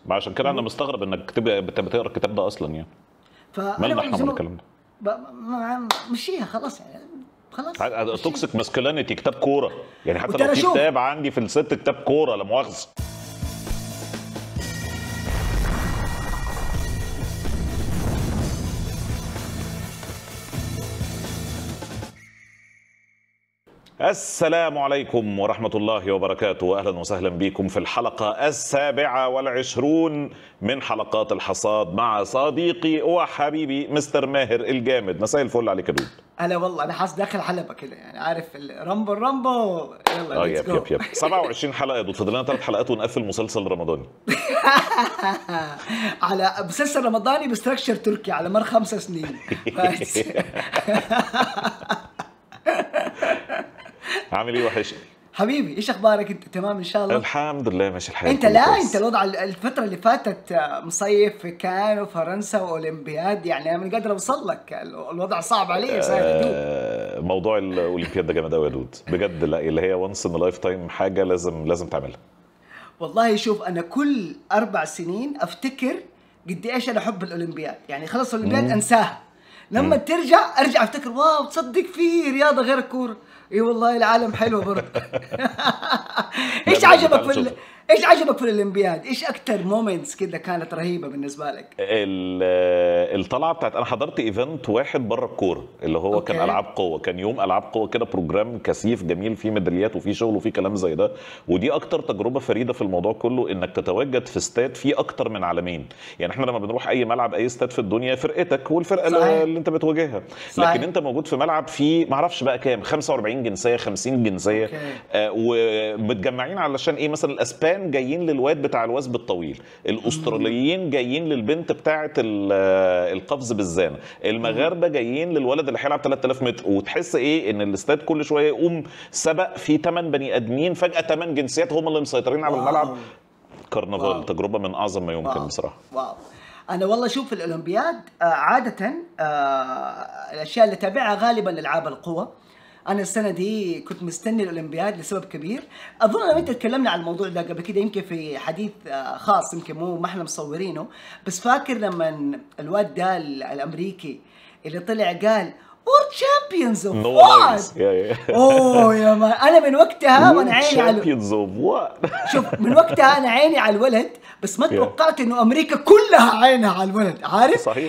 ما عشان كده انا مستغرب انك بتقرا الكتاب ده اصلا يعني. فانا مالنا والله احنا زي ولا ما الكلام ده؟ مشيها خلاص يعني، خلاص مشيها. توكسيك ماسكولينيتي كتاب كوره يعني، حتى لو وترى في شوف، كتاب عندي في الست كتاب كوره لا مؤاخذه. السلام عليكم ورحمة الله وبركاته، أهلا وسهلا بكم في الحلقة 27 من حلقات الحصاد مع صديقي وحبيبي مستر ماهر الجامد. مساء الفل عليك يا دود. انا والله انا حاسس داخل حلبة كده يعني، عارف الرامبو الرامبو. يلا ليتس يب جو. يب يب 27 حلقة يا دود، فاضل لنا 3 حلقات ونقفل مسلسل رمضاني. على مسلسل رمضاني بستركشر تركي على مر 5 سنين بس. عامل ايه وحشني حبيبي ايش اخبارك انت؟ تمام ان شاء الله. الحمد لله ماشي الحال. انت كله لا انت كويس. الوضع الفترة اللي فاتت مصيف في كان وفرنسا واولمبياد، يعني انا مش قادر اوصل لك، الوضع صعب علي صاير دوب. موضوع الاولمبياد ده جامد قوي يا دود بجد، لا اللي هي وانس ان لايف تايم، حاجة لازم تعملها. والله شوف، انا كل 4 سنين افتكر قد ايش انا احب الاولمبياد، يعني خلص الاولمبياد انساها، لما ارجع افتكر واو تصدق في رياضه غير الكوره. اي والله العالم حلو برضه. لا ايش بجد عجبك تعال نشوف. ايش عجبك في الاولمبياد؟ ايش اكتر مومنتس كده كانت رهيبه بالنسبه لك؟ الطلعه بتاعت انا حضرت ايفنت واحد بره الكوره اللي هو كان اوكي. العاب قوه، كان يوم العاب قوه كده، بروجرام كثيف جميل فيه ميداليات وفيه شغل وفيه كلام زي ده. ودي اكتر تجربه فريده في الموضوع كله، انك تتواجد في استاد فيه اكتر من عالمين. يعني احنا لما بنروح اي ملعب اي استاد في الدنيا فرقتك والفرقه صحيح. اللي انت بتواجهها، صحيح. لكن انت موجود في ملعب فيه معرفش بقى كام، 45 جنسيه 50 جنسيه. اوكي. ومتجمعين علشان ايه؟ مثلا الاسبان جايين للواد بتاع الوثب الطويل، الاستراليين جايين للبنت بتاعه القفز بالزانه، المغاربه جايين للولد اللي هيلعب 3000 متر. وتحس ايه؟ ان الاستاد كل شويه يقوم سبق في 8 بني ادمين، فجاه 8 جنسيات هم اللي مسيطرين على الملعب. واو. كرنفال، واو. تجربه من اعظم ما يمكن واو. بصراحه. واو. انا والله شوف الاولمبياد عاده الاشياء اللي تابعها غالبا العاب القوى. انا السنه دي كنت مستني الاولمبياد لسبب كبير، اظن انا وانت تكلمنا عن الموضوع ده قبل كده، يمكن في حديث خاص، يمكن مو ما احنا مصورينه، بس فاكر لما الواد ده الامريكي اللي طلع قال وورد تشامبيونز اوف وات. اوه يا ما انا من وقتها وانا عيني على شوف، من وقتها انا عيني على الولد، بس ما توقعت انه امريكا كلها عينها على الولد، عارف؟ صحيح.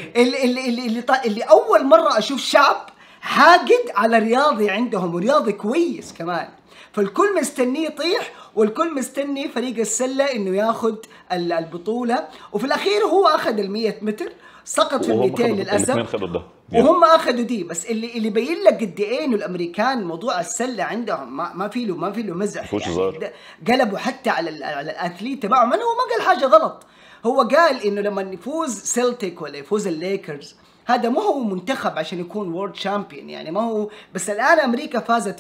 اللي اول مره اشوف شعب حاقد على رياضي عندهم، ورياضي كويس كمان، فالكل مستنيه يطيح، والكل مستني فريق السله انه ياخذ البطوله، وفي الاخير هو اخذ ال100 متر، سقط في ال200 للاسف، وهم اخذوا دي. بس اللي بين لك قد ايه انه الامريكان موضوع السله عندهم ما في له مزح يعني، قلبوا حتى على الاثليت تبعهم. هو ما قال حاجه غلط، هو قال انه لما يفوز سيلتيك ولا يفوز الليكرز، هذا مو هو منتخب عشان يكون وورد شامبيون، يعني ما هو بس. الان امريكا فازت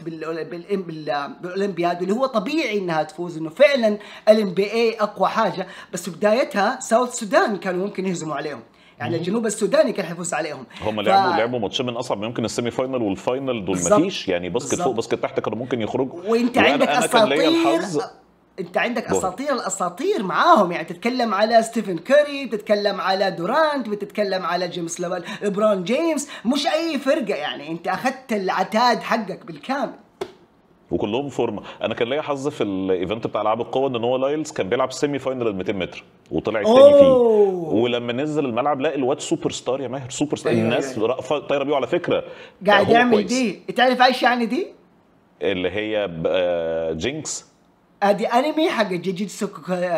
بالاولمبياد، واللي هو طبيعي انها تفوز، انه فعلا الNBA اقوى حاجه، بس في بدايتها ساوث السودان كانوا ممكن يهزموا عليهم، يعني الجنوب السوداني كان حيفوز عليهم. هم لعبوا ماتشين من اصعب يمكن السيمي فاينل والفاينل دول، مفيش يعني باسكت فوق باسكت تحت كانوا ممكن يخرجوا. وانت عندك اساطير، انت عندك اساطير معاهم، يعني تتكلم على ستيفن كوري، بتتكلم على دورانت، بتتكلم على جيمس ليبرون جيمس، مش اي فرقه، يعني انت اخذت العتاد حقك بالكامل وكلهم فورمه. انا كان ليا حظ في الايفنت بتاع العاب القوه ان هو لايلز كان بيلعب سيمي فاينل ال 200 متر وطلع الثاني فيه، ولما نزل الملعب لا الواد سوبر ستار يا ماهر، سوبر ستار. الناس طايره بيه على فكره، قاعد يعمل دي. تعرف ايش يعني دي؟ اللي هي جينكس، دي انمي حق جوجيتسو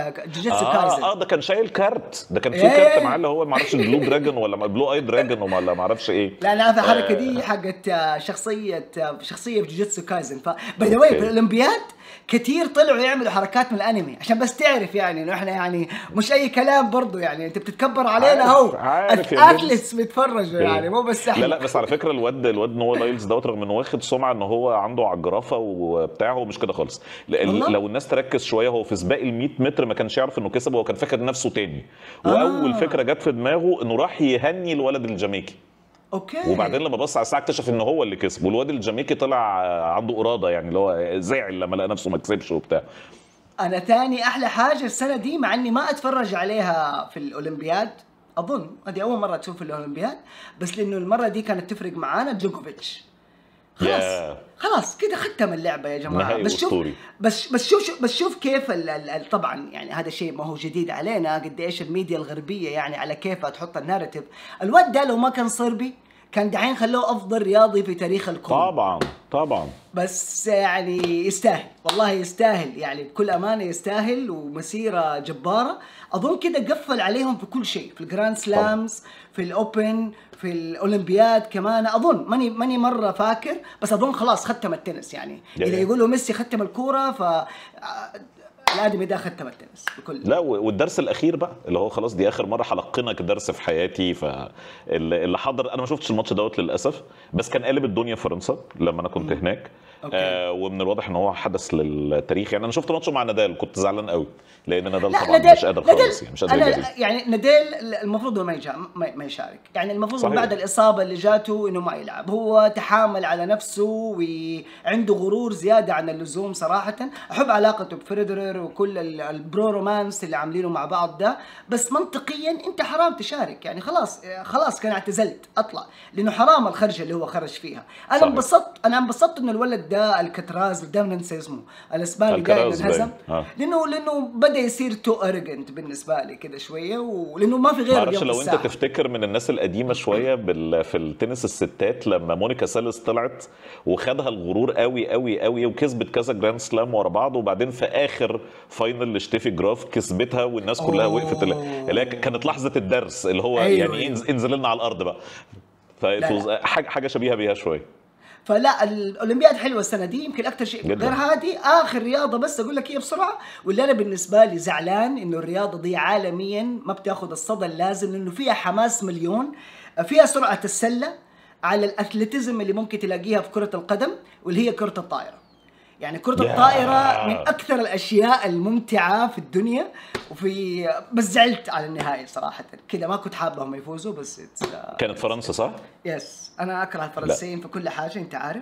كايزن. ده كان شايل كارت، ده كان في كارت معاه اللي هو ما اعرفش بلو دراجون ولا بلو اي دراجون ولا ما اعرفش ايه. لا انا عارف الحركه دي حقت شخصيه في جوجيتسو كايزن. باي ذا واي في الاولمبياد كثير طلعوا يعملوا حركات من الانمي، عشان بس تعرف يعني انه احنا يعني مش اي كلام برضو، يعني انت بتتكبر علينا اهو، اثليتس بيتفرجوا يعني، مو بس احنا. لا بس على فكره الواد نوا لايلز دوت، رغم انه واخد سمعه ان هو عنده عجرفه وبتاع، هو مش كده خالص. لو الناس تركز شويه، هو في سباق ال100 متر ما كانش يعرف انه كسب، هو كان فاكر نفسه تاني، واول فكره جت في دماغه انه راح يهني الولد الجامايكي. اوكي. وبعدين لما بص على الساعه اكتشف ان هو اللي كسب، والواد الجامايكي طلع عنده اراده، يعني اللي هو زعل لما لقى نفسه ما كسبش وبتاع. انا ثاني احلى حاجه السنه دي، مع اني ما اتفرج عليها في الاولمبياد، اظن هذه اول مره تشوف في الاولمبياد، بس لانه المره دي كانت تفرق معانا جوكوفيتش. خلاص خلاص كده ختم اللعبه يا جماعه. بس شوف بس شوف كيف طبعا يعني هذا شيء ما هو جديد علينا، قد ايش الميديا الغربيه يعني على كيفها تحط الناريتيف. الواد ده لو ما كان صربي كان دحين خلوه افضل رياضي في تاريخ الكون. طبعا بس يعني يستاهل، والله يستاهل، يعني بكل امانه يستاهل، ومسيره جباره. اظن كده قفل عليهم في كل شيء، في الجراند سلامز، في الاوبن، في الاولمبياد كمان. اظن ماني مره فاكر، بس اظن خلاص ختم التنس. يعني اذا يقولوا ميسي ختم الكوره، ف الادمي ده ختم التنس بكل. لا، والدرس الاخير بقى اللي هو خلاص دي اخر مره حلقنك درس في حياتي. فاللي حضر، انا ما شفتش الماتش دوت للاسف، بس كان قالب الدنيا فرنسا لما انا كنت هناك. ومن الواضح ان هو حدث للتاريخ. يعني انا شفت ماتشه مع نادال، كنت زعلان قوي لان نادال طبعا مش قادر خالص، يعني مش قادر يعني نادال المفروض ما يشارك، يعني المفروض من بعد الاصابه اللي جاته انه ما يلعب. هو تحامل على نفسه وعنده غرور زياده عن اللزوم صراحه. احب علاقته بفيدرر وكل البرو رومانس اللي عاملينه مع بعض ده، بس منطقيا انت حرام تشارك. يعني خلاص كان اعتزلت، اطلع، لانه حرام الخرجه اللي هو خرج فيها. انا انبسطت انه الولد ده الكتراز، دائما ننسى اسمه الاسباني ده انهزم، لانه بدا يصير تو ارجنت بالنسبه لي كده شويه، ولانه ما في غيره. معرفش لو انت تفتكر من الناس القديمه شويه في التنس الستات، لما مونيكا سالس طلعت وخدها الغرور قوي قوي قوي وكسبت كذا جراند سلام ورا بعض، وبعدين في اخر فاينل لشتيفي جراف كسبتها والناس كلها وقفت، اللي كانت لحظه الدرس اللي هو يعني انزل لنا على الارض بقى. حاجه شبيهه بيها شويه. فلا الاولمبياد حلوه السنه دي، يمكن اكثر شيء غير هذه اخر رياضه بس اقول لك هي بسرعه، واللي انا بالنسبه لي زعلان انه الرياضه دي عالميا ما بتاخذ الصدى اللازم، لانه فيها حماس مليون، فيها سرعه السله على الاثليتيزم اللي ممكن تلاقيها في كره القدم، واللي هي كره الطائره. يعني كرة الطائرة من أكثر الأشياء الممتعة في الدنيا، بس زعلت على النهاية صراحة كده، ما كنت حابهم يفوزوا. بس كانت فرنسا صح؟ يس، أنا أكره الفرنسيين في كل حاجة أنت عارف.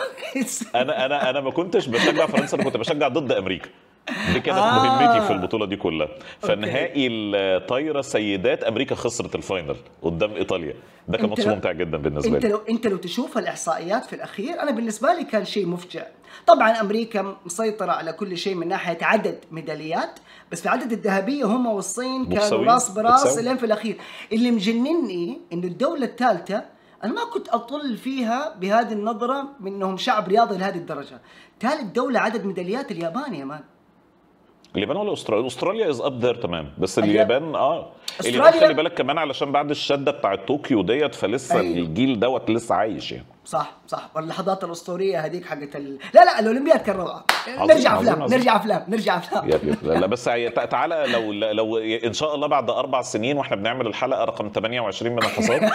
أنا ما كنتش بشجع فرنسا، أنا كنت بشجع ضد أمريكا. دي كانت مهمتي في البطولة دي كلها. فنهائي الطايرة سيدات أمريكا خسرت الفاينل قدام إيطاليا، ده كان ماتش ممتع جدا بالنسبة لي. انت لو تشوف الإحصائيات في الأخير، أنا بالنسبة لي كان شيء مفجع. طبعا أمريكا مسيطرة على كل شيء من ناحية عدد ميداليات، بس في عدد الذهبية هم والصين كانوا راس براس لين في الأخير. اللي مجنني إنه الدولة الثالثة أنا ما كنت أطل فيها بهذه النظرة منهم شعب رياضي لهذه الدرجة. ثالث دولة عدد ميداليات اليابان يا مان. اليابان ولا استراليا از اب ذير تمام، بس اليابان اليابان خلي بالك كمان علشان بعد الشده بتاعت طوكيو ديت، فلسه الجيل دوت لسه عايش يعني. صح واللحظات الاسطوريه هذيك حقت لا الاولمبياد كان روعه. نرجع افلام. لا بس تعالى لو ان شاء الله بعد 4 سنين واحنا بنعمل الحلقه رقم 28 من الحصاد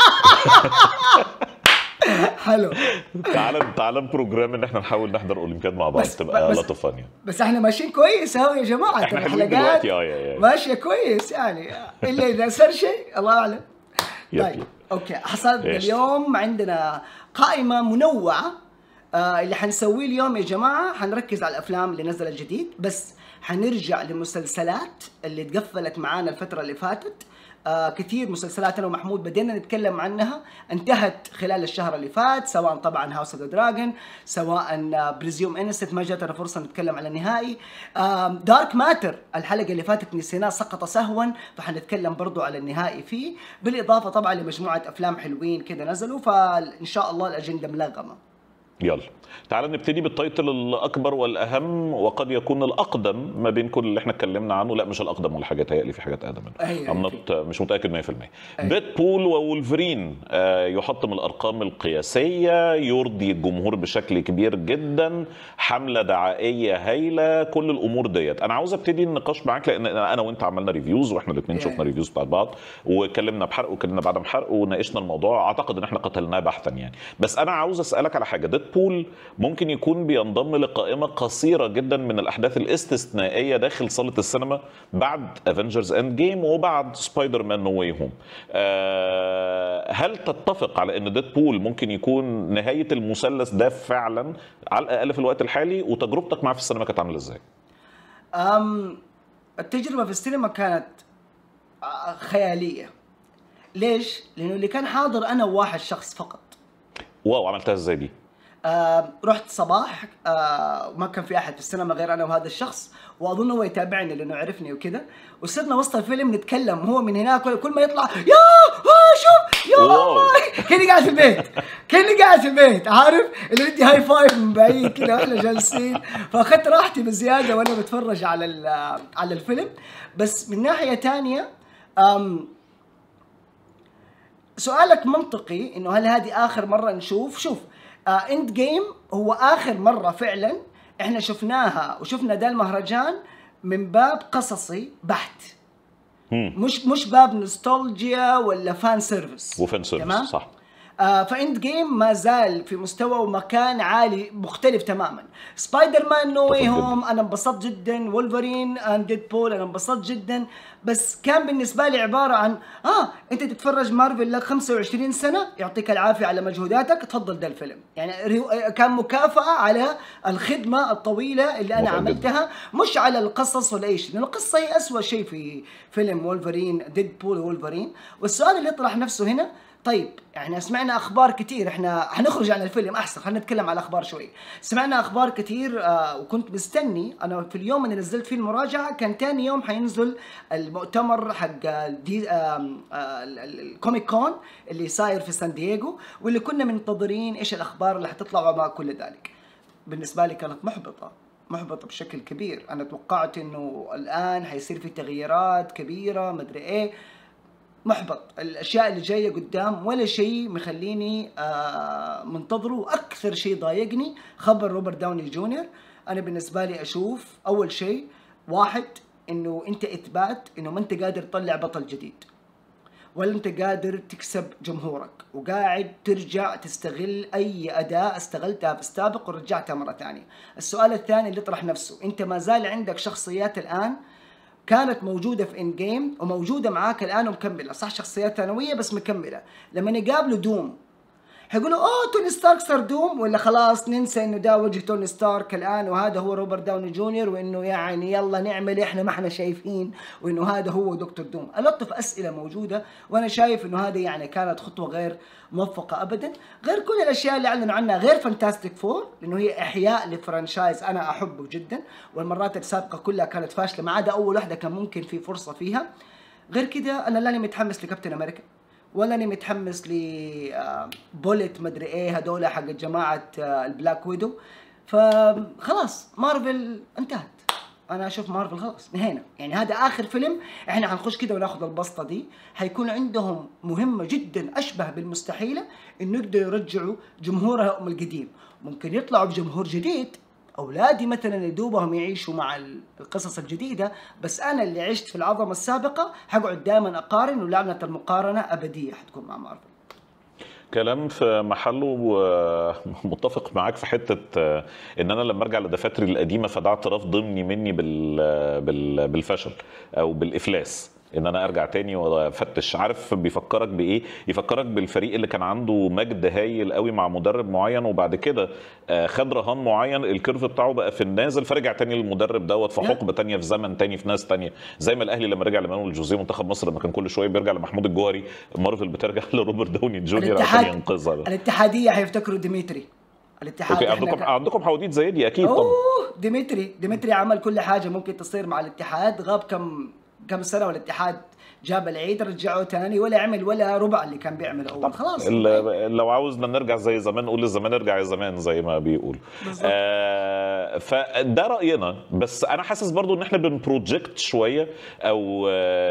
حلو. تعالى بروجرام ان احنا نحاول نحضر اولمبياد مع بعض، تبقى لطفه يعني. بس احنا ماشيين كويس اهو يا جماعه، احنا الحلقات ماشيه كويس يعني، الا اذا صار شيء الله اعلم. طيب اوكي، حصلنا اليوم عندنا قائمه منوعه. اللي حنسويه اليوم يا جماعه حنركز على الافلام اللي نزلت جديد، بس حنرجع للمسلسلات اللي تقفلت معانا الفتره اللي فاتت. كثير مسلسلات انا ومحمود بدينا نتكلم عنها، انتهت خلال الشهر اللي فات، سواء طبعا هاوس اوف ذا دراجون، سواء بريزيوم انست ما جاتنا فرصه نتكلم على النهائي. دارك ماتر الحلقه اللي فاتت نسيناه سقط سهوا، فحنتكلم برضو على النهائي فيه، بالاضافه طبعا لمجموعه افلام حلوين كده نزلوا، فان شاء الله الاجنده ملغمه. يلا تعال نبتدي بالتايتل الاكبر والاهم وقد يكون الاقدم ما بين كل اللي احنا اتكلمنا عنه. لا مش الاقدم ولا حاجه، تهيألي في حاجات اقدم منه. مش متاكد 100%. ديدبول وولفرين يحطم الارقام القياسيه، يرضي الجمهور بشكل كبير جدا، حمله دعائيه هايله، كل الامور ديت. انا عاوز ابتدي النقاش معاك لان انا وانت عملنا ريفيوز، واحنا الاثنين شفنا ريفيوز بتاعت بعض، واتكلمنا بحرق واتكلمنا بعدم حرق وناقشنا الموضوع. اعتقد ان احنا قتلناه بحثا يعني. بس انا عاوز اسالك على حاجه. ديدبول ممكن يكون بينضم لقائمة قصيرة جدا من الأحداث الاستثنائية داخل صالة السينما بعد افنجرز اند جيم وبعد سبايدر مان نو واي هوم. هل تتفق على ان ديدبول ممكن يكون نهاية المثلث ده فعلا على الأقل في الوقت الحالي؟ وتجربتك معاه في السينما كانت عاملة ازاي؟ التجربة في السينما كانت خيالية. ليش؟ لأنه اللي كان حاضر أنا وواحد شخص فقط. واو، عملتها ازاي دي؟ رحت صباح، ما كان في أحد في السينما غير أنا وهذا الشخص، وأظن هو يتابعني لأنه عرفني وكذا، وصرنا وسط الفيلم نتكلم هو من هناك، كل ما يطلع شوف يا الله، كأني قاعد في البيت، كأني قاعد في البيت، عارف اللي بدي هاي فايف من بعيد كذا واحنا جالسين. فأخذت راحتي بزيادة وأنا بتفرج على الفيلم. بس من ناحية تانية سؤالك منطقي، إنه هل هذه آخر مرة نشوف؟ شوف، اند جيم هو آخر مرة فعلا احنا شفناها، وشفنا ده المهرجان من باب قصصي بحت، مش باب نوستالجيا ولا فان سيرفيس. وفان سيرفيس صح. فاند جيم ما زال في مستوى ومكان عالي مختلف تماما. سبايدر مان نو واي هوم انا انبسطت جدا، وولفرين اند ديدبول انا انبسطت جدا، بس كان بالنسبه لي عباره عن انت تتفرج مارفل لك 25 سنه، يعطيك العافيه على مجهوداتك، تفضل ده الفيلم. يعني كان مكافاه على الخدمه الطويله اللي انا عملتها، مش على القصص ولا اي شيء، لان القصه هي اسوء شيء في فيلم وولفرين، ديدبول وولفرين. والسؤال اللي يطرح نفسه هنا، طيب احنا سمعنا اخبار كتير، احنا حنخرج عن الفيلم احسن، خلينا نتكلم على الاخبار شوي. سمعنا اخبار كتير وكنت مستني انا في اليوم اللي نزلت فيه المراجعه، كان تاني يوم حينزل المؤتمر حق الكوميك كون اللي صاير في سان دييغو، واللي كنا منتظرين ايش الاخبار اللي حتطلع وما كل ذلك. بالنسبه لي كانت محبطه بشكل كبير. انا توقعت انه الان حيصير في تغييرات كبيره مدري ايه، محبط. الاشياء اللي جايه قدام ولا شيء مخليني منتظره. واكثر شيء ضايقني خبر روبرت داوني جونيور. انا بالنسبه لي اشوف اول شيء، واحد، انه انت اثبات انه ما انت قادر تطلع بطل جديد، ولا انت قادر تكسب جمهورك، وقاعد ترجع تستغل اي اداة استغلتها في السابق ورجعتها مره ثانيه. السؤال الثاني اللي يطرح نفسه، انت ما زال عندك شخصيات الان كانت موجودة في إند جيم وموجودة معاك الآن ومكملة، صح شخصيات ثانوية بس مكملة. لما يقابلوا دوم حيقولوا توني ستارك صار دوم، ولا خلاص ننسى إنه ده وجه توني ستارك الآن وهذا هو روبرت داوني جونيور، وإنه يعني يلا نعمل إحنا ما إحنا شايفين، وإنه هذا هو دكتور دوم. ألطف أسئلة موجودة، وأنا شايف إنه هذه يعني كانت خطوة غير موفقة أبدا، غير كل الأشياء اللي أعلنوا عنها، غير فانتاستيك فور لأنه هي إحياء لفرانشايز أنا أحبه جدا، والمرات السابقة كلها كانت فاشلة ما عدا أول واحدة كان ممكن في فرصة فيها. غير كده أنا لاني متحمس لكابتن أمريكا، ولا اني متحمس لبوليت مدري ايه هذول حق جماعه البلاك ويدو. فخلاص مارفل انتهت. انا اشوف مارفل خلاص نهينا، يعني هذا اخر فيلم. احنا حنخش كده وناخذ البسطه دي. حيكون عندهم مهمه جدا اشبه بالمستحيله، انه يقدروا يرجعوا جمهورهم القديم. ممكن يطلعوا بجمهور جديد، أولادي مثلا يدوبهم يعيشوا مع القصص الجديدة، بس أنا اللي عشت في العظمة السابقة حقعد دائما أقارن، ولعنة المقارنة أبدية حتكون مع مارفل. كلام في محله، ومتفق معاك في حته ان انا لما ارجع لدفاتري القديمه فده اعتراف ضمني مني بالفشل او بالافلاس، ان انا ارجع تاني وافتش. عارف بيفكرك بايه؟ يفكرك بالفريق اللي كان عنده مجد هايل قوي مع مدرب معين، وبعد كده خد رهان معين، الكيرف بتاعه بقى في النازل، فرجع تاني للمدرب دوت في حقبه تانيه، في زمن تاني، في ناس تانيه. زي ما الاهلي لما رجع لمانويل جوزيه منتخب مصر لما كان كل شويه بيرجع لمحمود الجوهري، مارفل بترجع لروبرت داوني جونيور عشان ينقذها. الاتحاديه هيفتكروا ديمتري. الاتحاد عندكم حواديت زي دي اكيد طبعا. ديمتري عمل كل حاجه ممكن تصير مع الاتحاد، غاب كم سنه والاتحاد جاب العيد رجعوه تاني، ولا عمل ولا ربع اللي كان بيعمل اول. خلاص لو عاوزنا نرجع زي زمان نقول للزمان ارجع يا زمان زي ما بيقول. فده راينا، بس انا حاسس برضو ان احنا بنبروجكت شويه، او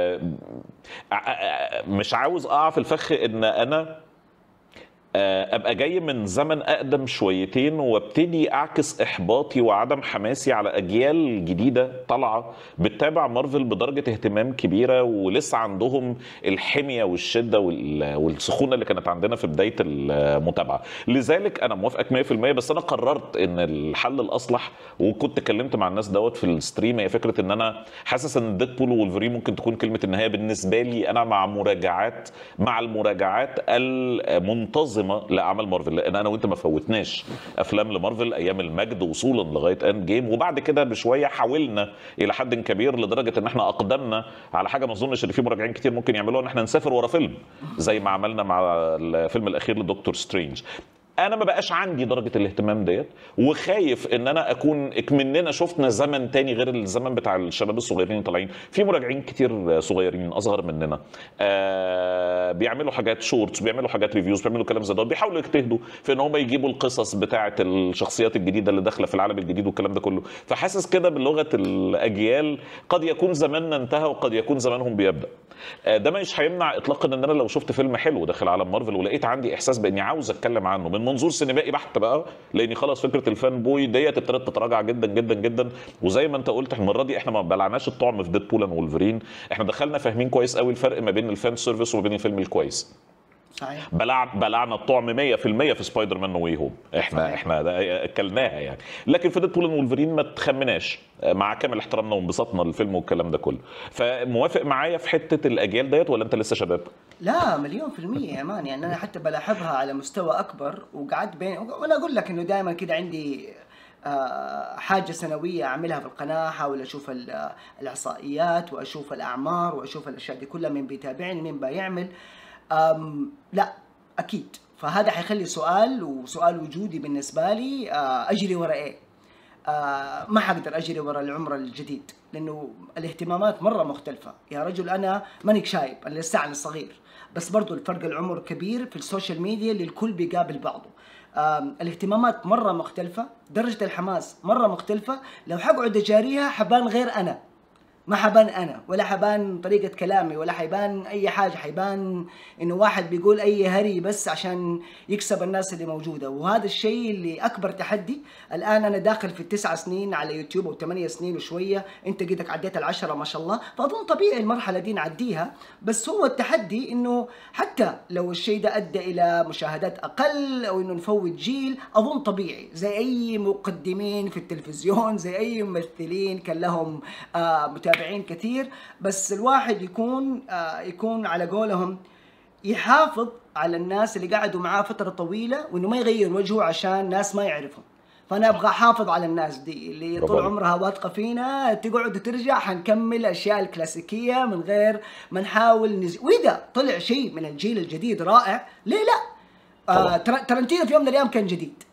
مش عاوز اقع في الفخ ان انا ابقى جاي من زمن اقدم شويتين وابتدي اعكس احباطي وعدم حماسي على اجيال جديده طالعه بتتابع مارفل بدرجه اهتمام كبيره، ولسه عندهم الحميه والشده والسخونه اللي كانت عندنا في بدايه المتابعه. لذلك انا موافقك 100%، بس انا قررت ان الحل الاصلح، وكنت اتكلمت مع الناس دوت في الستريم، هي فكره ان انا حاسس ان ديدبول وولفرين ممكن تكون كلمه النهايه بالنسبه لي انا، مع المراجعات المنتظره حاسمه لاعمال مارفل، لان انا وانت ما فوتناش افلام لمارفل ايام المجد وصولا لغايه اند جيم، وبعد كده بشويه حاولنا الى حد كبير لدرجه ان احنا اقدمنا على حاجه ما اظنش ان في مراجعين كتير ممكن يعملوها، ان احنا نسافر ورا فيلم زي ما عملنا مع الفيلم الاخير لدكتور سترينج. انا ما بقاش عندي درجه الاهتمام ديت، وخايف ان انا اكون اكمننا شفنا زمن تاني غير الزمن بتاع الشباب الصغيرين اللي طالعين. في مراجعين كتير صغيرين اصغر مننا بيعملوا حاجات شورتس، بيعملوا حاجات ريفيوز، بيعملوا كلام زي ده، بيحاولوا يجتهدوا في ان هم يجيبوا القصص بتاعه الشخصيات الجديده اللي داخله في العالم الجديد والكلام ده كله. فحاسس كده بلغه الاجيال قد يكون زماننا انتهى وقد يكون زمانهم بيبدا. ده مش هيمنع اطلاقا ان انا لو شفت فيلم حلو داخل عالم مارفل ولقيت عندي احساس باني عاوز اتكلم عنه من منظور سينمائي بحت بقى، لاني خلاص فكره الفان بوي ديت ابتدت تتراجع جدا جدا جدا. وزي ما انت قلت المره دي احنا ما بلعناش الطعم في ديدبول اند وولفرين، احنا دخلنا فاهمين كويس قوي الفرق ما بين الفان سيرفيس وما بين الفيلم الكويس. صحيح. بلعنا الطعم 100% في سبايدر مان نو واي هوم، احنا اكلناها يعني. لكن في ديدبول اند وولفرين ما تخمناش، مع كامل احترامنا وانبساطنا للفيلم والكلام ده كله. فموافق معايا في حته الاجيال ديت ولا انت لسه شباب؟ لا 100% يا مان، يعني انا حتى بلاحظها على مستوى اكبر، وقعدت بين وانا اقول لك انه دائما كده عندي حاجة سنوية أعملها في القناة، أحاول أشوف الإحصائيات وأشوف الأعمار وأشوف الأشياء دي كلها، مين بيتابعني مين بيعمل. لا أكيد، فهذا حيخلي سؤال وسؤال وجودي بالنسبة لي، أجري ورا إيه؟ ما حقدر أجري ورا العمر الجديد، لأنه الاهتمامات مرة مختلفة يا رجل. أنا مانيك شايب، أنا لسه أنا صغير، بس برضو الفرق العمر كبير في السوشيال ميديا اللي الكل بيقابل بعضه. الاهتمامات مرة مختلفة، درجة الحماس مرة مختلفة. لو حقعد أجاريها حبان غير أنا، ما حبان أنا، ولا حبان طريقة كلامي، ولا حيبان أي حاجة، حيبان إنه واحد بيقول أي هري بس عشان يكسب الناس اللي موجودة. وهذا الشيء اللي أكبر تحدي. الآن أنا داخل في 9 سنين على يوتيوب أو 8 سنين وشوية، أنت قدك عديت 10 ما شاء الله، فأظن طبيعي المرحلة دي نعديها. بس هو التحدي إنه حتى لو الشيء ده أدى إلى مشاهدات أقل أو إنه نفوت جيل، أظن طبيعي زي أي مقدمين في التلفزيون، زي أي ممثلين كان لهم متابعين كثير. بس الواحد يكون على قولهم يحافظ على الناس اللي قعدوا معاه فترة طويلة، وإنه ما يغير وجهه عشان ناس ما يعرفهم. فأنا أبغى أحافظ على الناس دي اللي طول عمرها واثقة فينا، تقعد وترجع حنكمل الأشياء الكلاسيكية من غير ما نحاول وإذا طلع شيء من الجيل الجديد رائع، ليه لا؟ ترنتينو في يوم من الأيام كان جديد.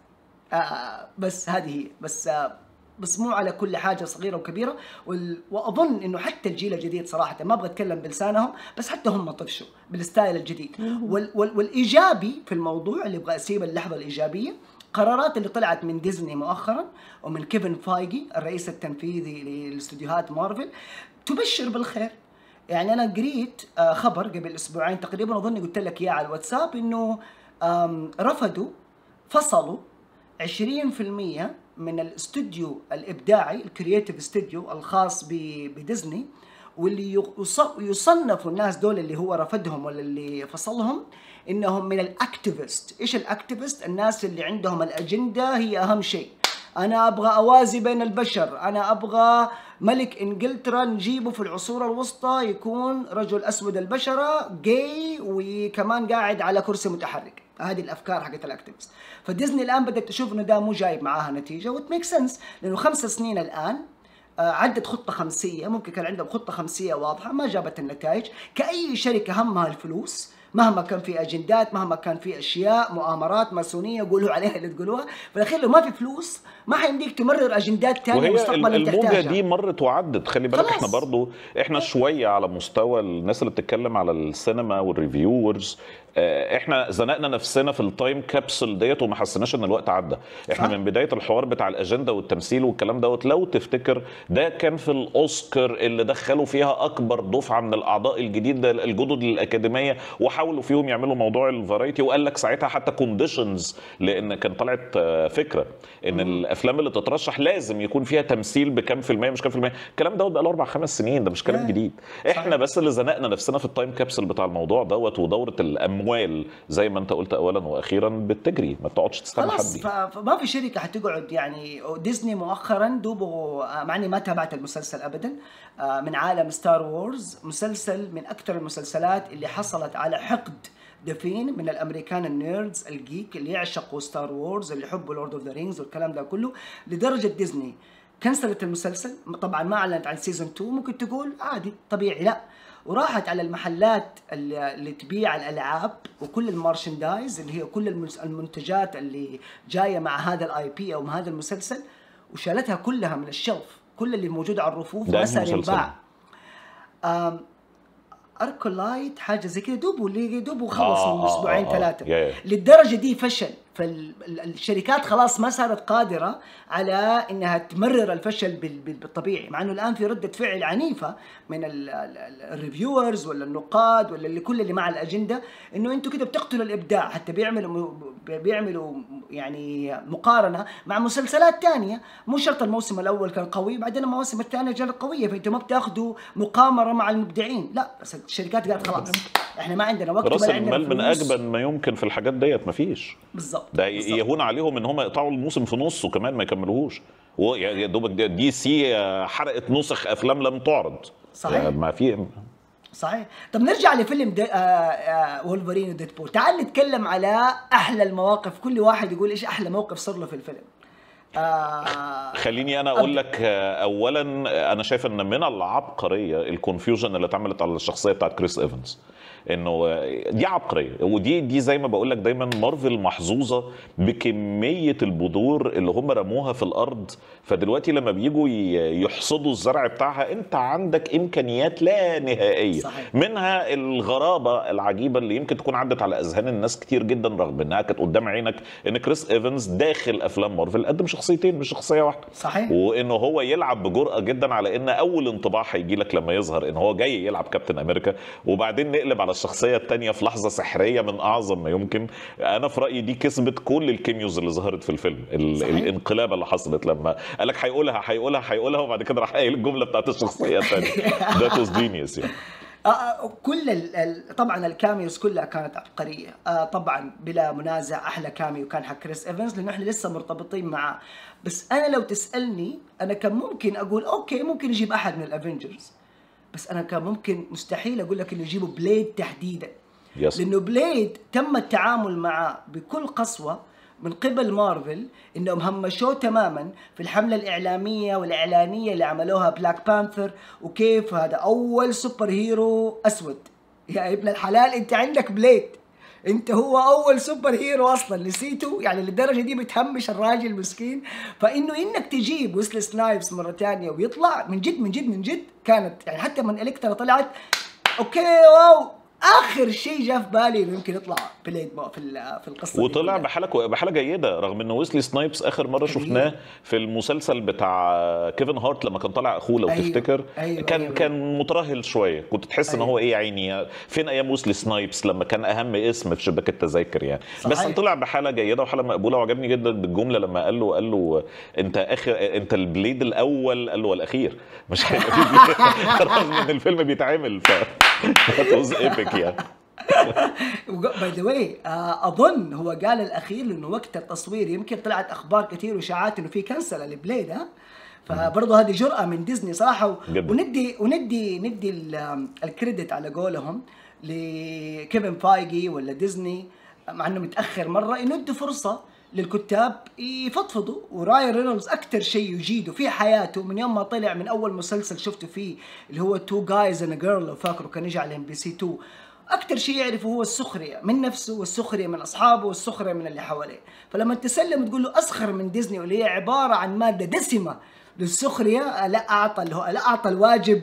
بس هذه هي، بس مو على كل حاجة صغيرة وكبيرة. وأظن إنه حتى الجيل الجديد صراحة، ما أبغى أتكلم بلسانهم، بس حتى هم طفشوا بالستايل الجديد. والإيجابي في الموضوع اللي أبغى أسيب اللحظة الإيجابية، قرارات اللي طلعت من ديزني مؤخرا ومن كيفن فايجي الرئيس التنفيذي لاستوديوهات مارفل تبشر بالخير. يعني أنا قريت خبر قبل أسبوعين تقريبا، أظن قلت لك إياه على الواتساب، إنه فصلوا 20% من الاستوديو الابداعي الكرياتيف استوديو الخاص بديزني، واللي يصنفوا الناس دول اللي هو رفضهم ولا اللي فصلهم انهم من الاكتيفيست. ايش الاكتيفيست؟ الناس اللي عندهم الاجنده هي اهم شيء. انا ابغى اوازي بين البشر، انا ابغى ملك انجلترا نجيبه في العصور الوسطى يكون رجل اسود البشره جاي وكمان قاعد على كرسي متحرك. هذه الافكار حقت الاكتيفيست. فديزني الان بدات تشوف انه ده مو جايب معاها نتيجه، وات ميك سنس، لانه 5 سنين الان عدت خطه خمسيه، ممكن كان عندهم خطه خمسيه واضحه ما جابت النتائج. كاي شركه همها الفلوس، مهما كان في اجندات، مهما كان في اشياء مؤامرات ماسونيه قولوا عليها اللي تقولوها، في الاخير لو ما في فلوس ما حيمديك تمرر اجندات ثانيه مستقبلا تحتاجها. الموجه دي مرت وعدت، خلي بالك. احنا برضو شويه على مستوى الناس اللي بتتكلم على السينما والريفيورز، احنا زنقنا نفسنا في التايم كابسول ديت وما حسيناش ان الوقت عدى. احنا من بدايه الحوار بتاع الاجنده والتمثيل والكلام دوت، لو تفتكر ده كان في الاوسكار اللي دخلوا فيها اكبر دفعه من الاعضاء الجدد للاكاديميه، وحاولوا فيهم يعملوا موضوع الفرايتي، وقال لك ساعتها حتى كونديشنز، لان كان طلعت فكره ان الافلام اللي تترشح لازم يكون فيها تمثيل بكام في الميه، مش كام في الميه. الكلام دوت بقى له 4-5 سنين، ده مش كلام جديد. احنا بس اللي زنقنا نفسنا في التايم كابسول بتاع الموضوع دوت. ودوره الاموال زي ما انت قلت اولا واخيرا بتجري، ما بتقعدش تستنى حد. فما في شركه حتقعد. يعني ديزني مؤخرا دوبه، مع اني ما تابعت المسلسل ابدا، من عالم ستار وورز، مسلسل من اكثر المسلسلات اللي حصلت على حقد دفين من الامريكان النيردز الجيك اللي يعشقوا ستار وورز، اللي يحبوا لورد اوف ذا رينجز والكلام ده كله، لدرجه ديزني كنسلت المسلسل. طبعا ما اعلنت عن سيزون 2، ممكن تقول عادي طبيعي، لا، وراحت على المحلات اللي تبيع الالعاب وكل المارشندايز اللي هي كل المنتجات اللي جايه مع هذا الاي بي او مع هذا المسلسل، وشالتها كلها من الشلف، كل اللي موجود على الرفوف ما صار ينباع. اركولايت حاجه زي كده، دوبه خلص من اسبوعين ثلاثه. للدرجه دي فشل، فالشركات خلاص ما صارت قادره على انها تمرر الفشل بالطبيعي، مع انه الان في رده فعل عنيفه من الريفيورز ولا النقاد ولا اللي كل اللي مع الاجنده، انه انتم كده بتقتلوا الابداع. حتى بيعملوا يعني مقارنه مع مسلسلات ثانيه، مو شرط الموسم الاول كان قوي بعدين المواسم الثانيه كانت قويه، فانتم ما بتاخذوا مقامره مع المبدعين، لا، بس الشركات قالت خلاص احنا ما عندنا وقت راس ولا عندنا المال من اجبن ما يمكن في الحاجات ديت، مفيش بالظبط. ده يهون عليهم ان هم يقطعوا الموسم في نصه كمان ما يكملوهوش. يا دوبك دي سي حرقت نسخ افلام لم تعرض. صحيح، ما في. صحيح. طب نرجع لفيلم وولفرين وديدبول. تعال نتكلم على احلى المواقف، كل واحد يقول ايش احلى موقف صار له في الفيلم. خليني انا اقول لك اولا، انا شايف ان من العبقريه الكونفيوجن اللي اتعملت على الشخصيه بتاعت كريس ايفنز، انه دي عبقريه، ودي زي ما بقول لك دايما مارفل محظوظه بكميه البذور اللي هم رموها في الارض، فدلوقتي لما بييجوا يحصدوا الزرع بتاعها انت عندك امكانيات لا نهائيه. صحيح. منها الغرابه العجيبه اللي يمكن تكون عدت على اذهان الناس كتير جدا رغم انها كانت قدام عينك، ان كريس ايفنز داخل افلام مارفل قدم شخصيتين مش شخصيه واحده. صحيح. وانه هو يلعب بجرأه جدا على ان اول انطباع هيجي لك لما يظهر ان هو جاي يلعب كابتن امريكا، وبعدين نقلب على الشخصيه الثانيه في لحظه سحريه من اعظم ما يمكن. انا في رايي دي كسبت كل الكيميوز اللي ظهرت في الفيلم. الانقلابه اللي حصلت لما قال لك هيقولها وبعد كده راح قايل الجمله بتاعت الشخصيه الثانيه. ده واز جينيوس يعني. كل طبعا الكاميوز كلها كانت عبقريه. طبعا بلا منازع احلى كاميو كان حق كريس ايفنز لانه احنا لسه مرتبطين معه. بس انا لو تسالني انا كان ممكن اقول اوكي ممكن يجيب احد من الافنجرز، بس انا كان ممكن مستحيل اقول لك انه يجيبوا بليد تحديدا. لانه بليد تم التعامل معه بكل قسوه من قبل مارفل، انهم همشوه تماما في الحمله الاعلاميه والاعلانيه اللي عملوها بلاك بانثر، وكيف هذا اول سوبر هيرو اسود. يا ابن الحلال انت عندك بليد، انت هو اول سوبر هيرو اصلا، نسيته يعني للدرجه دي بتهمش الراجل المسكين. انك تجيب ويسلي سنايبس مره ثانيه ويطلع من جد من جد من جد كانت يعني، حتى من الكترا طلعت اوكي واو، اخر شيء جاء في بالي انه يمكن يطلع بليد في القصه، وطلع بحاله جيده رغم انه ويسلي سنايبس اخر مره شفناه في المسلسل بتاع كيفن هارت لما كان طالع اخوه لو تفتكر. كان مترهل شويه، كنت تحس ان هو ايه يا عيني، فين ايام ويسلي سنايبس لما كان اهم اسم في شباك التذاكر يعني. بس طلع بحاله جيده وحاله مقبوله، وعجبني جدا بالجمله لما قال له انت البليد الاول، قال له الاخير مش هيبقى فيه رغم ان الفيلم بيتعمل فوز ايبك يعني. باي ذا واي اظن هو قال الاخير لانه وقت التصوير يمكن طلعت اخبار كثير واشاعات انه في كنسل البليد. فبرضه هذه جرأة من ديزني صراحه. وندي الكريدت على قولهم لكيفن فايجي ولا ديزني، مع انه متاخر مره، انه ادوا فرصه للكتاب يفضفضوا. وراين رينولدز اكثر شيء يجيده في حياته من يوم ما طلع من اول مسلسل شفته فيه اللي هو تو جايز اند جيرل، لو فاكروا كان يجي على MBC 2، اكثر شيء يعرفه هو السخريه من نفسه والسخريه من اصحابه والسخريه من اللي حواليه. فلما تسلم تقول له اسخر من ديزني واللي هي عباره عن ماده دسمه للسخريه، لا اعطى الواجب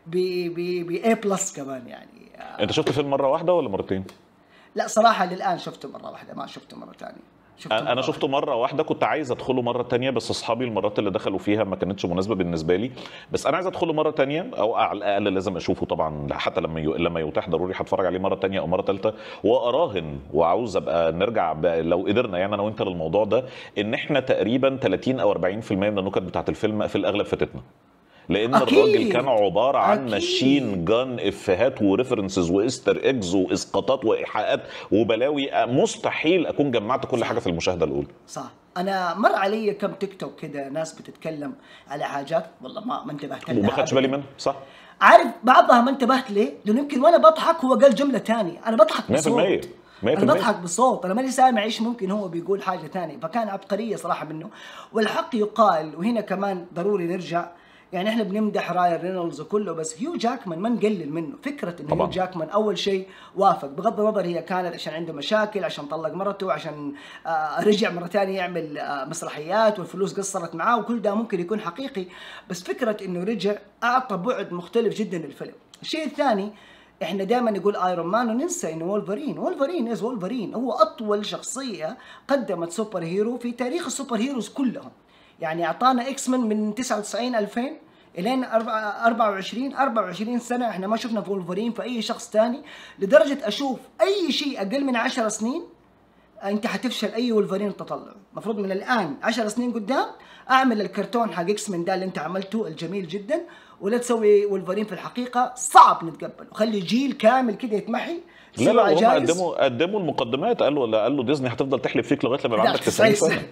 ب A+ كمان يعني. انت شفت فيلم مره واحده ولا مرتين؟ لا صراحه للان شفته مره واحده، ما شفته مره ثانيه. انا شفته مره واحده، كنت عايز ادخله مره تانية بس اصحابي المرات اللي دخلوا فيها ما كانتش مناسبه بالنسبه لي. بس انا عايز ادخله مره تانية، او على الاقل لازم اشوفه طبعا، حتى لما يتاح ضروري هتفرج عليه مره تانية او مره ثالثه. واراهن وعاوز ابقى نرجع لو قدرنا يعني انا وانت للموضوع ده، ان احنا تقريبا 30 او 40% من النكت بتاعت الفيلم في الاغلب فاتتنا، لان الراجل كان عباره عن ماشين جان افيهات وريفرنسز وايستر ايجز واسقاطات وايحاءات وبلاوي، مستحيل اكون جمعت كل حاجه في المشاهده الاولى. صح. انا مر علي كم تيك توك كده ناس بتتكلم على حاجات والله ما انتبهت لها وما خدش بالي منها. صح، عارف بعضها ما انتبهت ليه؟ لانه يمكن وانا بضحك هو قال جمله ثانيه، انا بضحك بصوت انا بضحك بصوت، انا ماني سامع ايش ممكن هو بيقول حاجه ثانيه، فكان عبقريه صراحه منه. والحق يقال، وهنا كمان ضروري نرجع، يعني احنا بنمدح رايان رينولدز وكله، بس هيو جاكمان ما نقلل منه. فكره انه هيو جاكمان اول شيء وافق، بغض النظر هي كانت عشان عنده مشاكل، عشان طلق مرته، عشان رجع مره ثانيه يعمل مسرحيات والفلوس قصرت معاه، وكل ده ممكن يكون حقيقي، بس فكره انه رجع اعطى بعد مختلف جدا للفيلم. الشيء الثاني، احنا دائما نقول ايرون مان وننسى انه وولفرين هو اطول شخصيه قدمت سوبر هيرو في تاريخ السوبر هيروز كلهم. يعني اعطانا اكس من 99 2000 الين 24 سنه احنا ما شفنا في وولفرين في اي شخص ثاني، لدرجه اشوف اي شيء اقل من 10 سنين انت حتفشل اي وولفرين تطلعه. المفروض من الان 10 سنين قدام اعمل الكرتون حق اكس ده اللي انت عملته الجميل جدا، ولا تسوي وولفرين في الحقيقه صعب نتقبل، وخلي جيل كامل كده يتمحي. لا هم قدموا المقدمات، قال له ديزني هتفضل تحلب فيك لغايه لما يبقى عندك 90 سنه.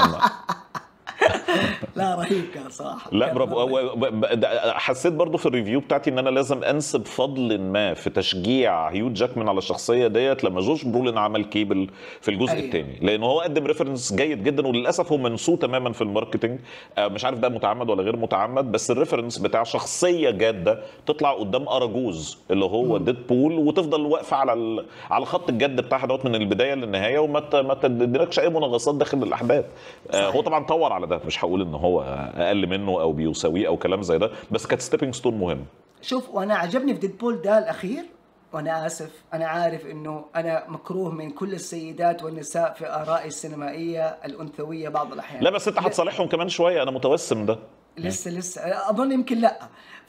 لا رهيب كان صراحه. لا برافو. حسيت برضو في الريفيو بتاعتي ان انا لازم انسب فضل ما في تشجيع هيو جاكمان على الشخصيه ديت لما جوش برولين عمل كيبل في الجزء الثاني، لان هو قدم ريفرنس جيد جدا، وللاسف هو منسوه تماما في الماركتنج. مش عارف ده متعمد ولا غير متعمد، بس الريفرنس بتاع شخصيه جاده تطلع قدام اراجوز اللي هو ديدبول، وتفضل واقفه على خط الجد بتاعها دوت من البدايه للنهايه، وما تديلكش اي منغصات داخل الاحداث. هو طبعا طور على ده، مش هقول ان هو اقل منه او بيساويه او كلام زي ده، بس كانت ستيبنج ستون مهم. شوف، وانا عجبني في ديدبول ده الاخير، وانا اسف انا عارف انه انا مكروه من كل السيدات والنساء في ارائي السينمائيه الانثويه بعض الاحيان. لا بس انت هتصالحهم كمان شويه، انا متوسم ده. لسه اظن يمكن لا.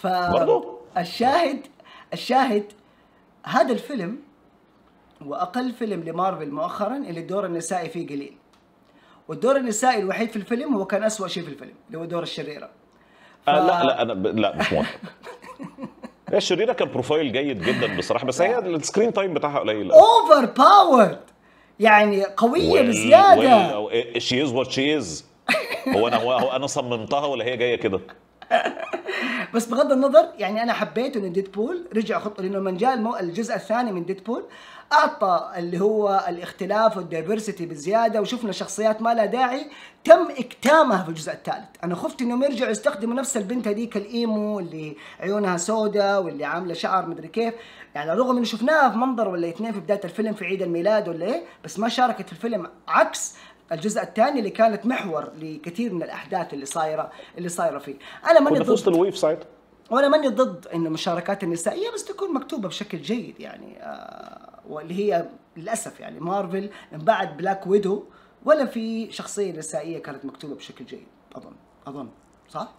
الشاهد هذا الفيلم واقل فيلم لمارفل مؤخرا اللي الدور النسائي فيه قليل، والدور النسائي الوحيد في الفيلم هو كان أسوأ شيء في الفيلم اللي هو دور الشريرة. لا انا لا مش موافق. الشريرة كان بروفايل جيد جدا بصراحة، بس هي السكرين تايم بتاعها قليل. اوفر باورد، يعني قوية بزيادة. شي از وات شي از. هو انا صممتها ولا هي جاية كده؟ بس بغض النظر يعني انا حبيت ان ديدبول رجع خط، لانه من جاء الجزء الثاني من ديدبول اعطى اللي هو الاختلاف والدايفرسيتي بزياده، وشفنا شخصيات ما لها داعي تم اكتامها في الجزء الثالث. انا خفت انهم يرجعوا يستخدموا نفس البنت هذيك الايمو اللي عيونها سوداء واللي عامله شعر مدري كيف، يعني رغم انه شفناها في منظر ولا اثنين في بدايه الفيلم في عيد الميلاد ولا ايه، بس ما شاركت في الفيلم، عكس الجزء الثاني اللي كانت محور لكثير من الاحداث اللي صايره فيه. انا ماني ضد وسط الويف سايت، وانا ماني ضد انه المشاركات النسائيه بس تكون مكتوبه بشكل جيد يعني. واللي هي للاسف يعني مارفل من بعد بلاك ويدو ولا في شخصيه نسائيه كانت مكتوبه بشكل جيد. اظن صح،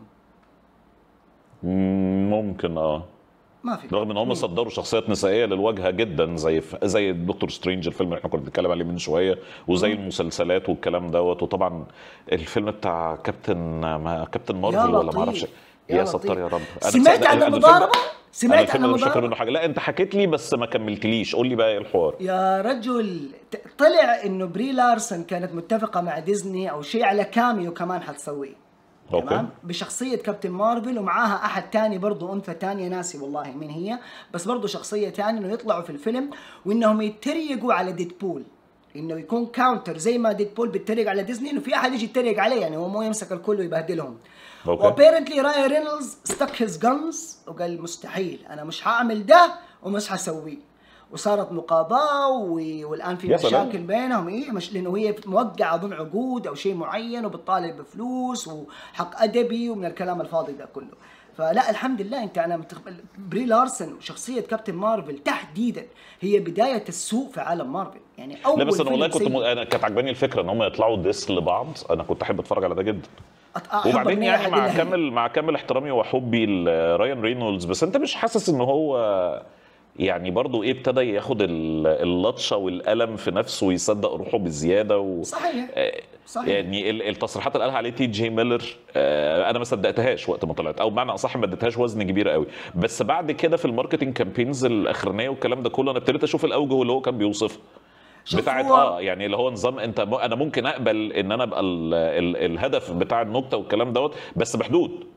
ممكن ما في، رغم ان هم صدروا شخصيات نسائيه للواجهه جدا زي دكتور سترينج الفيلم اللي احنا كنا بنتكلم عليه من شويه، وزي المسلسلات والكلام دوت، وطبعا الفيلم بتاع كابتن مارفل ولا ما اعرفش. يا ستار يا رب. سمعت عن المضاربه؟ سمعت عن المضاربه؟ مش فاكر منه حاجه. لا انت حكيت لي بس ما كملتليش، قول لي بقى ايه الحوار يا رجل. طلع انه بري لارسن كانت متفقه مع ديزني او شيء على كاميو كمان حتسويه، تمام، بشخصيه كابتن مارفل، ومعاها احد تاني برضو انثى تانية ناسي والله مين هي، بس برضو شخصيه تانية، انه يطلعوا في الفيلم وانهم يتريقوا على ديدبول، انه يكون كاونتر زي ما ديدبول بيتريق على ديزني، انه في احد يجي يتريق عليه، يعني هو مو يمسك الكل ويبهدلهم. وابيرنتلي راين رينولدز ستك هيز جنز وقال مستحيل، انا مش هعمل ده ومش هسويه، وصارت مقاضاه والان في مشاكل بينهم. مش لانه هي موقعه ضمن عقود او شيء معين وبتطالب بفلوس وحق ادبي ومن الكلام الفاضي ده كله. فلا الحمد لله انا بري لارسن وشخصيه كابتن مارفل تحديدا هي بدايه السوق في عالم مارفل، يعني اول. لا بس انا والله انا كانت عجباني الفكره ان هم يطلعوا ديس لبعض، انا كنت احب اتفرج على ده جدا. وبعدين يعني مع كامل احترامي وحبي لرايان رينولدز، بس انت مش حاسس ان هو يعني برضو ابتدى ياخد اللطشه والالم في نفسه ويصدق روحه بزياده صحيح. يعني التصريحات اللي قالها عليه تي جي ميلر انا ما صدقتهاش وقت ما طلعت، او بمعنى اصح ما اديتهاش وزن كبير قوي، بس بعد كده في الماركتنج كامبينز الاخرانيه والكلام ده كله انا ابتديت اشوف الاوجه اللي هو كان بيوصفها بتاعت يعني اللي هو نظام انا ممكن اقبل ان انا ابقى الهدف بتاع النكته والكلام دوت، بس بحدود.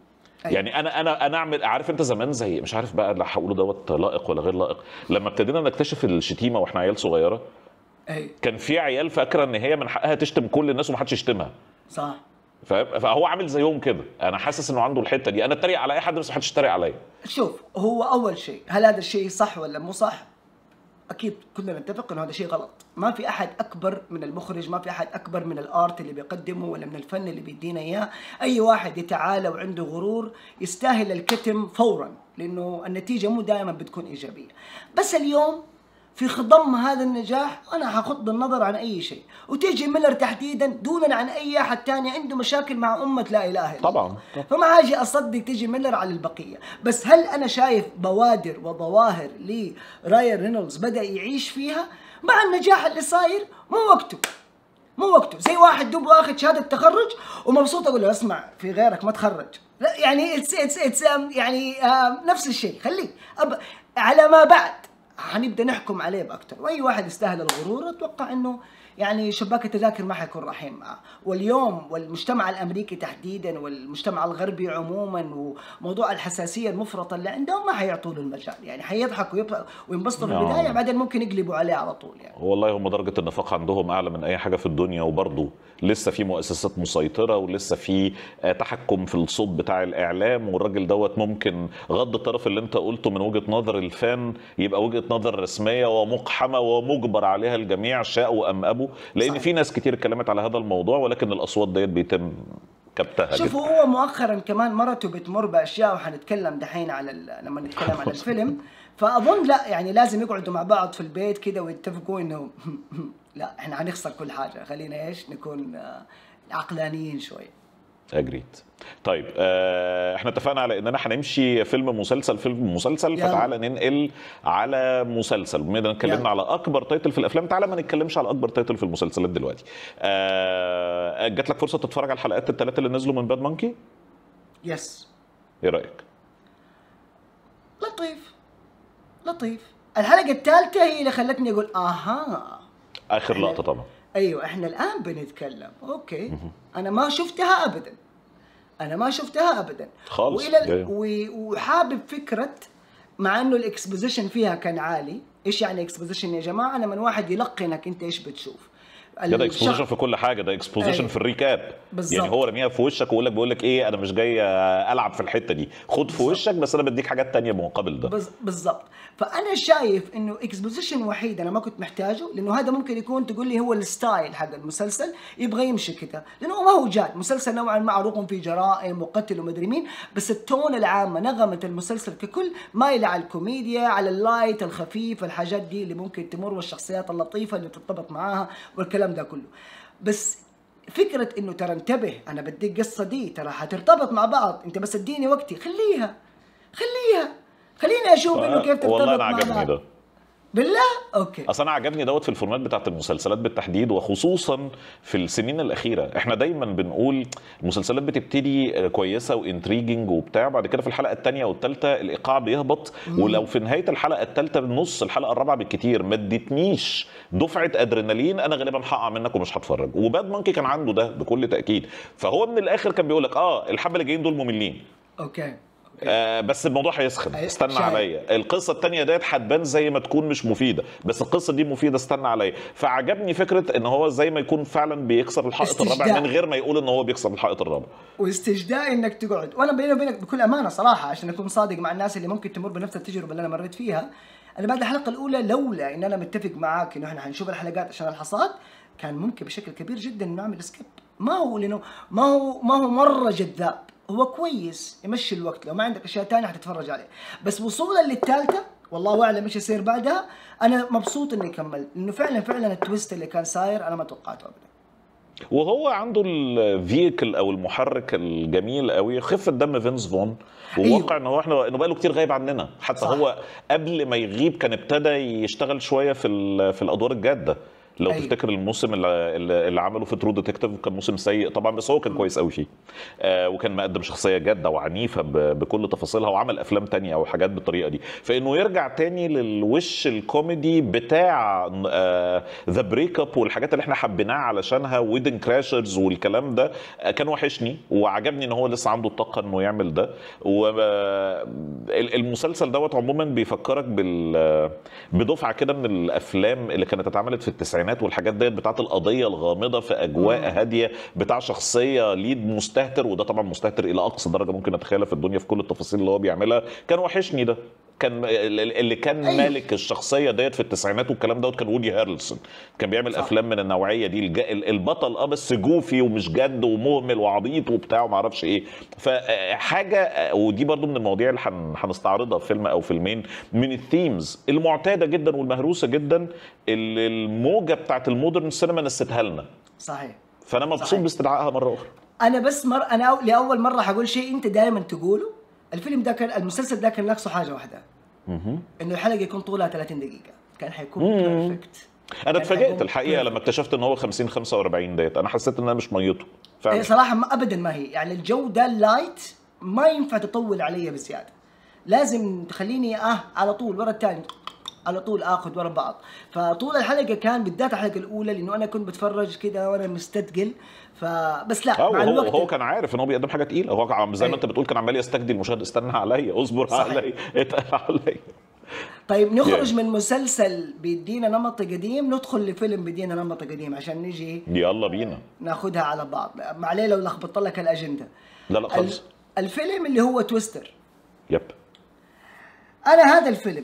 يعني انا اعمل، عارف انت زمان زي مش عارف بقى اللي هقوله دوت لائق ولا غير لائق، لما ابتدينا نكتشف الشتيمه واحنا عيال صغيره، اي كان في عيال فاكره ان هي من حقها تشتم كل الناس ومحدش يشتمها. صح. فهو عامل زيهم كده، انا حاسس انه عنده الحته دي، انا اتريق على اي حد بس محدش يتريق عليا. شوف، هو اول شيء هل هذا الشيء صح ولا مو صح؟ اكيد كلنا نتفق انه هذا شيء غلط. ما في احد اكبر من المخرج، ما في احد اكبر من الارت اللي بيقدمه ولا من الفن اللي بيدينا اياه. اي واحد يتعالى وعنده غرور يستاهل الكتم فورا، لانه النتيجه مو دائما بتكون ايجابيه. بس اليوم في خضم هذا النجاح انا هغض النظر عن اي شيء، وتيجي ميلر تحديدا دونا عن اي احد ثاني عنده مشاكل مع امه لا اله الا الله. طبعا. فما اجي اصدق تيجي ميلر على البقيه. بس هل انا شايف بوادر وظواهر لرايان رينولدز بدا يعيش فيها مع النجاح اللي صاير؟ مو وقته زي واحد دوب واخد شهاده تخرج ومبسوط، اقول له اسمع في غيرك ما تخرج. لا يعني اتس يعني نفس الشيء. خليه على ما بعد حنبدا نحكم عليه باكثر. واي واحد يستاهل الغرور اتوقع انه يعني شباك التذاكر ما حيكون رحيم معه. واليوم والمجتمع الامريكي تحديدا والمجتمع الغربي عموما وموضوع الحساسيه المفرطه اللي عندهم ما حيعطوا له المجال، يعني حيضحكوا وينبسطوا في البدايه بعدين ممكن يقلبوا عليه على طول. يعني والله هم درجه النفاق عندهم اعلى من اي حاجه في الدنيا، وبرضه لسه في مؤسسات مسيطره ولسه في تحكم في الصوت بتاع الاعلام، والراجل دوت ممكن غض الطرف اللي انت قلته من وجهه نظر الفان يبقى وجهه نظر رسميه ومقحمه ومجبر عليها الجميع شاءوا ام ابوا، لان صحيح. في ناس كتير اتكلمت على هذا الموضوع، ولكن الاصوات ديت بيتم كبتها. شوفوا هو مؤخرا كمان مرته بتمر باشياء، وحنتكلم دحين على لما نتكلم عن الفيلم. فاظن لا يعني لازم يقعدوا مع بعض في البيت كده ويتفقوا انه لا احنا حنخسر كل حاجه، خلينا ايش نكون عقلانيين شوي. اجريد. طيب احنا اتفقنا على اننا هنمشي فيلم مسلسل فتعالى ننقل على مسلسل. بما اننا اتكلمنا على اكبر تايتل في الافلام، تعالى ما نتكلمش على اكبر تايتل في المسلسلات دلوقتي. جات لك فرصه تتفرج على الحلقات الثلاثه اللي نزلوا من باد مونكي؟ يس. ايه رايك؟ لطيف. الحلقه الثالثه هي اللي خلتني اقول اخر لقطه طبعا. ايوه احنا الان بنتكلم اوكي. انا ما شفتها ابدا خالص. وحابب فكره، مع انه الاكسبوزيشن فيها كان عالي. ايش يعني اكسبوزيشن يا جماعه؟ لما واحد يلقنك انت ايش بتشوف. ده اكسبوزيشن في كل حاجه، ده اكسبوزيشن في الريكاب بالزبط. يعني هو رميها في وشك ويقول لك ايه، انا مش جاي العب في الحته دي، خد في وشك بس انا بديك حاجات تانية مقابل ده. بالضبط. فانا شايف انه اكسبوزيشن وحيد انا ما كنت محتاجه، لانه هذا ممكن يكون تقول لي هو الستايل حق المسلسل يبغى يمشي كده، لانه ما هو جاد مسلسل نوعا ما معروف في جرائم وقتل ومدري مين، بس التون العامه نغمه المسلسل ككل مايله على الكوميديا، على اللايت الخفيف، الحاجات دي اللي ممكن تمر، والشخصيات اللطيفه اللي ترتبط معاها والكلام ده كله. بس فكره انه ترى انتبه انا بديك قصه دي ترى حترتبط مع بعض، انت بس اديني وقتي، خليني اشوف انه كيف ترتبط. والله انا عجبني ده بالله. اوكي. اصل انا عجبني دوت في الفورمات بتاعت المسلسلات بالتحديد، وخصوصا في السنين الاخيره. احنا دايما بنقول المسلسلات بتبتدي كويسه وانتريجنج وبتاع، بعد كده في الحلقه الثانيه والثالثه الايقاع بيهبط، ولو في نهايه الحلقه الثالثه نص الحلقه الرابعه بالكتير ما اديتنيش دفعه ادرينالين، انا غالبا هقع منك ومش هتفرج. وباد مونكي كان عنده ده بكل تاكيد. فهو من الاخر كان بيقول لك الحبه اللي جايين دول مملين. اوكي. بس الموضوع هيسخن، استنى عليا. القصه الثانيه ديت هتبان زي ما تكون مش مفيده، بس القصه دي مفيده، استنى عليا. فعجبني فكره ان هو زي ما يكون فعلا بيكسر الحائط الرابع من غير ما يقول ان هو بيكسر الحائط الرابع، واستجداء انك تقعد. وانا بيني وبينك بكل امانه صراحه عشان اكون صادق مع الناس اللي ممكن تمر بنفس التجربه اللي انا مريت فيها، انا بعد الحلقه الاولى لولا ان انا متفق معاك انه احنا حنشوف الحلقات عشان الحصاد، كان ممكن بشكل كبير جدا نعمل سكيب. ما هو لانه ما هو مره جذاب، هو كويس يمشي الوقت، لو ما عندك اشياء ثانيه حتتفرج عليه. بس وصولا للثالثه والله اعلم ايش يصير بعدها، انا مبسوط اني كملت، لانه فعلا التويست اللي كان صاير انا ما توقعته ابدا. وهو عنده الفيكل او المحرك الجميل قوي، خفه دم فينس فون، وواقع ان هو انه بقى له كتير غايب عننا. حتى صح. هو قبل ما يغيب كان ابتدى يشتغل شويه في الادوار الجاده، لو أيوة. تفتكر الموسم اللي عمله في ترو ديتكتيف كان موسم سيء طبعا، بس هو كان كويس قوي فيه. وكان مقدم شخصيه جاده وعنيفه بكل تفاصيلها، وعمل افلام تانية او حاجات بالطريقه دي. فانه يرجع تاني للوش الكوميدي بتاع ذا بريك اب والحاجات اللي احنا حبيناها علشانها، ويدن كراشرز والكلام ده، كان وحشني. وعجبني ان هو لسه عنده الطاقه انه يعمل ده. والمسلسل دوت عموما بيفكرك بدفعه كده من الافلام اللي كانت اتعملت في التسعينات والحاجات ديت، بتاعت القضيه الغامضه في اجواء هاديه، بتاع شخصيه ليد مستهتر، وده طبعا مستهتر الى اقصى درجه ممكن اتخيلها في الدنيا في كل التفاصيل اللي هو بيعملها. كان وحشني ده. كان اللي كان أيوة. مالك الشخصيه ديت في التسعينات والكلام دوت كان وودي هارلسون. كان بيعمل صح. افلام من النوعيه دي، البطل بس جوفي ومش جد ومهمل وعبيط وبتاع وما اعرفش ايه. فحاجه، ودي برضو من المواضيع اللي هنستعرضها في فيلم او فيلمين، من الثيمز المعتاده جدا والمهروسه جدا اللي الموجه بتاعت المودرن سينما نستها لنا. صحيح. فانا مبسوط باستدعائها مره اخرى. انا بس انا لاول مره حقول شيء انت دائما تقوله. الفيلم ده كان، المسلسل ده كان ناقصه حاجه واحده، انه الحلقه يكون طولها 30 دقيقه، كان حيكون بيرفكت. انا اتفاجئت الحقيقه لما اكتشفت ان هو 50 45 دقيقه. انا حسيت ان انا مش ميته فعلا. صراحه ما ابدا ما هي يعني الجوده اللايت ما ينفع تطول علي بزياده، لازم تخليني على طول ورا الثاني، على طول اخذ ورا بعض. فطول الحلقه كان بالذات الحلقه الاولى، لانه انا كنت بتفرج كده وانا مستثقل، فبس لا مع الوقت هو كان عارف ان هو بيقدم حاجه تقيله. هو زي ما انت بتقول كان عمال يستجدي المشاهد، استنى عليا، اصبر عليا، اتقل عليا. طيب نخرج من مسلسل بيدينا نمط قديم ندخل لفيلم بيدينا نمط قديم عشان نجي يلا بينا ناخدها على بعض. معليه لو لخبطت لك الاجنده. لا خالص. الفيلم اللي هو تويستر. يب. انا هذا الفيلم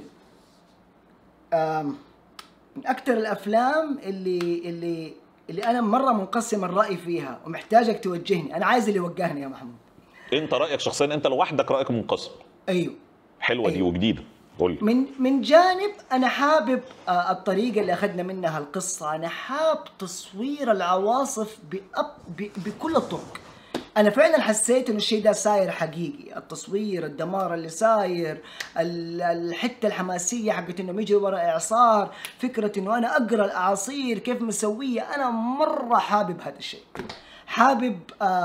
من اكثر الافلام اللي انا مره منقسم الراي فيها ومحتاجك توجهني. انا عايز اللي يوجهني يا محمود. انت رايك شخصيا، انت لوحدك رايك منقسم. ايوه حلوه. أيوه. دي وجديده. قول. من جانب انا حابب الطريقه اللي اخذنا منها القصه. انا حاب تصوير العواصف بكل الطرق. انا فعلا حسيت انه الشيء ده ساير حقيقي، التصوير، الدمار اللي ساير، الحته الحماسيه حقت انه يجي ورا اعصار، فكره انه انا اقرا الاعاصير كيف مسويه. انا مره حابب هذا الشيء، حابب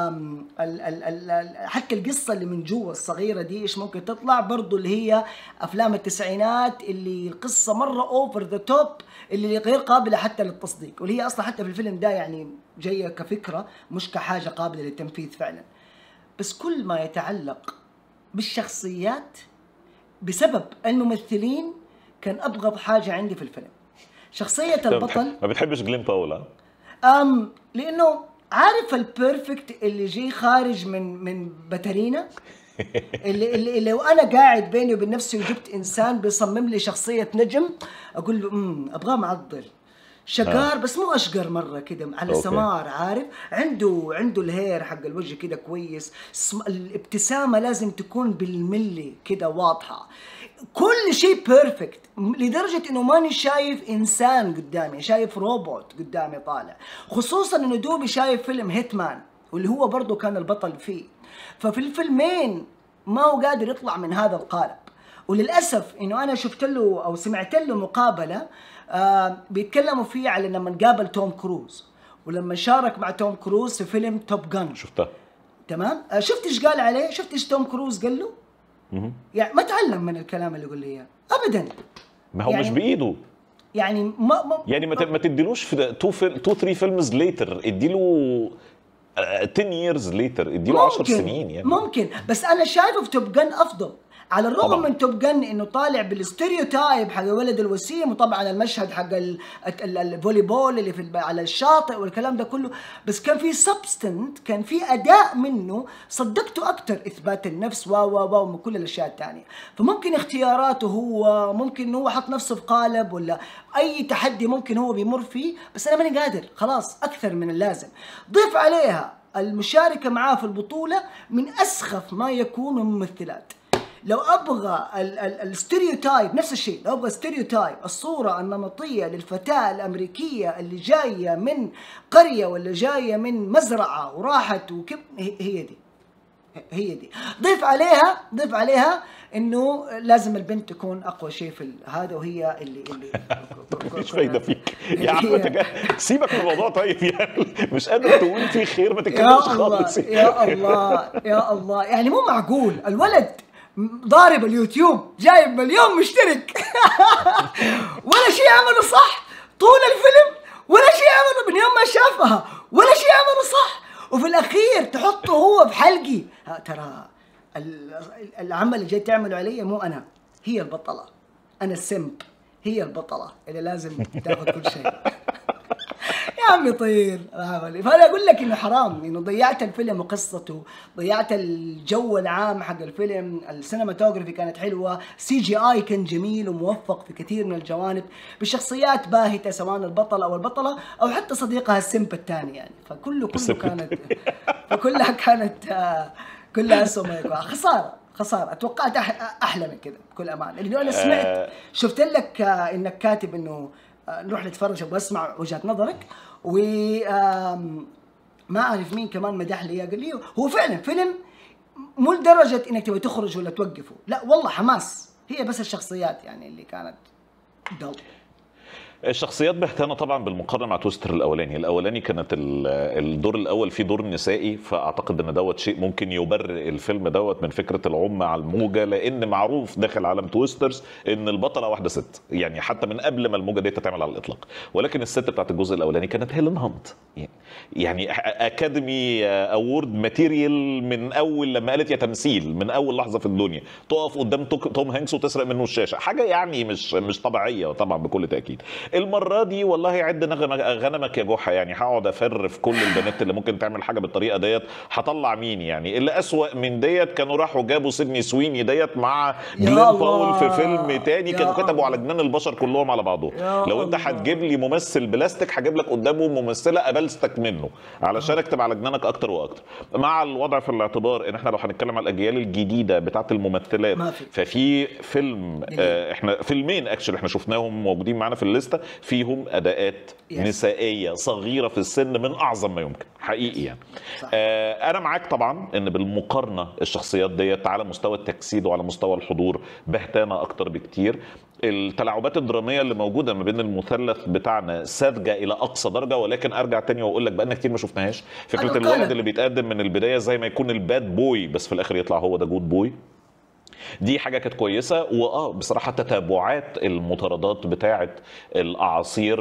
حتى القصه اللي من جوا الصغيره دي ايش ممكن تطلع برضو، اللي هي افلام التسعينات اللي القصه مره اوفر ذا توب، اللي غير قابله حتى للتصديق، واللي هي اصلا حتى في الفيلم ده يعني جايه كفكره مش كحاجه قابله للتنفيذ فعلا. بس كل ما يتعلق بالشخصيات بسبب الممثلين كان ابغض حاجه عندي في الفيلم شخصيه البطل. ما بتحبش جلين باول؟ لانه عارف البيرفكت اللي جاي خارج من باترينا اللي لو انا قاعد بيني وبين نفسي وجبت انسان بيصمم لي شخصيه نجم، اقول له ابغاه معضل شقار بس مو اشقر مره كده على سمار، عارف، عنده الهير حق الوجه كده كويس، الابتسامه لازم تكون بالملي كده واضحه، كل شيء بيرفكت، لدرجه انه ماني شايف انسان قدامي، شايف روبوت قدامي طالع، خصوصا انه دوبي شايف فيلم هيتمان واللي هو برضه كان البطل فيه. ففي الفيلمين ما هو قادر يطلع من هذا القالب. وللاسف انه انا شفت له او سمعت له مقابله بيتكلموا فيه على لما قابل توم كروز، ولما شارك مع توم كروز في فيلم توب جان. شفتها تمام. شفت ايش قال عليه؟ شفت ايش توم كروز قال له؟ يعني ما تعلم من الكلام اللي يقول لي اياه ابدا. ما هو يعني مش بايده يعني يعني ما تديلوش في 2 3 فيلمز ليتر، اديله 10 years later، اديله 10 سنين يعني. ممكن، بس انا شايفه في توب جن افضل، على الرغم طبعا من توب جن انه طالع بالستيريوتايب حق الولد الوسيم، وطبعا المشهد حق الفولي بول اللي على الشاطئ والكلام ده كله، بس كان في سبستنت، كان في اداء منه صدقته اكثر، اثبات النفس ومن كل الاشياء الثانيه. فممكن اختياراته هو، ممكن هو حط نفسه في قالب، ولا اي تحدي ممكن هو بيمر فيه، بس انا ماني قادر خلاص اكثر من اللازم. ضيف عليها المشاركه معاه في البطوله من اسخف ما يكون من ممثلات. لو ابغى الستيريوتايب نفس الشيء، لو ابغى ستيريوتايب الصوره النمطيه للفتاه الامريكيه اللي جايه من قريه ولا جايه من مزرعه وراحت وكيف، هي هي دي. ضيف عليها انه لازم البنت تكون اقوى شيء في هذا، وهي اللي مفيش فايده فيك يا عم، سيبك من الموضوع طيب يعني. مش قادر تقول فيه خير، ما تتكلمش خالص. يا الله يا الله، يعني مو معقول الولد ضارب اليوتيوب جايب مليون مشترك ولا شيء عمله صح طول الفيلم، ولا شيء عمله من يوم ما شافها، ولا شيء عمله صح، وفي الاخير تحطه هو في حلقي. ترى العمل اللي جاي تعمله علي مو انا، هي البطله، انا السمب، هي البطله اللي لازم تاخذ كل شيء. يا عمي طير. فانا اقول لك انه حرام، انه ضيعت الفيلم وقصته، ضيعت الجو العام حق الفيلم، السينماتوجرافي كانت حلوه، CGI كان جميل وموفق في كثير من الجوانب، بالشخصيات باهته سواء البطل او البطله او حتى صديقها السمب الثاني يعني، فكله كانت فكلها كانت كلها اسوء ما يكون. خساره. اتوقعت احلى من كده بكل امانه، لانه انا سمعت شفت لك انك كاتب انه نروح نتفرج واسمع وجهة نظرك، و ما اعرف مين كمان مدح لي قال لي هو فعلا فيلم مو لدرجه انك تبغى تخرج ولا توقفه، لا والله حماس، هي بس الشخصيات يعني اللي كانت ضل. الشخصيات بهتانه طبعا بالمقارنه مع تويستر الاولاني كانت الدور الاول فيه دور نسائي، فاعتقد ان دوت شيء ممكن يبرئ الفيلم دوت من فكره العم على الموجه، لان معروف داخل عالم تويسترز ان البطله واحده ست، يعني حتى من قبل ما الموجه دي تتعمل على الاطلاق. ولكن الست بتاعت الجزء الاولاني كانت هيلين هانت، يعني اكاديمي اوورد ماتيريال من اول لما قالت يا تمثيل، من اول لحظه في الدنيا تقف قدام توم هانكس وتسرق منه الشاشه، حاجه يعني مش طبيعيه طبعا بكل تاكيد. المره دي والله عد غنمك يا جحا، يعني هقعد افر في كل البنات اللي ممكن تعمل حاجه بالطريقه ديت، هطلع مين يعني؟ اللي اسوأ من ديت كانوا راحوا جابوا سيدني سويني ديت مع جلين باول في فيلم تاني، كانوا كتبوا على جنان البشر كلهم على بعضهم. لو انت هتجيب لي ممثل بلاستيك هجيب لك قدامه ممثله ابلستك منه علشان اكتب على جنانك اكتر واكتر. مع الوضع في الاعتبار ان احنا لو هنتكلم على الاجيال الجديده بتاعه الممثلات، ففي فيلم احنا فيلمين اكشلي احنا شفناهم موجودين معانا في الليسته فيهم اداءات نسائيه صغيره في السن من اعظم ما يمكن حقيقي يعني. انا معاك طبعا ان بالمقارنه الشخصيات ديت على مستوى التجسيد وعلى مستوى الحضور بهتانه اكتر بكتير. التلاعبات الدراميه اللي موجوده ما بين المثلث بتاعنا ساذجه الى اقصى درجه، ولكن ارجع تاني واقول لك بقالنا كتير ما شفناهاش. فكره الولد اللي بيتقدم من البدايه زي ما يكون الباد بوي بس في الاخر يطلع هو ده جود بوي، دي حاجه كانت كويسه. بصراحه تتابعات المطاردات بتاعه الاعاصير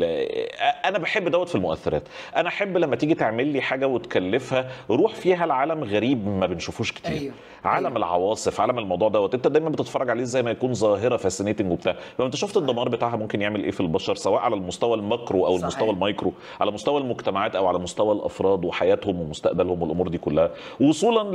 انا بحب دوت في المؤثرات. انا احب لما تيجي تعمل لي حاجه وتكلفها روح فيها لعالم غريب ما بنشوفوش كتير. عالم العواصف، عالم الموضوع دوت انت دايما بتتفرج عليه زي ما يكون ظاهره فاسينيتنج وبتاع، لو انت شفت الدمار بتاعها ممكن يعمل ايه في البشر سواء على المستوى الماكرو او المستوى المايكرو، على مستوى المجتمعات او على مستوى الافراد وحياتهم ومستقبلهم والامور دي كلها، وصولا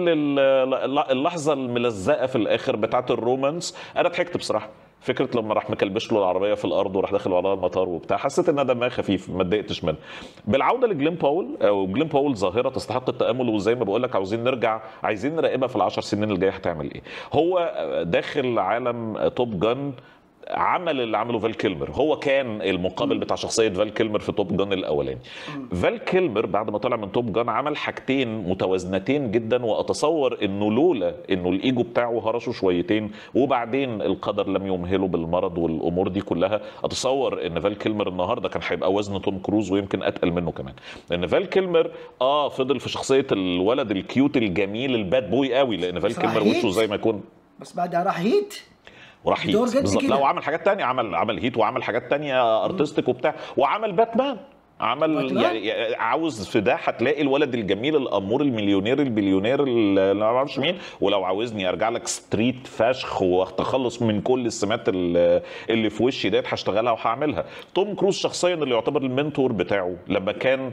للحظه الملزقه في الاخر بتاعه الرومانس. انا ضحكت بصراحه، فكره لما راح مكلبش له العربيه في الارض وراح داخل وراها المطار وبتاع، حسيت ان دمها خفيف ما اتضايقتش منها. بالعوده لجلين باول، او جلين باول ظاهره تستحق التامل، وزي ما بقول لك عاوزين نرجع عايزين نراقبها في ال10 سنين اللي جايه هتعمل ايه. هو داخل عالم توب جان عمل اللي عمله فال كيلمر، هو كان المقابل بتاع شخصيه فال كيلمر في توب جان الاولاني. فال كيلمر بعد ما طلع من توب جان عمل حاجتين متوازنتين جدا، واتصور انه لولا انه الايجو بتاعه هرشه شويتين وبعدين القدر لم يمهله بالمرض والامور دي كلها، اتصور ان فال كيلمر النهارده كان هيبقى وزن توم كروز ويمكن اتقل منه كمان. لان فال كيلمر فضل في شخصيه الولد الكيوت الجميل الباد بوي قوي، لان فال كيلمر وشه زي ما يكون بس بعدها راح هيت وراح هيت بالظبط. لا وعمل حاجات تانية، عمل هيت وعمل حاجات تانية ارتستيك وبتاع، وعمل باتمان، عمل يعني عاوز في ده هتلاقي الولد الجميل الامور المليونير البليونير اللي ما اعرفش مين، ولو عاوزني ارجع لك ستريت فشخ واتخلص من كل السمات اللي في وشي ديت هشتغلها وهعملها. توم كروز شخصيا اللي يعتبر المنتور بتاعه لما كان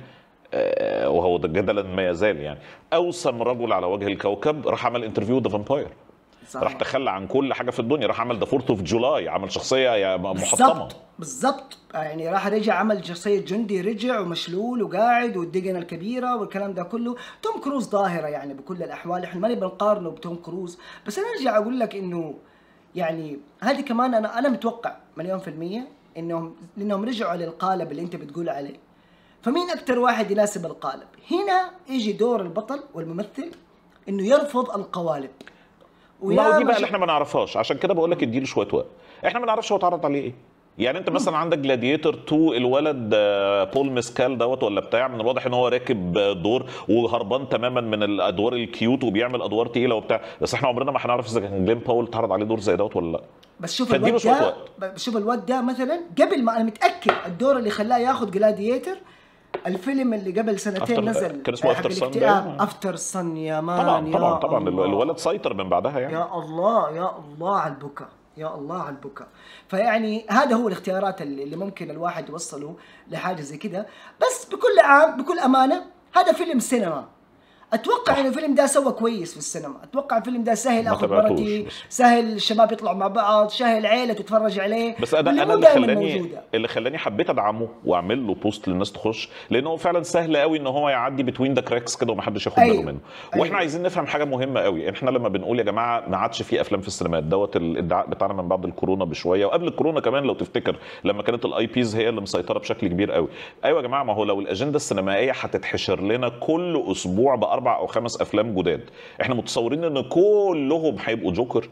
وهو جدلا ما يزال يعني اوسم رجل على وجه الكوكب، راح عمل انترفيو ذا فامباير، راح تخلى عن كل حاجه في الدنيا، راح عمل ذا 4th اوف جولاي، عمل شخصيه محطمه بالضبط يعني راح رجع عمل شخصيه جندي، رجع ومشلول وقاعد والدقن الكبيره والكلام ده كله. توم كروز ظاهره يعني بكل الاحوال، احنا ما نبي نقارنه بتوم كروز، بس انا ارجع اقول لك انه يعني هذه كمان انا متوقع مليون في المية انهم رجعوا للقالب اللي انت بتقول عليه. فمين اكثر واحد يناسب القالب؟ هنا يجي دور البطل والممثل انه يرفض القوالب. ما هو دي بقى اللي احنا ما نعرفهاش، عشان كده بقول لك اديله شويه وقت. احنا ما نعرفش هو اتعرض عليه ايه. يعني انت مثلا عندك جلاديتور 2 الولد بول مسكال دوت ولا بتاع، من الواضح ان هو راكب دور وهربان تماما من الادوار الكيوت وبيعمل ادوار تقيله وبتاع، بس احنا عمرنا ما هنعرف اذا كان جلين باول اتعرض عليه دور زي دوت ولا لا. بس شوف الواد ده، شوف الواد ده مثلا قبل ما، انا متاكد الدور اللي خلاه ياخذ جلاديتور الفيلم اللي قبل سنتين نزل كان اسمه افتر سن. افتر سن يا مان. طبعا الولد سيطر من بعدها يعني. يا الله يا الله على البكاء، يا الله على البكاء. فيعني هذا هو الاختيارات اللي ممكن الواحد يوصله لحاجه زي كده. بس بكل عام بكل امانه هذا فيلم سينما. اتوقع ان الفيلم ده سوى كويس في السينما، اتوقع الفيلم ده سهل اخذ مرتي، سهل الشباب يطلعوا مع بعض، سهل عيله تتفرج عليه. بس انا اللي خلاني حبيت ادعمه واعمل له بوست للناس تخش، لانه هو فعلا سهل قوي ان هو يعدي بتوين ذا كراكس كده ومحدش ياخد باله منه. واحنا عايزين نفهم حاجه مهمه قوي، احنا لما بنقول يا جماعه ما عادش في افلام في السينمات، دوت الادعاء بتاعنا من بعد الكورونا بشويه، وقبل الكورونا كمان لو تفتكر لما كانت الاي بيز هي اللي مسيطره بشكل كبير قوي. ايوه يا جماعه، ما هو لو الاجنده السينمائيه هتتحشر لنا كل اسبوع باربع او خمس افلام جداد، احنا متصورين ان كلهم هيبقوا جوكر؟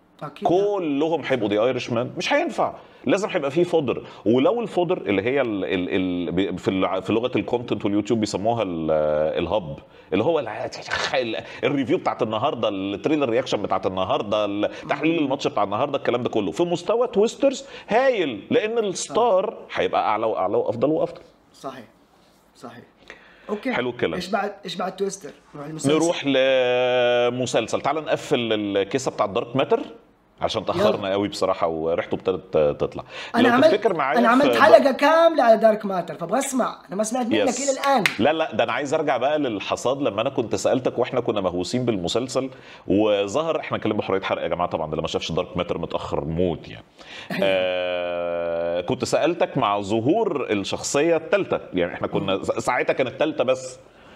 كلهم هيبقوا دي ايرش مان؟ مش هينفع، لازم هيبقى فيه فودر. ولو الفودر اللي هي في لغه الكونتنت واليوتيوب بيسموها الهب، اللي هو الريفيو بتاعت النهارده، التريلر رياكشن بتاعت النهارده، تحليل الماتش بتاع النهارده، الكلام ده كله في مستوى تويسترز هايل، لان الستار هيبقى اعلى واعلى وافضل وافضل. صحيح صحيح. اوكي حلو الكلام. ايش بعد تويستر؟ نروح لمسلسل. تعال نقفل الكيسه بتاع الدارك ماتر عشان تاخرنا قوي بصراحه وريحته ابتدت تطلع. انا عملت حلقه كامله على دارك ماتر، فابغى اسمع، انا ما سمعت منك الى الان. لا ده انا عايز ارجع بقى للحصاد، لما انا كنت سالتك واحنا كنا مهووسين بالمسلسل وظهر، احنا نتكلم بحريه حرق يا جماعه طبعا، ده اللي ما شافش دارك ماتر متاخر موت يعني. كنت سالتك مع ظهور الشخصيه الثالثه، يعني احنا كنا ساعتها كانت الثالثه بس،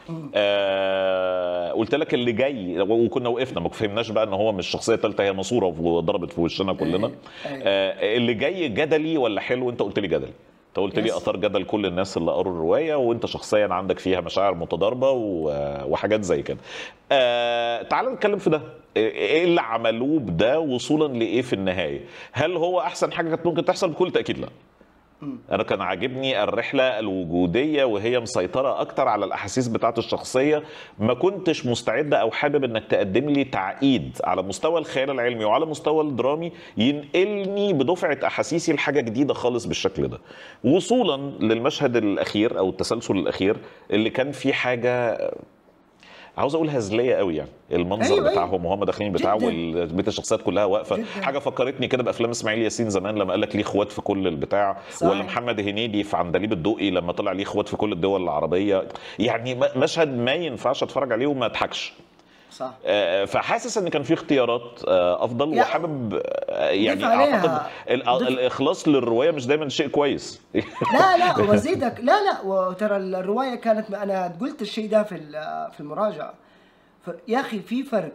قلت لك اللي جاي، وكنا وقفنا ما فهمناش بقى ان هو مش الشخصيه الثالثه، هي ماسوره وضربت في وشنا كلنا. اللي جاي جدلي ولا حلو؟ انت قلت لي جدلي، انت قلت لي اثار جدل كل الناس اللي قروا الروايه، وانت شخصيا عندك فيها مشاعر متضاربه وحاجات زي كده. تعال نتكلم في ده، ايه اللي عملوه بده وصولا لايه في النهايه؟ هل هو احسن حاجه كانت ممكن تحصل؟ بكل تاكيد لا. انا كان عاجبني الرحله الوجوديه وهي مسيطره اكتر على الاحاسيس بتاعه الشخصيه، ما كنتش مستعده او حابب انك تقدم لي تعقيد على مستوى الخيال العلمي وعلى مستوى الدرامي ينقلني بدفعه احاسيسي لحاجه جديده خالص بالشكل ده، وصولا للمشهد الاخير او التسلسل الاخير اللي كان فيه حاجه عاوز اقول هزليه قوي، يعني المنظر بتاعهم وهم داخلين بتاعه والبيت الشخصيات كلها واقفه، حاجه فكرتني كده بافلام اسماعيل ياسين زمان لما قال لك ليه اخوات في كل البتاع، ولا محمد هنيدي في عندليب الدقي لما طلع ليه اخوات في كل الدول العربيه. يعني مشهد ما ينفعش اتفرج عليه وما اضحكش. صح. فحاسس ان كان في اختيارات افضل، وحابب يعني اعتقد الاخلاص للروايه مش دايما شيء كويس. لا وزيدك، لا وترى الروايه كانت، انا قلت الشيء ده في المراجعه، يا اخي في فرق،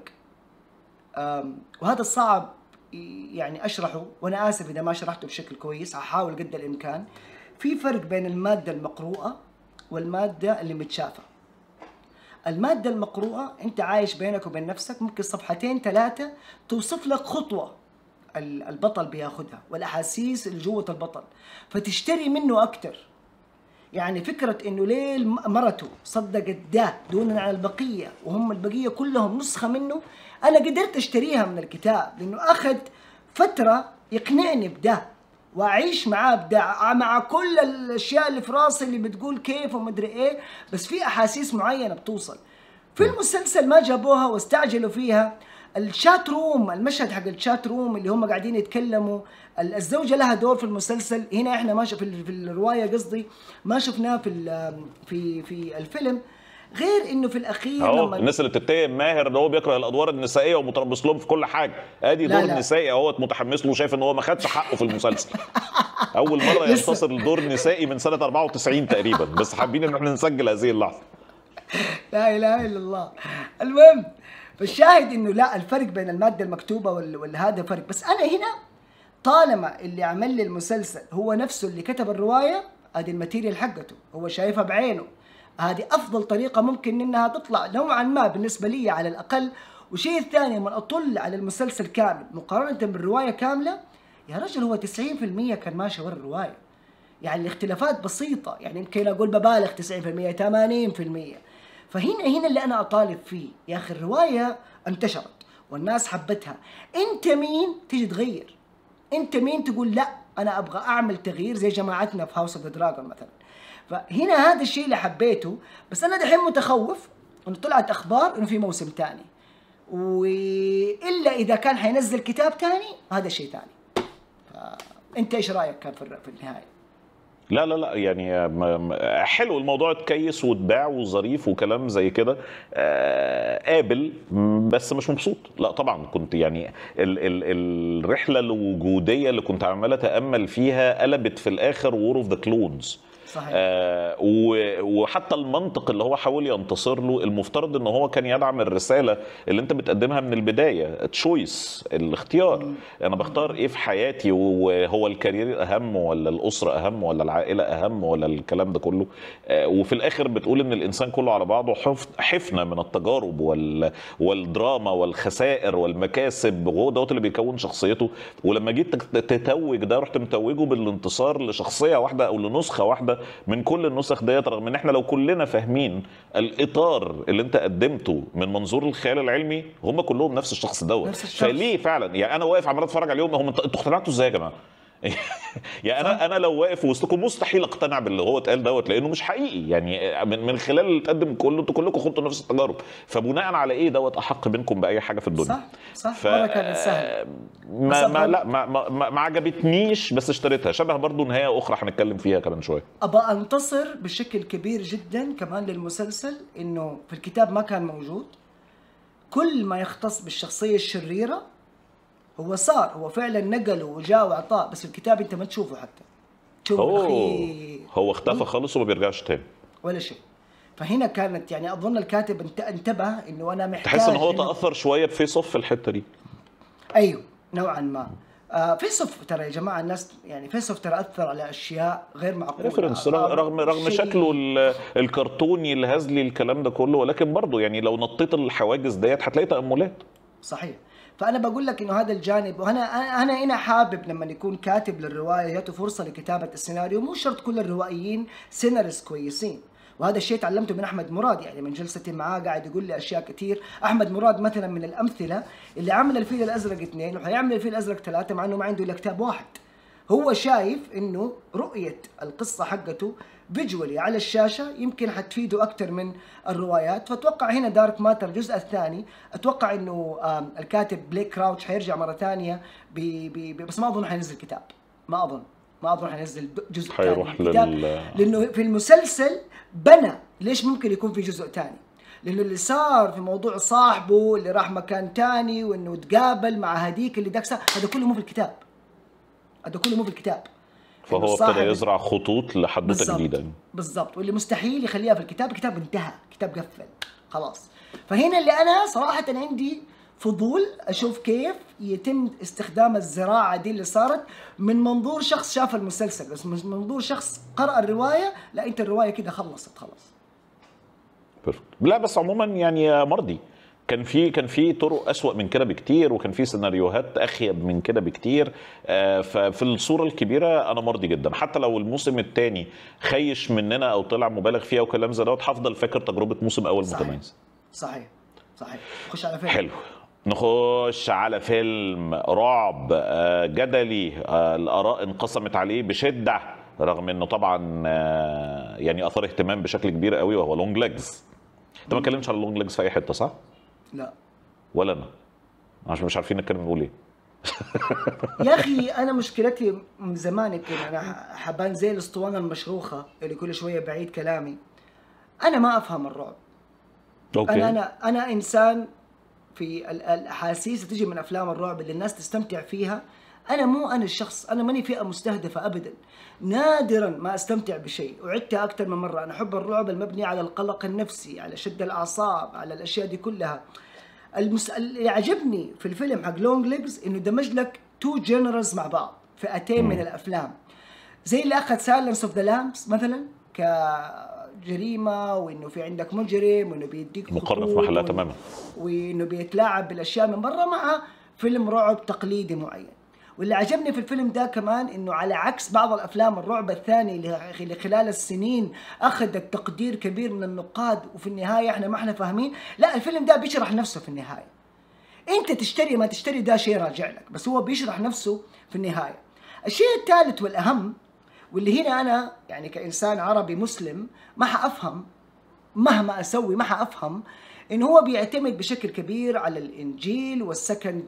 وهذا الصعب يعني اشرحه، وانا اسف اذا ما شرحته بشكل كويس، هحاول قد الامكان. في فرق بين الماده المقروءه والماده اللي متشافه. المادة المقروءة أنت عايش بينك وبين نفسك، ممكن صفحتين ثلاثة توصف لك خطوة البطل بياخدها والأحاسيس اللي جوة البطل، فتشتري منه أكتر. يعني فكرة إنه ليه مرته صدقت ده دونا عن البقية وهم البقية كلهم نسخة منه، أنا قدرت أشتريها من الكتاب لأنه أخذ فترة يقنعني بده واعيش معاه ابداع مع كل الاشياء اللي في راسي اللي بتقول كيف ومدري ايه، بس في احاسيس معينه بتوصل. في المسلسل ما جابوها واستعجلوا فيها. الشات روم، المشهد حق الشات روم اللي هم قاعدين يتكلموا، الزوجه لها دور في المسلسل، هنا احنا ما في الروايه قصدي ما شفناه في الفيلم، غير انه في الاخير لما الناس اللي بتتهم ماهر ان هو بيكره الادوار النسائيه ومتربص لهم في كل حاجه، ادي دور نسائي اهو متحمس له وشايف ان هو ما خدش حقه في المسلسل. اول مره ينتصر لدور نسائي من سنه 94 تقريبا، بس حابين ان احنا نسجل هذه اللحظه. لا اله الا الله. المهم فالشاهد انه لا، الفرق بين الماده المكتوبه والهذا فرق. بس انا هنا طالما اللي عمل لي المسلسل هو نفسه اللي كتب الروايه، ادي الماتيريال حقته، هو شايفها بعينه، هذه افضل طريقه ممكن انها تطلع نوعا ما بالنسبه لي على الاقل. والشيء الثاني، من اطل على المسلسل كامل مقارنه بالروايه كامله، يا رجل هو 90% كان ماشي ورا الروايه. يعني الاختلافات بسيطه، يعني يمكن اقول ببالغ 90% 80%. فهنا اللي انا اطالب فيه، يا اخي الروايه انتشرت والناس حبتها، انت مين تيجي تغير؟ انت مين تقول لا انا ابغى اعمل تغيير زي جماعتنا في هاوس اوف ذا دراجون مثلا؟ فهنا هذا الشيء اللي حبيته. بس انا دحين متخوف انه طلعت اخبار انه في موسم ثاني، والا اذا كان حينزل كتاب ثاني هذا شيء ثاني. انت ايش رايك كان في النهايه؟ لا لا لا يعني حلو الموضوع، اتكيس واتباع وظريف وكلام زي كده، قابل، بس مش مبسوط. لا طبعا كنت يعني الرحله الوجوديه اللي كنت عمال اتامل فيها قلبت في الاخر وور اوف ذا كلونز. صحيح. وحتى المنطق اللي هو حاول ينتصر له، المفترض ان هو كان يدعم الرساله اللي انت بتقدمها من البدايه، تشويس، الاختيار. انا بختار ايه في حياتي، وهو الكارير اهم ولا الاسره اهم ولا العائله اهم ولا الكلام ده كله. وفي الاخر بتقول ان الانسان كله على بعضه حفنه من التجارب والدراما والخسائر والمكاسب، وهو دوت اللي بيكون شخصيته. ولما جيت تتوج ده، رحت متوجه بالانتصار لشخصيه واحده او لنسخه واحده من كل النسخ ديت، رغم ان احنا لو كلنا فاهمين الاطار اللي انت قدمته من منظور الخيال العلمي، هم كلهم نفس الشخص دوت. فليه فعلا يعني انا واقف عمال اتفرج عليهم، هم انتوا اقتنعتوا ازاي يا جماعه؟ يعني انا لو واقف وسطكم مستحيل اقتنع باللي هو اتقال دوت، لانه مش حقيقي. يعني من خلال اللي اتقدم كله، انتوا كلكم خضتوا نفس التجارب، فبناء على ايه دوت احق منكم باي حاجه في الدنيا؟ صح. مره كانت سهله. ما عجبتنيش، بس اشتريتها. شبه برضو نهايه اخرى هنتكلم فيها كمان شويه. ابى انتصر بشكل كبير جدا كمان للمسلسل، انه في الكتاب ما كان موجود. كل ما يختص بالشخصيه الشريره هو فعلا نقله وجاء واعطاه، بس في الكتاب انت ما تشوفه، حتى تشوفه هو اختفى خالص وما بيرجعش تاني ولا شيء. فهنا كانت يعني اظن الكاتب انتبه انه انا محتاج، تحس ان هو تاثر شويه بفيس اوف في الحته دي. ايوه نوعا ما. فيس اوف ترى يا جماعه الناس، يعني فيس اوف ترى اثر على اشياء غير معقوله، رغم شكله الكرتوني الهزلي الكلام ده كله، ولكن برضه يعني لو نطيت الحواجز ديت هتلاقي تاملات. صحيح. فانا بقول لك انه هذا الجانب، وانا هنا حابب لما يكون كاتب للروايه يعطي فرصه لكتابه السيناريو. مو شرط كل الروائيين سيناريست كويسين، وهذا الشيء تعلمته من احمد مراد. يعني من جلستي معاه قاعد يقول لي اشياء كثير. احمد مراد مثلا من الامثله اللي عمل الفيل الازرق 2 وحيعمل الفيل الازرق 3 مع انه ما عنده الا كتاب واحد. هو شايف انه رؤيه القصه حقته فيجولي على الشاشه يمكن حتفيده اكثر من الروايات. فاتوقع هنا دارك ماتر الجزء الثاني، اتوقع انه الكاتب بليك كراوتش حيرجع مره ثانيه بس ما اظن حينزل كتاب. ما اظن حينزل جزء ثاني كتاب، لانه في المسلسل بنى ليش ممكن يكون في جزء ثاني. لانه اللي صار في موضوع صاحبه اللي راح مكان ثاني وانه تقابل مع هذيك اللي دكسه، هذا كله مو في الكتاب. فهو ابتدى يزرع خطوط لحدوته جديده. بالضبط. واللي مستحيل يخليها في الكتاب انتهى، كتاب قفل خلاص. فهنا اللي انا صراحه عندي فضول اشوف كيف يتم استخدام الزراعه دي اللي صارت من منظور شخص شاف المسلسل، بس من منظور شخص قرأ الروايه. لا انت الروايه كده خلصت خلاص. لا بس عموما يعني مرضي. كان في طرق أسوأ من كده بكتير، وكان في سيناريوهات أخيب من كده بكتير. ففي الصورة الكبيرة أنا مرضي جدا. حتى لو الموسم الثاني خيش مننا أو طلع مبالغ فيها وكلام زي دوت، هفضل فاكر تجربة موسم أول متميز. صحيح. نخش على فيلم حلو. نخش على فيلم رعب جدلي. الآراء انقسمت عليه بشدة، رغم انه طبعا يعني اثار اهتمام بشكل كبير قوي، وهو لونج ليجز. انت ما اتكلمتش على لونج ليجز في اي حته صح؟ لا ولا انا، عشان مش عارفين نتكلم نقول ايه. يا اخي انا مشكلتي من زمان يمكن انا حبان زي الاسطوانه المشروخه اللي كل شويه بعيد كلامي. انا ما افهم الرعب. أوكي. انا انسان في الاحاسيس اللي تجي من افلام الرعب اللي الناس تستمتع فيها. انا الشخص، انا ماني فئه مستهدفه ابدا. نادرا ما استمتع بشيء، وعدتها اكثر من مره. انا احب الرعب المبني على القلق النفسي، على شد الاعصاب، على الاشياء دي كلها. اللي عجبني في الفيلم حق لونج ليجز انه دمج لك تو جنرالز مع بعض، فئتين من الافلام، زي اللي اخذ سايلنس اوف ذا لامبس مثلا. جريمه، وانه في عندك مجرم، وانه بيديك مقارنه في محلها تماما، وانه بيتلاعب بالاشياء من برا، مع فيلم رعب تقليدي معين. واللي عجبني في الفيلم ده كمان انه على عكس بعض الافلام الرعب الثاني اللي خلال السنين اخذت تقدير كبير من النقاد وفي النهايه احنا ما احنا فاهمين، لا الفيلم ده بيشرح نفسه في النهايه. انت تشتري ما تشتري ده شيء راجع لك، بس هو بيشرح نفسه في النهايه. الشيء الثالث والاهم، واللي هنا انا يعني كانسان عربي مسلم ما حافهم مهما اسوي، ما حافهم انه هو بيعتمد بشكل كبير على الانجيل والسكند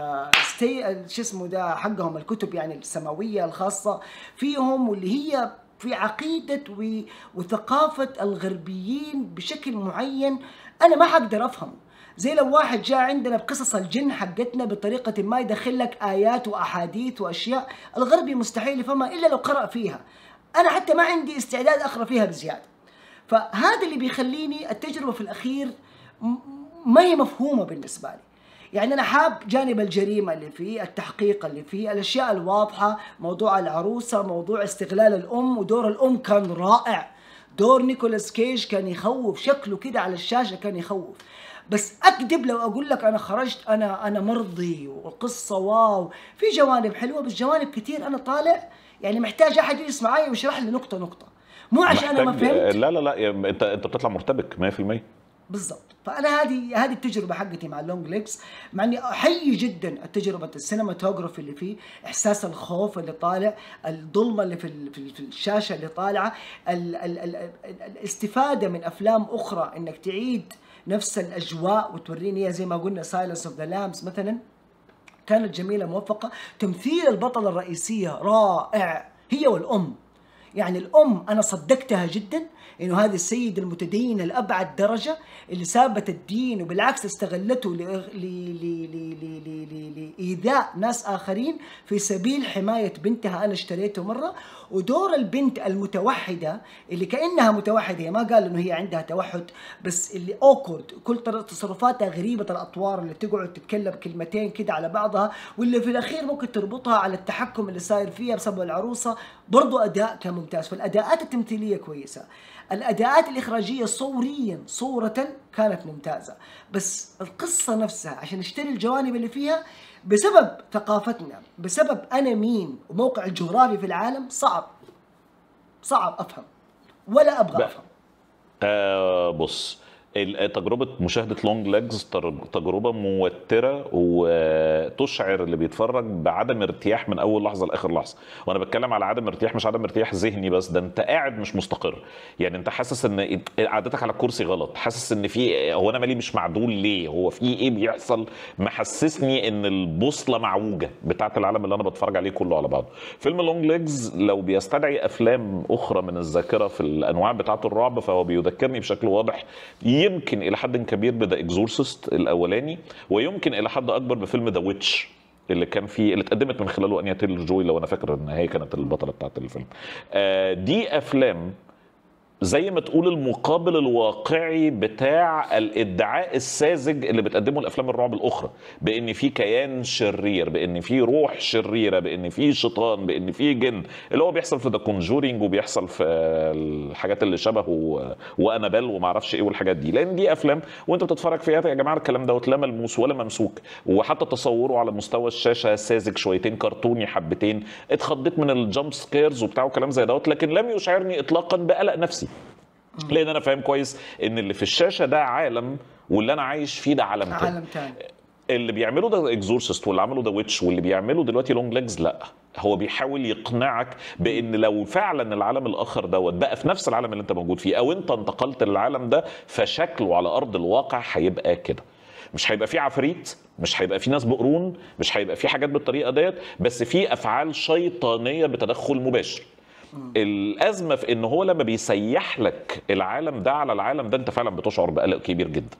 شو اسمه ده حقهم، الكتب يعني السماويه الخاصه فيهم، واللي هي في عقيده وثقافه الغربيين بشكل معين انا ما حقدر افهمه. زي لو واحد جاء عندنا بقصص الجن حقتنا بطريقه ما يدخل لك ايات واحاديث واشياء الغربي مستحيل يفهمها الا لو قرأ فيها. انا حتى ما عندي استعداد اقرا فيها بزياده. فهذا اللي بيخليني التجربه في الاخير ما هي مفهومه بالنسبه لي. يعني انا حاب جانب الجريمه اللي فيه، التحقيق اللي فيه، الاشياء الواضحه، موضوع العروسه، موضوع استغلال الام، ودور الام كان رائع. دور نيكولاس كيج كان يخوف، شكله كده على الشاشه كان يخوف. بس اكذب لو اقول لك انا خرجت انا مرضي والقصه واو. في جوانب حلوه بس جوانب كثير انا طالع يعني محتاج احد يجلس معي ويشرح لي نقطه نقطه، مو عشان انا ما فهمت. لا انت بتطلع مرتبك 100%. بالضبط. فانا هذه التجربه حقتي مع اللونج ليجز، مع اني احيي جدا التجربه السينماتوجرافي اللي فيه، احساس الخوف اللي طالع، الظلمه اللي في الشاشه اللي طالعه، الاستفاده من افلام اخرى انك تعيد نفس الاجواء وتوريني زي ما قلنا سايلنس اوف ذا لامبس مثلا، كانت جميله موفقه. تمثيل البطله الرئيسيه رائع، هي والام. يعني الام انا صدقتها جدا انه هذه السيده المتدينه لابعد درجه اللي سابت الدين وبالعكس استغلته لايذاء ناس اخرين في سبيل حمايه بنتها. انا اشتريته مره. ودور البنت المتوحده اللي كانها متوحده، هي ما قال انه هي عندها توحد، بس اللي اوكورد، كل تصرفاتها غريبه الاطوار، اللي تقعد تتكلم كلمتين كده على بعضها، واللي في الاخير ممكن تربطها على التحكم اللي صاير فيها بسبب العروسه. برضو اداء كان ممتاز. فالاداءات التمثيليه كويسه، الاداءات الاخراجيه صوريا صوره كانت ممتازه، بس القصه نفسها عشان نشتري الجوانب اللي فيها بسبب ثقافتنا، بسبب انا مين وموقع الجغرافي في العالم، صعب افهم ولا ابغى افهم. بص، تجربة مشاهدة لونج ليجز تجربة موترة وتشعر اللي بيتفرج بعدم ارتياح من أول لحظة لآخر لحظة. وأنا بتكلم على عدم ارتياح، مش عدم ارتياح ذهني بس، ده أنت قاعد مش مستقر. يعني أنت حاسس إن قعدتك على الكرسي غلط، حاسس إن في هو أنا مالي مش معدول ليه، هو في إيه بيحصل، محسسني إن البوصلة معوجة بتاعة العالم اللي أنا بتفرج عليه كله على بعضه. فيلم لونج ليجز لو بيستدعي أفلام أخرى من الذاكرة في الأنواع بتاعة الرعب، فهو بيذكرني بشكل واضح يمكن الى حد كبير بذا اكزورسيست الاولاني، ويمكن الى حد اكبر بفيلم ذا ويتش اللي كان فيه، اللي اتقدمت من خلاله انيا تيلر جوي، لو انا فاكر ان هي كانت البطله بتاعت الفيلم. دي افلام زي ما تقول المقابل الواقعي بتاع الادعاء الساذج اللي بتقدمه الافلام الرعب الاخرى، بان في كيان شرير، بان في روح شريره، بان في شيطان، بان في جن، اللي هو بيحصل في ذا كونجورينج وبيحصل في الحاجات اللي شبهه وانابيل وما اعرفش ايه والحاجات دي. لان دي افلام وانت بتتفرج فيها يا جماعه الكلام دوت لا ملموس ولا ممسوك، وحتى تصوره على مستوى الشاشه ساذج شويتين، كرتوني حبتين، اتخضيت من الجامب سكيرز وبتاع وكلام زي دوت، لكن لم يشعرني اطلاقا بقلق نفسي، لان انا فاهم كويس ان اللي في الشاشه ده عالم واللي انا عايش فيه ده عالم تاني. اللي بيعملوا ده اكزورسيست واللي عملوا ده ويتش واللي بيعملوا دلوقتي لونج ليجز، لا هو بيحاول يقنعك بان لو فعلا العالم الاخر دوت بقى في نفس العالم اللي انت موجود فيه، او انت انتقلت للعالم ده، فشكله على ارض الواقع هيبقى كده. مش هيبقى فيه عفريت، مش هيبقى فيه ناس بقرون، مش هيبقى فيه حاجات بالطريقه ديت، بس فيه افعال شيطانيه بتدخل مباشر. الازمه في ان هو لما بيسيح لك العالم ده على العالم ده، انت فعلا بتشعر بقلق كبير جدا.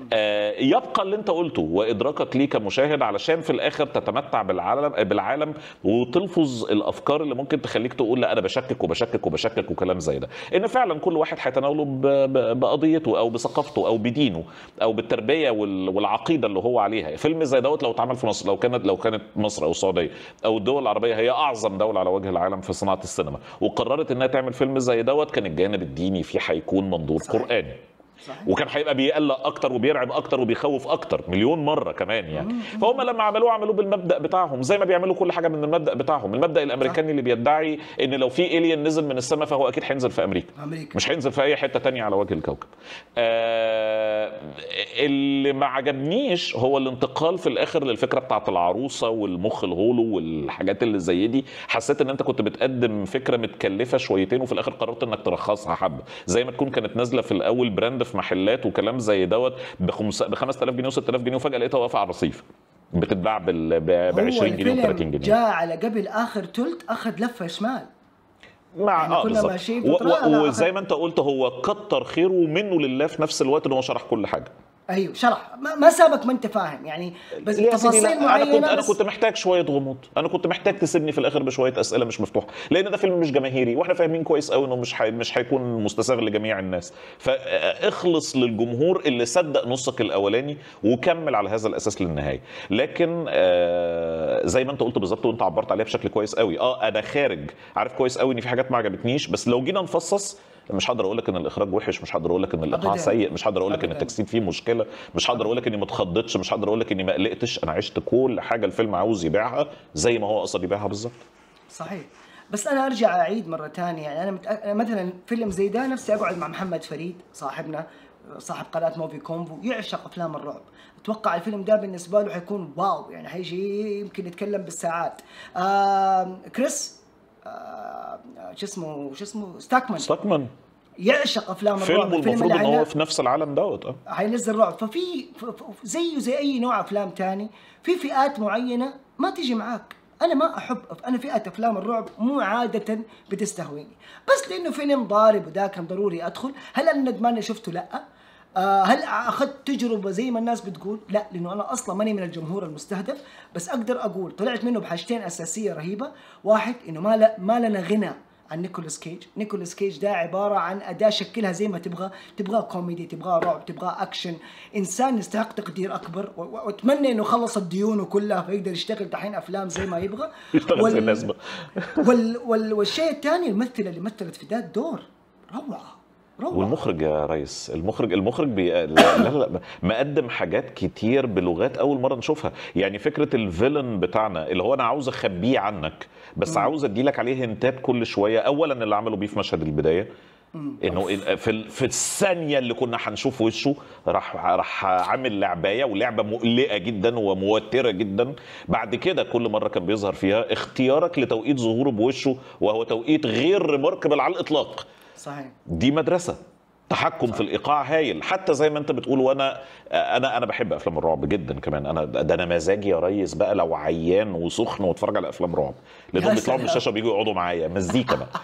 يبقى اللي انت قلته وادراكك ليه كمشاهد، علشان في الاخر تتمتع بالعالم وتلفظ الافكار اللي ممكن تخليك تقول لا انا بشكك وبشكك وبشكك وكلام زي ده، ان فعلا كل واحد هيتناوله بقضيته او بثقافته او بدينه او بالتربيه والعقيده اللي هو عليها. فيلم زي دوت لو اتعمل في مصر، لو كانت مصر او السعوديه او الدول العربيه هي اعظم دوله على وجه العالم في صناعه السينما، وقررت انها تعمل فيلم زي دوت، كان الجانب الديني فيه هيكون منظور قرآني. صحيح. وكان هيبقى بيقلق اكتر وبيرعب اكتر وبيخوف اكتر مليون مره كمان يعني. فهم لما عملوه بالمبدا بتاعهم، زي ما بيعملوا كل حاجه من المبدا بتاعهم، المبدا الامريكاني اللي بيدعي ان لو في الين نزل من السماء فهو اكيد هينزل في امريكا، مش هينزل في اي حته تانية على وجه الكوكب. اللي ما عجبنيش هو الانتقال في الاخر للفكره بتاعت العروسه والمخ الهولو والحاجات اللي زي دي. حسيت ان انت كنت بتقدم فكره متكلفه شويتين وفي الاخر قررت انك ترخصها حبه، زي ما تكون كانت نازله في الاول براند في محلات وكلام زي دوت ب 5000 جنيه و6000 جنيه، وفجاه لقيتها واقفه على الرصيف بتتباع ب 20 جنيه و30 جنيه. جاء على قبل اخر تلت اخذ لفه شمال مع كنا ماشيين وزي ما انت قلت هو كتر خيره ومنه لله في نفس الوقت ان هو شرح كل حاجه. ايوه شرح ما سابك ما انت فاهم يعني، بس تفاصيل معينه. انا كنت محتاج شويه غموض، انا كنت محتاج تسيبني في الاخر بشويه اسئله مش مفتوحه، لان ده فيلم مش جماهيري واحنا فاهمين كويس قوي انه مش هيكون مستساغ لجميع الناس. فاخلص للجمهور اللي صدق نصك الاولاني وكمل على هذا الاساس للنهايه. لكن زي ما انت قلت بالظبط وانت عبرت عليها بشكل كويس قوي، انا خارج عارف كويس قوي ان في حاجات ما عجبتنيش، بس لو جينا نفصص مش هقدر اقول لك ان الاخراج وحش، مش هقدر اقول لك ان الايقاع سيء، مش هقدر اقول لك ان التجسيد فيه مشكله، مش هقدر اقول لك اني ما اتخضتش، مش هقدر اقول لك اني ما قلقتش. انا عشت كل حاجه الفيلم عاوز يبيعها زي ما هو قصد يبيعها بالظبط. صحيح. بس انا ارجع اعيد مره ثانيه، يعني انا مثلا فيلم زي ده نفسي اقعد مع محمد فريد صاحبنا صاحب قناه موفي كومبو، يعشق افلام الرعب. اتوقع الفيلم ده بالنسبه له حيكون واو، يعني حيجي يمكن يتكلم بالساعات. كريس شو اسمه ستاكمان يعشق افلام الرعب. الفيلم المفروض ان هو في نفس العالم دوت هينزل رعب. ففي زيه زي اي نوع افلام تاني، في فئات معينه ما تيجي معاك. انا ما احب، انا فئه افلام الرعب مو عاده بتستهويني، بس لانه فيلم ضارب وده كان ضروري ادخل. هل انا ندمان شفته؟ لا. هل اخذت تجربه زي ما الناس بتقول؟ لا، لانه انا اصلا ماني من الجمهور المستهدف. بس اقدر اقول طلعت منه بحاجتين اساسيه رهيبه. واحد، انه ما لنا غنى عن نيكولاس كيج. نيكولاس كيج ده عباره عن اداه شكلها زي ما تبغى كوميدي، تبغى رعب، تبغى اكشن. انسان يستحق تقدير اكبر، واتمنى انه خلص ديونه كلها فيقدر يشتغل دحين افلام زي ما يبغى. والشيء الثاني، الممثله اللي مثلت في ده الدور روعه. والمخرج يا ريس، المخرج لا مقدم حاجات كتير بلغات اول مره نشوفها. يعني فكره الفيلن بتاعنا اللي هو انا عاوز اخبيه عنك بس عاوز اديلك عليه هنتات كل شويه. اولا اللي عملوا بيه في مشهد البدايه انه في الثانيه اللي كنا هنشوف وشه راح عامل لعبايه، ولعبه مقلقه جدا وموتره جدا. بعد كده كل مره كان بيظهر فيها اختيارك لتوقيت ظهوره بوشه وهو توقيت غير ريماركبل على الاطلاق. صحيح. دي مدرسه تحكم في الايقاع هايل. حتى زي ما انت بتقول، وانا انا بحب افلام الرعب جدا كمان. انا مزاجي يا ريس بقى لو عيان وسخن واتفرج على افلام رعب، لانهم بيطلعوا من الشاشه بيجوا يقعدوا معايا مزيكا بقى.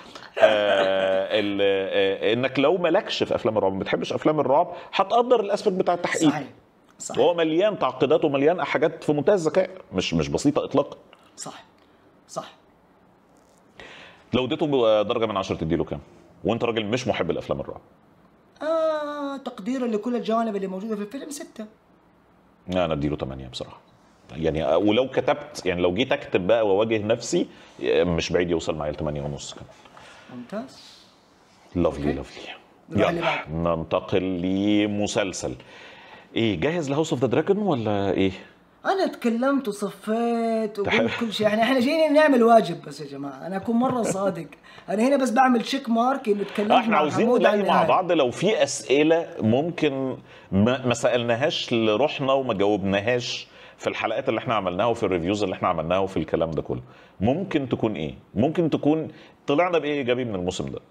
انك لو مالكش في افلام الرعب، ما بتحبش افلام الرعب، هتقدر الاسبكت بتاع التحقيق. صحيح. هو مليان تعقيدات ومليان حاجات في منتهى الذكاء، مش بسيطه اطلاقا. صح. لو اديته درجه من 10 تديله كام؟ وانت راجل مش محب الافلام الرعب. تقديرا لكل الجوانب اللي موجوده في الفيلم 6. انا اديله 8 بصراحه. يعني ولو كتبت، يعني لو جيت اكتب بقى واواجه نفسي، مش بعيد يوصل معايا ل 8.5 كمان. ممتاز. لافلي. يلا ننتقل لمسلسل. ايه، جاهز لهاوس اوف ذا دراجون ولا ايه؟ انا تكلمت وصفيت وقلت كل شيء. يعني احنا جايين نعمل واجب بس يا جماعه، انا اكون مره صادق. انا هنا بس بعمل تشيك مارك انه اتكلمت. احنا عاوزين نلاقي مع بعض لو في اسئله ممكن ما سالناهاش لروحنا وما جاوبناهاش في الحلقات اللي احنا عملناها وفي الريفيوز اللي احنا عملناها وفي الكلام ده كله. ممكن تكون ايه؟ ممكن تكون طلعنا بايه ايجابي من الموسم ده؟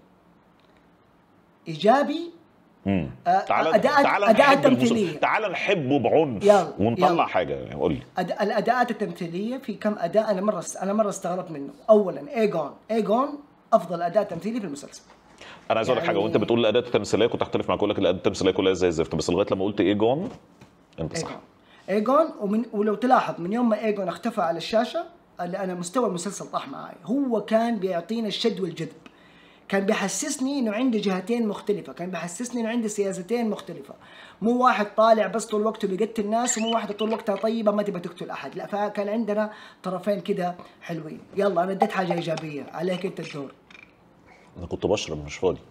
ايجابي. أداء التمثيلية. تعال نحبه بعنف ونطلع حاجة. يعني قول لي الأداءات التمثيلية في كم أداء أنا مرة استغربت منه. أولا إيجون أفضل أداء تمثيلي في المسلسل. أنا عايز أقول لك حاجة، وأنت بتقول الأداء التمثيلية كنت هختلف معاك، أقول لك الأداء التمثيلية كلها زي الزفت، بس لغاية لما قلت إيجون أنت صح. إيجون ولو تلاحظ من يوم ما إيجون اختفى على الشاشة أنا مستوى المسلسل طاح معي. هو كان بيعطينا الشد والجذب، كان بيحسسني انه عندي جهتين مختلفة، كان بيحسسني انه عندي سياستين مختلفة. مو واحد طالع بس طول وقته بيقتل ناس، ومو واحد طول وقتها طيبة ما تبى تقتل احد. لا، فكان عندنا طرفين كده حلوين. يلا انا اديت حاجة ايجابية، عليك انت الدور. انا كنت بشرب مش فاضي.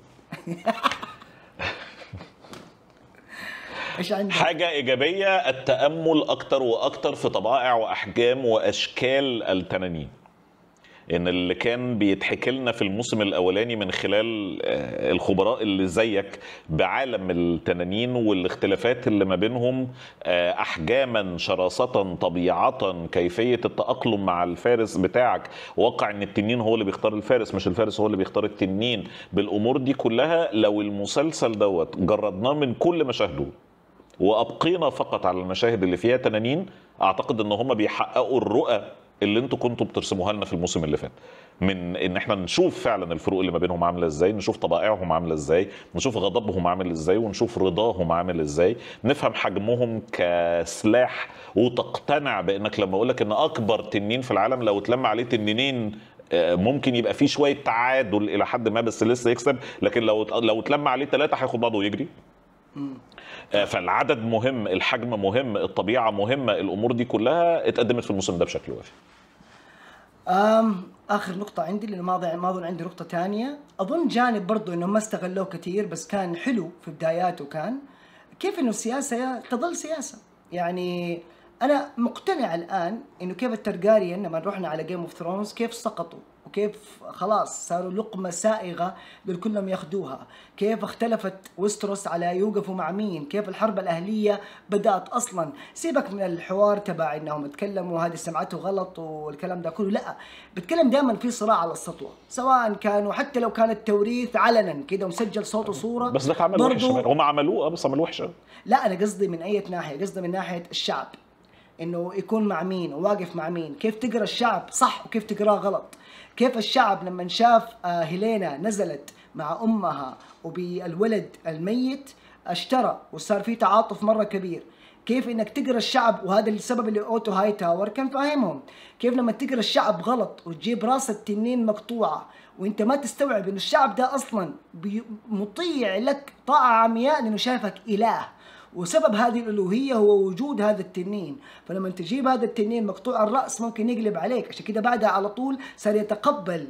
ايش عندك؟ حاجة إيجابية، التأمل أكتر وأكتر في طبائع وأحجام وأشكال التنانين. إن اللي كان بيتحكي لنا في الموسم الأولاني من خلال الخبراء اللي زيك بعالم التنانين والاختلافات اللي ما بينهم، أحجاما، شراسة، طبيعة، كيفية التأقلم مع الفارس بتاعك، واقع إن التنين هو اللي بيختار الفارس مش الفارس هو اللي بيختار التنين، بالأمور دي كلها لو المسلسل دوت جردناه من كل مشاهده وابقينا فقط على المشاهد اللي فيها تنانين، اعتقد ان هم بيحققوا الرؤى اللي انتوا كنتوا بترسموها لنا في الموسم اللي فات، من ان احنا نشوف فعلا الفروق اللي ما بينهم عامله ازاي، نشوف طبائعهم عامله ازاي، نشوف غضبهم عامل ازاي، ونشوف رضاهم عامل ازاي، نفهم حجمهم كسلاح، وتقتنع بانك لما اقول لك ان اكبر تنين في العالم لو اتلم عليه تنينين ممكن يبقى فيه شويه تعادل الى حد ما بس لسه يكسب، لكن لو اتلم عليه ثلاثه هياخد بعضه ويجري. فالعدد مهم، الحجم مهم، الطبيعه مهمه، الامور دي كلها اتقدمت في الموسم ده بشكل وافي. اخر نقطة عندي، لانه ما اظن عندي نقطة ثانية. اظن جانب برضو انه ما استغلوه كثير بس كان حلو في بداياته، كان كيف انه السياسة تظل سياسة. يعني انا مقتنع الان انه كيف الترجاريان لما رحنا على جيم اوف ثرونز كيف سقطوا، وكيف خلاص صاروا لقمة سائغة للكلهم ياخذوها، كيف اختلفت ويستروس على يوقفوا مع مين، كيف الحرب الأهلية بدأت أصلا. سيبك من الحوار تبع انهم اتكلموا هذه سمعته غلط والكلام ده كله، لا، بتكلم دائما في صراع على السطوة، سواء كانوا حتى لو كان التوريث علنا كده ومسجل صوت وصورة، بس ده عمل وحش، هم عملوه بس عملوا وحش. لا انا قصدي من اي ناحية، قصدي من ناحية الشعب، انه يكون مع مين وواقف مع مين، كيف تقرا الشعب صح وكيف تقراه غلط. كيف الشعب لما شاف هيلينا نزلت مع امها وبالولد الميت اشترى وصار في تعاطف مره كبير. كيف انك تقرا الشعب، وهذا السبب اللي اوتو هاي تاور كان فاهمهم، كيف لما تقرا الشعب غلط وتجيب راس التنين مقطوعه وانت ما تستوعب انه الشعب ده اصلا مطيع لك طاعه عمياء لانه شايفك اله، وسبب هذه الالوهيه هو وجود هذا التنين. فلما تجيب هذا التنين مقطوع الراس ممكن يقلب عليك، عشان كده بعدها على طول صار يتقبل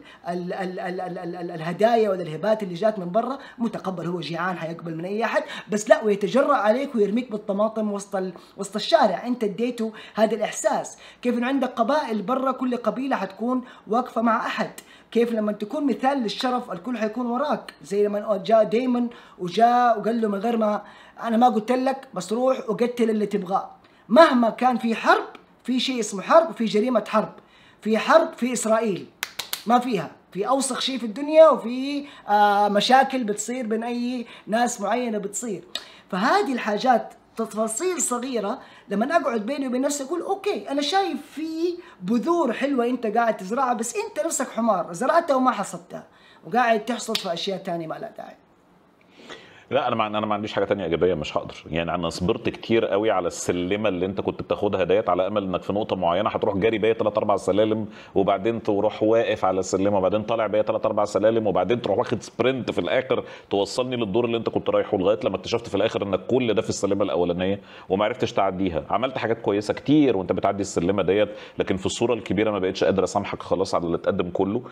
الهدايا والهبات اللي جات من برا، متقبل، هو جيعان حيقبل من اي احد، بس لا، ويتجرأ عليك ويرميك بالطماطم وسط الشارع، انت اديته هذا الاحساس. كيف انه عندك قبائل برا كل قبيله حتكون واقفه مع احد، كيف لما تكون مثال للشرف الكل حيكون وراك، زي لما جاء دايمون وجاء وقال له من غير ما انا ما قلت لك بس روح وقتل اللي تبغاه. مهما كان في حرب، في شيء اسمه حرب وفي جريمة حرب، في حرب في إسرائيل ما فيها، في أوسخ شيء في الدنيا، وفي مشاكل بتصير بين أي ناس معينة بتصير. فهذه الحاجات تفاصيل صغيرة لما أقعد بيني وبين نفسي أقول أوكي أنا شايف في بذور حلوة أنت قاعد تزرعها، بس أنت نفسك حمار زرعتها وما حصدتها وقاعد تحصد في أشياء تانية ما لها داعي. لا انا ما عنديش حاجه تانية ايجابيه، مش هقدر. يعني انا صبرت كتير قوي على السلمه اللي انت كنت بتاخدها ديت، على امل انك في نقطه معينه هتروح جاري بيا 3 4 سلالم، وبعدين تروح واقف على السلمه، وبعدين طالع بيا 3 4 سلالم، وبعدين تروح واخد سبرنت في الاخر توصلني للدور اللي انت كنت رايحه، لغايه لما اكتشفت في الاخر انك كل ده في السلمه الاولانيه وما عرفتش تعديها. عملت حاجات كويسه كتير وانت بتعدي السلمه ديت، لكن في الصوره الكبيره ما بقتش قادر اسامحك خلاص على اللي اتقدم كله.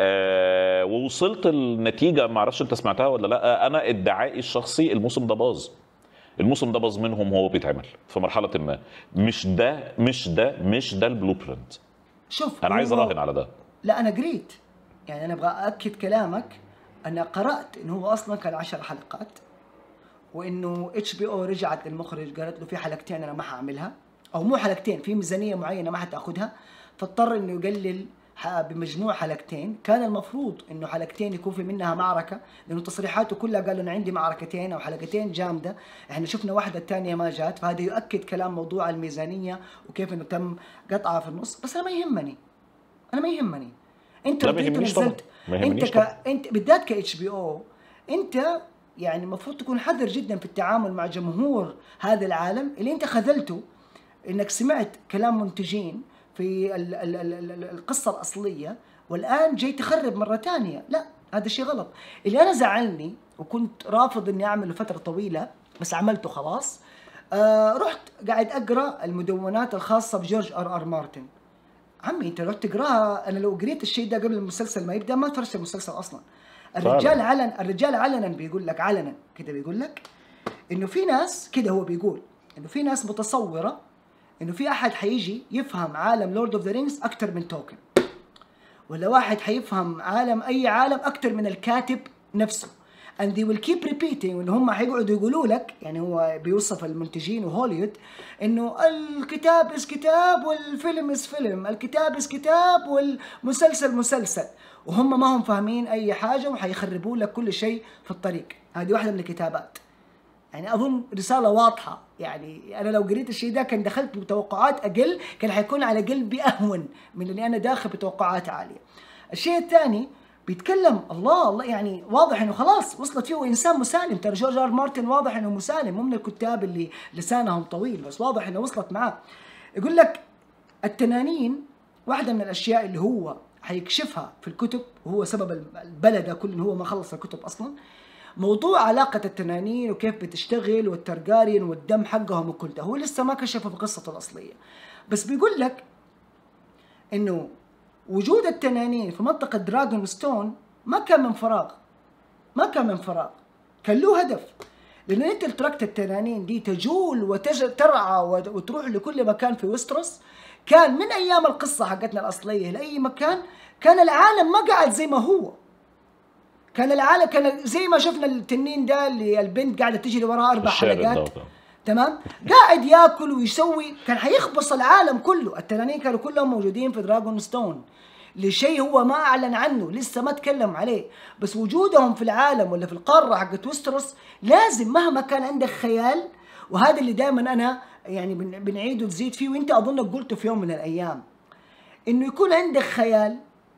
ووصلت النتيجه، ما اعرفش انت سمعتها ولا لا، انا ادعائي الشخصي الموسم ده باظ. الموسم ده باظ منهم وهو بيتعمل في مرحله ما. مش ده البلو برنت. شوف انا عايز اراهن على ده. لا انا قريت، يعني انا ابغى اكد كلامك، انا قرات انه هو اصلا كان 10 حلقات، وانه HBO رجعت للمخرج قالت له في حلقتين انا ما حاعملها، او مو حلقتين، في ميزانيه معينه ما حتاخذها، فاضطر انه يقلل بمجموع حلقتين. كان المفروض انه حلقتين يكون في منها معركه، لانه تصريحاته كلها قال انا عندي معركتين او حلقتين جامده، احنا شفنا واحده الثانيه ما جات، فهذا يؤكد كلام موضوع الميزانيه وكيف انه تم قطعها في النص. بس انا ما يهمني، انت رضيت ونزلت، انت بالذات كاتش بي او، انت يعني المفروض تكون حذر جدا في التعامل مع جمهور هذا العالم اللي انت خذلته، انك سمعت كلام منتجين في القصة الأصلية والآن جاي تخرب مرة تانية. لا، هذا شيء غلط. اللي أنا زعلني وكنت رافض إني أعمله فترة طويلة بس عملته خلاص، رحت قاعد أقرأ المدونات الخاصة بجورج آر مارتن. عمي أنت لو تقراها، أنا لو قريت الشيء ده قبل المسلسل ما يبدأ ما تفرجت المسلسل أصلا. الرجال علنا بيقول لك، علنا كده بيقول لك انه في ناس كده، هو بيقول انه في ناس متصوره انه في احد حيجي يفهم عالم لورد اوف ذا رينجز اكثر من توكن، ولا واحد حيفهم اي عالم اكثر من الكاتب نفسه. and they will keep repeating، وان هم حيقعدوا يقولوا لك، يعني هو بيوصف المنتجين وهوليوود انه الكتاب از كتاب والفيلم از فيلم، الكتاب از كتاب والمسلسل مسلسل، وهم ما هم فاهمين اي حاجه وحيخربوا لك كل شيء في الطريق. هذه واحده من الكتابات، يعني اظن رساله واضحه. يعني انا لو قريت الشيء ده كان دخلت بتوقعات اقل، كان حيكون على قلبي اهون من اني انا داخل بتوقعات عاليه. الشيء الثاني بيتكلم الله يعني واضح انه خلاص وصلت فيه انسان مسالم. ترى جورج ار مارتن واضح انه مسالم، مو من الكتاب اللي لسانهم طويل، بس واضح انه وصلت معاه. يقول لك التنانين واحده من الاشياء اللي هو حيكشفها في الكتب، وهو سبب البلد ده كله، هو ما خلص الكتب اصلا، موضوع علاقة التنانين وكيف بتشتغل والترجاريان والدم حقهم وكل ده، هو لسه ما كشفه في قصته الأصلية. بس بيقول لك إنه وجود التنانين في منطقة دراغون ستون ما كان من فراغ، كان له هدف. لأن أنت تركت التنانين دي تجول وترعى وتروح لكل مكان في ويستروس، كان من أيام القصة حقتنا الأصلية لأي مكان كان العالم ما قاعد زي ما هو. كان العالم كان زي ما شفنا التنين ده اللي البنت قاعده تجري وراه 4 حلقات، تمام، قاعد ياكل ويسوي، كان حيخبص العالم كله. التنانين كانوا كلهم موجودين في دراغون ستون لشيء هو ما اعلن عنه، لسه ما تكلم عليه، بس وجودهم في العالم ولا في القاره حقت ويستروس لازم مهما كان عندك خيال. وهذا اللي دائما انا يعني بنعيد وتزيد فيه، وانت اظنك قلته في يوم من الايام، انه يكون عندك خيال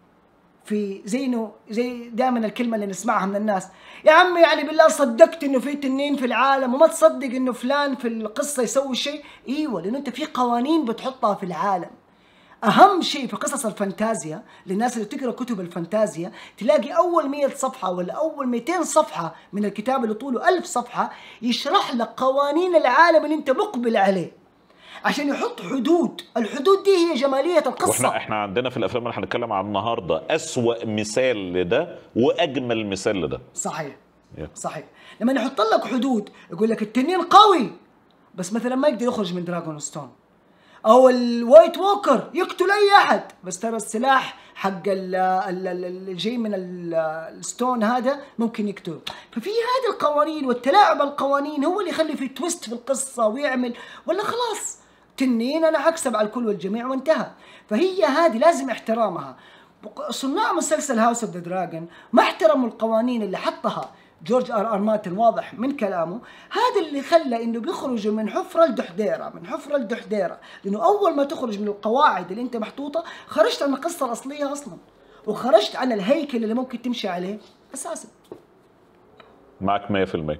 في زي دائما الكلمه اللي نسمعها من الناس، يا عمي يعني بالله صدقت انه في تنين في العالم وما تصدق انه فلان في القصه يسوي شيء. ايوه، لانه انت في قوانين بتحطها في العالم. اهم شيء في قصص الفانتازيا للناس اللي تقرا كتب الفانتازيا، تلاقي اول 100 صفحه ولا اول 200 صفحه من الكتاب اللي طوله 1000 صفحه يشرح لك قوانين العالم اللي انت مقبل عليه، عشان يحط حدود. الحدود دي هي جمالية القصة. واحنا عندنا في الافلام اللي هنتكلم عنها النهارده اسوأ مثال لده واجمل مثال لده. صحيح صحيح. لما يحط لك حدود يقول لك التنين قوي بس مثلا ما يقدر يخرج من دراغون ستون، او الوايت ووكر يقتل اي احد، بس ترى السلاح حق اللي جاي من الستون هذا ممكن يقتله. ففي هذه القوانين والتلاعب القوانين هو اللي يخلي في تويست في القصه ويعمل، ولا خلاص تنين انا حكسب على الكل والجميع وانتهى. فهي هذه لازم احترامها. صناع مسلسل هاوس اوف ذا دراجون ما احترموا القوانين اللي حطها جورج ار مارتن، واضح من كلامه. هذا اللي خلى انه بيخرجوا من حفره لدحديره، لانه اول ما تخرج من القواعد اللي انت محطوطه خرجت عن القصه الاصليه اصلا، وخرجت عن الهيكل اللي ممكن تمشي عليه اساسا. معك 100%.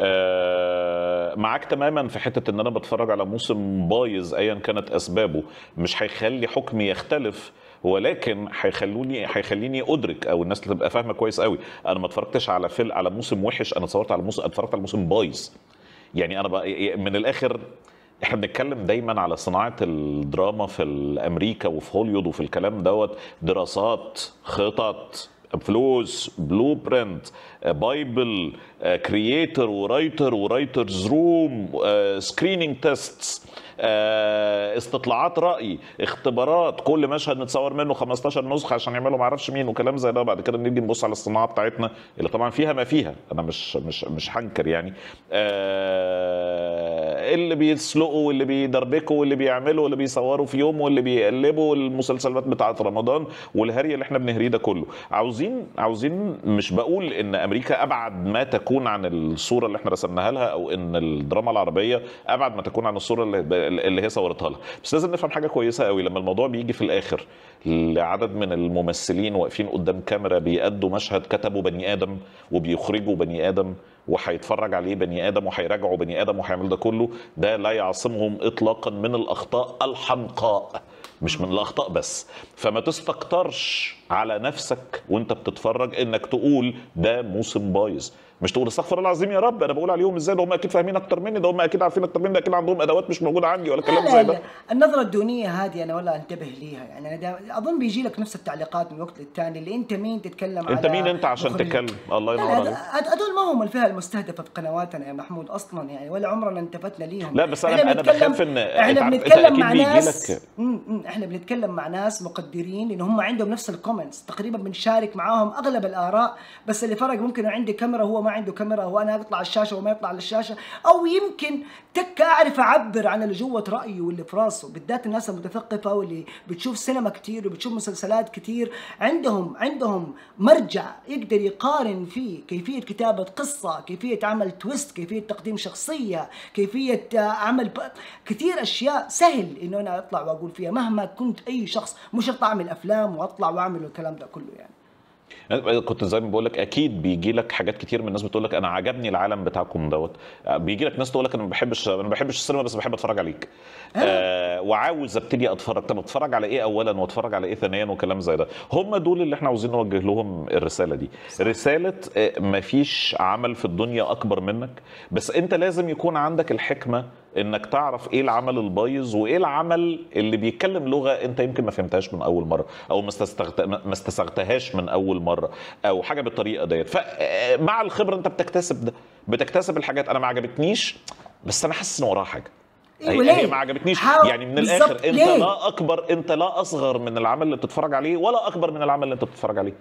معك تماما في حته ان انا بتفرج على موسم بايظ ايا كانت اسبابه مش هيخلي حكمي يختلف، ولكن هيخليني ادرك، او الناس تبقى فاهمه كويس قوي، انا ما اتفرجتش على موسم وحش، انا اتفرجت على موسم بايظ. يعني انا من الاخر احنا بنتكلم دايما على صناعه الدراما في امريكا وفي هوليوود وفي الكلام دوت، دراسات، خطط، فلوس، بلو برنت، بايبل، كرييتر ورايترز روم، سكرينينج تيستس، استطلاعات رأي، اختبارات، كل مشهد نتصور منه 15 نسخة عشان يعملوا معرفش مين وكلام زي ده. بعد كده نيجي نبص على الصناعة بتاعتنا اللي طبعا فيها ما فيها، انا مش هنكر يعني، اللي بيسلقوا واللي بيدربكوا واللي بيعملوا واللي بيصوروا في يوم واللي بيقلبوا المسلسلات بتاعت رمضان والهري اللي احنا بنهريه ده كله. عاوزين مش بقول ان امريكا ابعد ما تكون عن الصورة اللي احنا رسمناها لها، او ان الدراما العربية ابعد ما تكون عن الصورة اللي هي صورتها لها، بس لازم نفهم حاجه كويسه قوي. لما الموضوع بيجي في الاخر لعدد من الممثلين واقفين قدام كاميرا بيأدوا مشهد كتبوا بني ادم وبيخرجوا بني ادم وهيتفرج عليه بني ادم وهيراجعوا بني ادم وهيعمل ده كله، ده لا يعصمهم اطلاقا من الاخطاء الحمقاء، مش من الاخطاء بس. فما تستكترش على نفسك وانت بتتفرج انك تقول ده موسم بايظ. مش تقول استغفر الله العظيم يا رب انا بقول عليهم ازاي، ده هم اكيد فاهمين اكتر مني، ده هم اكيد عارفين اكتر مني، ده اكيد عندهم ادوات مش موجوده عندي ولا كلام زي ده. النظرة الدونية هذه أنا والله أنتبه ليها، يعني أنا أظن بيجي لك نفس التعليقات من وقت للتاني، اللي أنت مين تتكلم انت على مين انت عشان مخرجين. تتكلم؟ الله لا ينور لا، عليك. هذول ما هم الفئة المستهدفة في قنواتنا يا محمود أصلا يعني، ولا عمرنا التفتنا ليهم. لا بس إحنا انا بخاف ان احنا انت بنتكلم اكيد مع بيجي ناس لك. احنا بنتكلم مع ناس مقدرين لأن هم عندهم نفس الكومنتس تقريبا، بنشارك معاهم أغلب الآراء، بس اللي فرق ممكن عندي كاميرا وهو ما عنده كاميرا، وانا اطلع على الشاشه وما يطلع على الشاشه، او يمكن اعرف اعبر عن اللي جوه رايه واللي في راسه، بالذات الناس المتثقفه واللي بتشوف سينما كتير وبتشوف مسلسلات كتير، عندهم مرجع يقدر يقارن فيه كيفيه كتابه قصه، كيفيه عمل تويست، كيفيه تقديم شخصيه، كيفيه عمل كثير اشياء سهل انه انا اطلع واقول فيها مهما كنت اي شخص، مش شرط اعمل افلام واطلع واعمل الكلام ده كله يعني. كنت زي ما بقول لك اكيد بيجي لك حاجات كتير من الناس بتقول لك انا عجبني العالم بتاعكم دوت، بيجي لك ناس تقول لك انا ما بحبش السينما بس بحب اتفرج عليك، وعاوز ابتدي اتفرج. طب اتفرج على ايه اولا واتفرج على ايه ثانيا وكلام زي ده. هم دول اللي احنا عاوزين نوجه لهم الرساله دي، رساله ما فيش عمل في الدنيا اكبر منك، بس انت لازم يكون عندك الحكمه انك تعرف ايه العمل البايظ وايه العمل اللي بيتكلم لغه انت يمكن ما فهمتهاش من اول مره، او ما استسغتهاش من اول مره، او حاجه بالطريقه ديت. فمع الخبره انت بتكتسب ده، بتكتسب الحاجات. انا ما عجبتنيش بس انا حاسس ان وراها حاجه. هي ما عجبتنيش يعني من الاخر انت ليه؟ لا اكبر، انت لا اصغر من العمل اللي بتتفرج عليه ولا اكبر من العمل اللي انت بتتفرج عليه.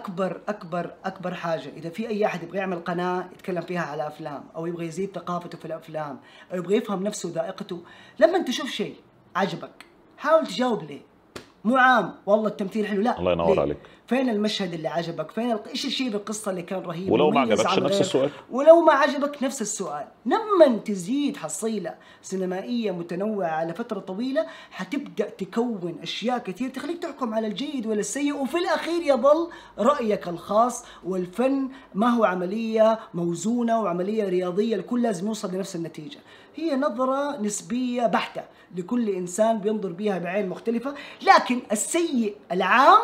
اكبر حاجه اذا في اي احد يبغى يعمل قناه يتكلم فيها على افلام، او يبغى يزيد ثقافته في الافلام، او يبغى يفهم نفسه وذائقته، لما تشوف شيء عجبك حاول تجاوب ليه. مو عام والله التمثيل حلو، لا الله ينور عليك. فين المشهد اللي عجبك؟ فين ايش الشيء بالقصه اللي كان رهيب؟ ولو ما عجبكش نفس السؤال، ولو ما عجبك نفس السؤال. لما تزيد حصيله سينمائيه متنوعه على فتره طويله حتبدا تكون اشياء كثير تخليك تحكم على الجيد ولا السيء، وفي الاخير يظل رايك الخاص. والفن ما هو عمليه موزونه وعمليه رياضيه الكل لازم يوصل لنفس النتيجه، هي نظره نسبيه بحته لكل انسان بينظر بيها بعين مختلفه. لكن السيء العام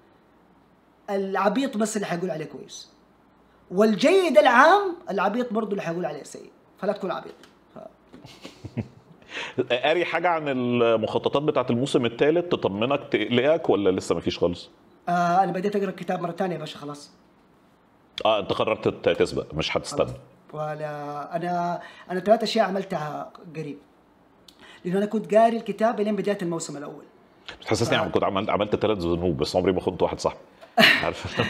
العبيط بس اللي حيقول عليه كويس، والجيد العام العبيط برضه اللي حيقول عليه سيء، فلا تكون عبيط. قاري حاجه عن المخططات بتاعه الموسم الثالث تطمنك تقلقك ولا لسه ما فيش خالص؟ انا بديت اقرا الكتاب مره ثانيه يا باشا خلاص. انت قررت تسبق مش هتستنى؟ ولا انا 3 أشياء عملتها قريب، لانه انا كنت قاري الكتاب لين بدايه الموسم الاول. بتحسسني يعني كنت عملت 3 ذنوب بس عمري ما خنت واحد صاحبي. عارف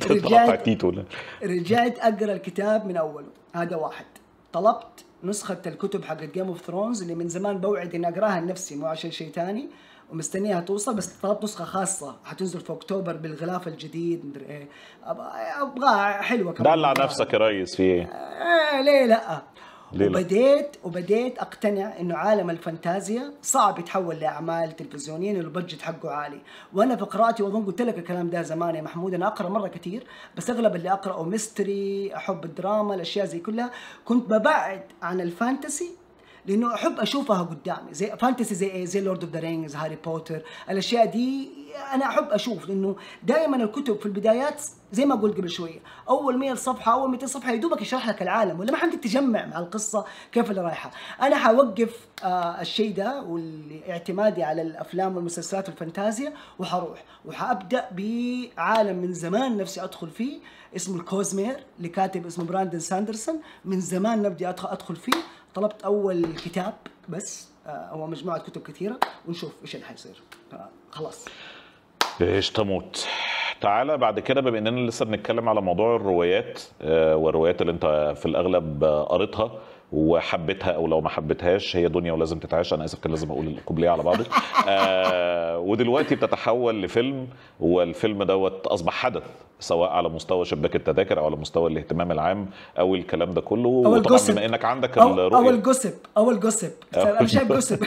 رجعت اقرا الكتاب من اوله، هذا واحد. طلبت نسخه الكتب حقت جيم اوف ثرونز اللي من زمان بوعد اني اقراها لنفسي مو عشان شيء ثاني، ومستنيها توصل، بس طلبت نسخه خاصه حتنزل في اكتوبر بالغلاف الجديد مدري ايه، ابغاها حلوه كمان. دلع نفسك يا ريس في ايه؟ ليه لا؟ وبديت اقتنع انه عالم الفانتازيا صعب يتحول لاعمال تلفزيونيه لانه البادجت حقه عالي. وانا في قراءتي واظن قلت لك الكلام ده زمان يا محمود، انا اقرا مره كثير بس اغلب اللي اقراه ميستري، احب الدراما، الاشياء زي كلها. كنت ببعد عن الفانتسي لانه احب اشوفها قدامي، زي فانتسي زي لورد اوف ذا رينجز، هاري بوتر، الاشياء دي انا احب اشوف، لانه دائما الكتب في البدايات زي ما قلت قبل شويه، اول 100 صفحه اول 200 صفحه يدوبك يشرح لك العالم، ولا ما حد تجمع مع القصه كيف اللي رايحه. انا حوقف الشيء ده والاعتمادي على الافلام والمسلسلات والفانتازيا، وحروح وحابدا بعالم من زمان نفسي ادخل فيه اسمه الكوزمير لكاتب اسمه براندن ساندرسون، من زمان نبدي ادخل فيه. طلبت اول كتاب بس، هو مجموعه كتب كثيره، ونشوف ايش اللي حيصير. خلاص ايش تموت. تعالى بعد كده بما اننا لسه بنتكلم على موضوع الروايات، والروايات اللي انت في الاغلب قريتها وحبيتها او لو ما حبيتهاش، هي دنيا ولازم تتعاش. انا اسف كان لازم اقول الكوبليه على بعضه. ودلوقتي بتتحول لفيلم، والفيلم دوت اصبح حدث سواء على مستوى شباك التذاكر او على مستوى الاهتمام العام او الكلام ده كله. وطبعا بما انك عندك الرؤيه او الجوسب انا شايف جوسب.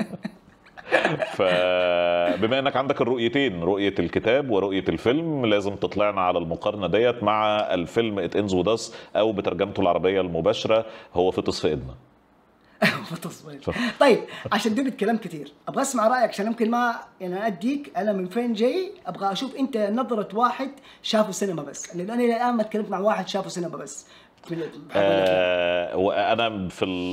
فبما انك عندك الرؤيتين، رؤيه الكتاب ورؤيه الفيلم، لازم تطلعنا على المقارنه ديت مع الفيلم ات اندز وذ اس، او بترجمته العربيه المباشره هو فطس في ايدنا. طيب عشان دول الكلام كثير ابغى اسمع رايك، عشان يمكن ما يعني اديك انا من فين جاي، ابغى اشوف انت نظره واحد شافه سينما بس، لان انا الان ما تكلمت مع واحد شافه سينما بس. وانا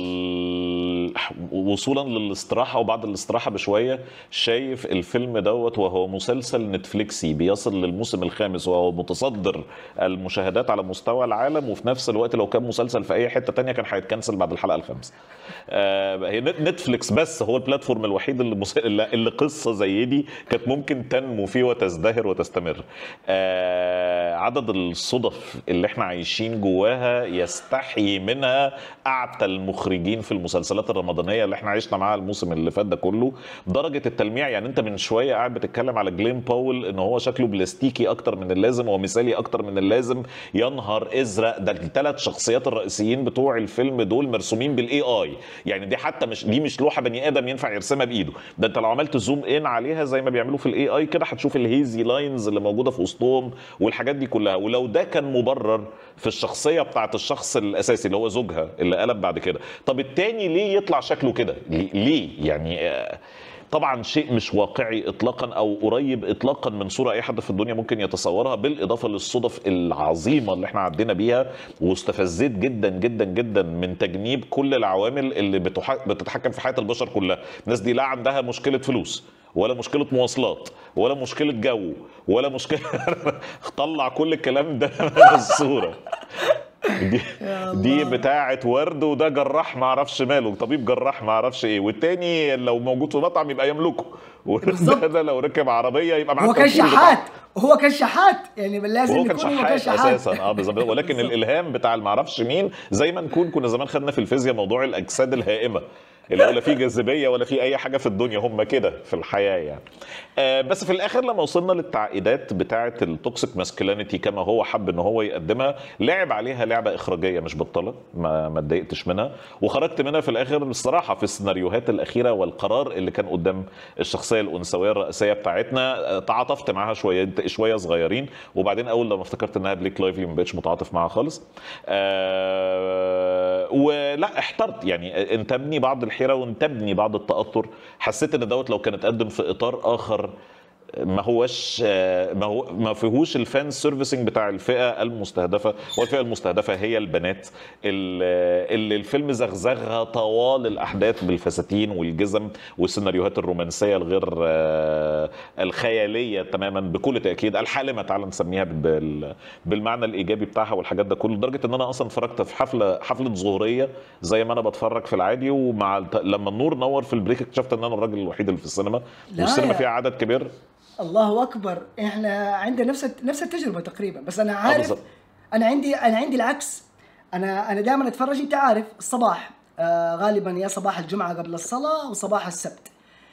وصولا للاستراحه وبعد الاستراحه بشويه شايف الفيلم دوت وهو مسلسل نتفليكسي بيصل للموسم الخامس وهو متصدر المشاهدات على مستوى العالم، وفي نفس الوقت لو كان مسلسل في اي حته تانية كان هيتكنسل بعد الحلقه الخامسه. هي نتفليكس بس هو البلاتفورم الوحيد اللي قصه زي دي كانت ممكن تنمو فيه وتزدهر وتستمر. عدد الصدف اللي احنا عايشين جواها يستحي منها اعتى المخرجين في المسلسلات الرمضانيه اللي احنا عشنا معاها الموسم اللي فات ده كله، بدرجه التلميع. يعني انت من شويه قاعد بتتكلم على جلين باول ان هو شكله بلاستيكي اكتر من اللازم ومثالي اكتر من اللازم. يا نهار ازرق، ده الثلاث شخصيات الرئيسيين بتوع الفيلم دول مرسومين بالاي اي. يعني دي حتى مش لوحه بني ادم ينفع يرسمها بايده، ده انت لو عملت زوم ان عليها زي ما بيعملوا في الاي اي كده هتشوف الهيزي لاينز اللي موجوده في وسطهم والحاجات دي كلها. ولو ده كان مبرر في الشخصيه بتاعت الشخص الاساسي اللي هو زوجها اللي قلب بعد كده، طب التاني ليه يطلع شكله كده؟ ليه يعني؟ طبعا شيء مش واقعي اطلاقا او قريب اطلاقا من صوره اي حد في الدنيا ممكن يتصورها، بالاضافه للصدف العظيمه اللي احنا عدينا بيها. واستفزيت جدا جدا جدا من تجنيب كل العوامل اللي بتتحكم في حياه البشر كلها. الناس دي لا عندها مشكله فلوس ولا مشكله مواصلات ولا مشكله جو ولا مشكله طلع كل الكلام ده من الصوره. دي بتاعه ورد، وده جراح ما اعرفش ماله، طبيب جراح ما اعرفش ايه، والتاني لو موجود في مطعم يبقى يملكه، وده لو ركب عربيه يبقى معاه. هو كان شحات، هو كان شحات يعني لازم يكون هو كان شحات اساسا. بالظبط. ولكن الالهام بتاع ما اعرفش مين، زي ما كنا زمان خدنا في الفيزياء موضوع الاجساد الهائمه اللي ولا في جاذبيه ولا في اي حاجه في الدنيا، هم كده في الحياه يعني. بس في الاخر لما وصلنا للتعقيدات بتاعه التوكسيك ماسكولينيتي كما هو حب ان هو يقدمها، لعب عليها لعبه اخراجيه مش بطاله، ما اتضايقتش منها، وخرجت منها في الاخر الصراحه في السيناريوهات الاخيره والقرار اللي كان قدام الشخصيه الانثويه الرئيسيه بتاعتنا. تعاطفت معاها شويه صغيرين، وبعدين اول لما افتكرت انها بليك لايفلي ما بقتش متعاطف معاها خالص. ولا احترت يعني، انتابني بعض الحيره وانتابني بعض التاثر. حسيت ان دوت لو كان اتقدم في اطار اخر ما فيهوش الفان سيرفيسنج بتاع الفئه المستهدفه، والفئه المستهدفه هي البنات اللي الفيلم زغزغها طوال الاحداث بالفساتين والجزم والسيناريوهات الرومانسيه الغير الخياليه تماما بكل تاكيد، الحالمه تعال نسميها بالمعنى الايجابي بتاعها والحاجات ده كله. لدرجه ان انا اصلا اتفرجت في حفله ظهوريه زي ما انا بتفرج في العادي، لما النور نور في البريك اكتشفت ان انا الراجل الوحيد اللي في السينما، والسينما فيها عدد كبير. الله اكبر، احنا عندنا نفس التجربه تقريبا، بس انا عارف انا عندي العكس. انا دائما اتفرج، انت عارف الصباح غالبا يا صباح الجمعه قبل الصلاه وصباح السبت.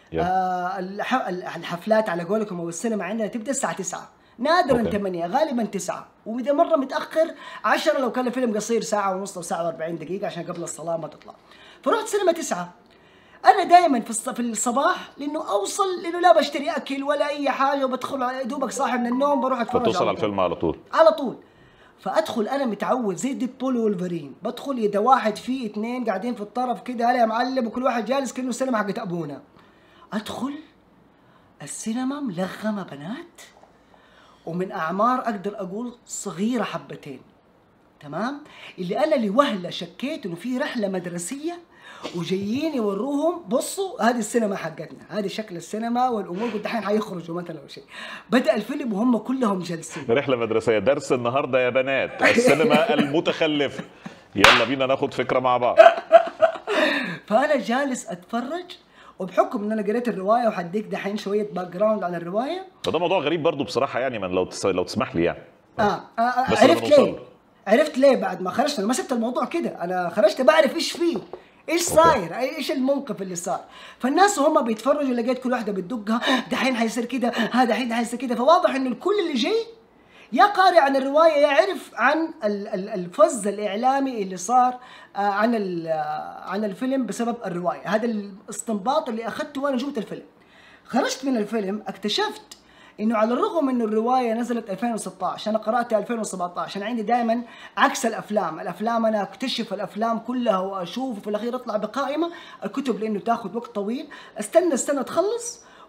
الحفلات على قولكم او السينما عندنا تبدا الساعه 9 نادرا 8 غالبا 9، واذا مره متاخر 10 لو كان الفيلم قصير ساعه ونص او ساعه و40 دقيقه عشان قبل الصلاه ما تطلع. فرحت سينما 9. انا دائما في الصباح لانه اوصل، لانه لا بشتري اكل ولا اي حاجه، وبدخل دوبك صاحي من النوم بروح اتفرج فتوصل على الفيلم على طول. فادخل انا متعود زي ديدبول وولفرين، بدخل يدا واحد فيه 2 قاعدين في الطرف كده هلا يا معلم، وكل واحد جالس كانه السينما حقت ابونا. ادخل السينما ملغمه بنات، ومن اعمار اقدر اقول صغيره حبتين، تمام؟ اللي انا لوهله شكيت انه في رحله مدرسيه وجايين يوروهم بصوا هذه السينما حقتنا، هذه شكل السينما والامور، قلت الحين حيخرجوا مثلا او شيء. بدا الفيلم وهم كلهم جالسين. رحله مدرسيه، درس النهارده يا بنات، السينما المتخلفه، يلا بينا ناخد فكره مع بعض. فانا جالس اتفرج، وبحكم ان انا قريت الروايه وحديك دحين شويه باك جراوند عن الروايه. ده موضوع غريب برضو بصراحه يعني، من لو تسمح لي يعني. بس عرفت ليه بعد ما خرجت. انا ما سبت الموضوع كده، انا خرجت بعرف ايش فيه، ايش صاير، ايش الموقف اللي صار. فالناس وهم بيتفرجوا لقيت كل واحده بتدقها، دحين حيصير كده، هذا دحين حيصير كده. فواضح انه الكل اللي جاي يا قارئ عن الروايه يا يعرف عن الفز الاعلامي اللي صار عن الفيلم بسبب الروايه. هذا الاستنباط اللي اخذته وانا جوه الفيلم. خرجت من الفيلم اكتشفت انه على الرغم انه الروايه نزلت 2016، انا قراتها 2017. انا عندي دائما عكس الافلام انا اكتشف الافلام كلها واشوف وفي الاخير اطلع بقائمه. الكتب لانه تاخذ وقت طويل، استنى السنه تخلص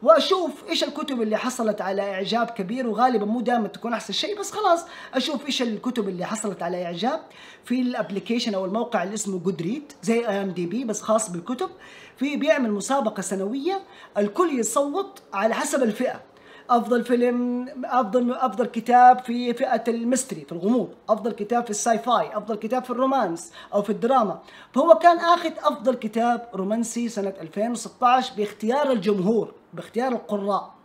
واشوف ايش الكتب اللي حصلت على اعجاب كبير، وغالبا مو دائما تكون احسن شيء، بس خلاص اشوف ايش الكتب اللي حصلت على اعجاب في الابلكيشن او الموقع اللي اسمه جود ريد زي IMDb بس خاص بالكتب. في بيعمل مسابقه سنويه، الكل يصوت على حسب الفئه. افضل فيلم، افضل كتاب في فئه الميستري في الغموض، افضل كتاب في الساي فاي، افضل كتاب في الرومانس او في الدراما. فهو كان اخذ افضل كتاب رومانسي سنه 2016 باختيار الجمهور، باختيار القراء.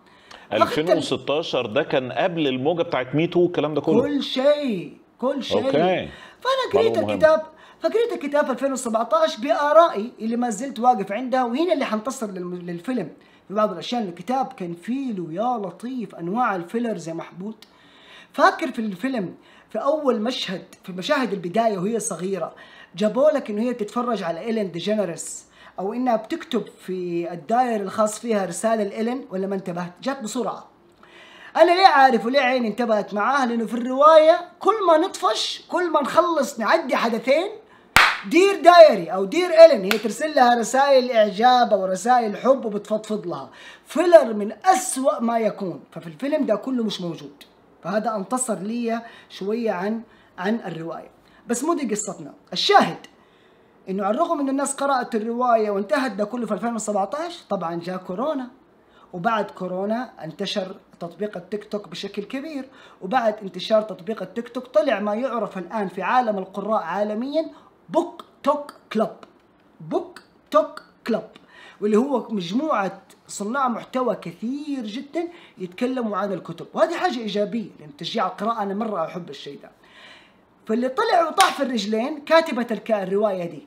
2016 ده كان قبل الموجه بتاعت ميتو والكلام ده كله. كل شيء اوكي. فانا قريت الكتاب، فقريت الكتاب في 2017 بآرائي اللي ما زلت واقف عندها، وهنا اللي حنتصر للفيلم في بعض الاشياء. الكتاب كان فيه له يا لطيف انواع الفيلرز يا محمود. فاكر في الفيلم في اول مشهد، في مشاهد البدايه وهي صغيره، جابوا لك انه هي بتتفرج على إيلين ديجينيرس، او انها بتكتب في الداير الخاص فيها رساله لإيلين، ولا ما انتبهت؟ جات بسرعه. انا ليه عارف وليه عيني انتبهت معاها؟ لانه في الروايه كل ما نطفش، كل ما نخلص نعدي حدثين، دير دايري او دير إيلين، هي ترسل لها رسائل اعجاب او رسائل حب وبتفضفض لها. فيلر من اسوأ ما يكون. ففي الفيلم ده كله مش موجود، فهذا انتصر لي شويه عن الروايه. بس مو دي قصتنا. الشاهد انه على الرغم انه الناس قرأت الروايه وانتهت ده كله في 2017، طبعا جاء كورونا، وبعد كورونا انتشر تطبيق التيك توك بشكل كبير، وبعد انتشار تطبيق التيك توك طلع ما يعرف الآن في عالم القراء عالميا بوك توك كلوب. بوك توك كلوب، واللي هو مجموعة صناع محتوى كثير جدا يتكلموا عن الكتب، وهذه حاجة إيجابية لأن تشجيع القراءة. أنا مرة أحب الشيء ده. فاللي طلع وطاح في الرجلين كاتبة الرواية دي،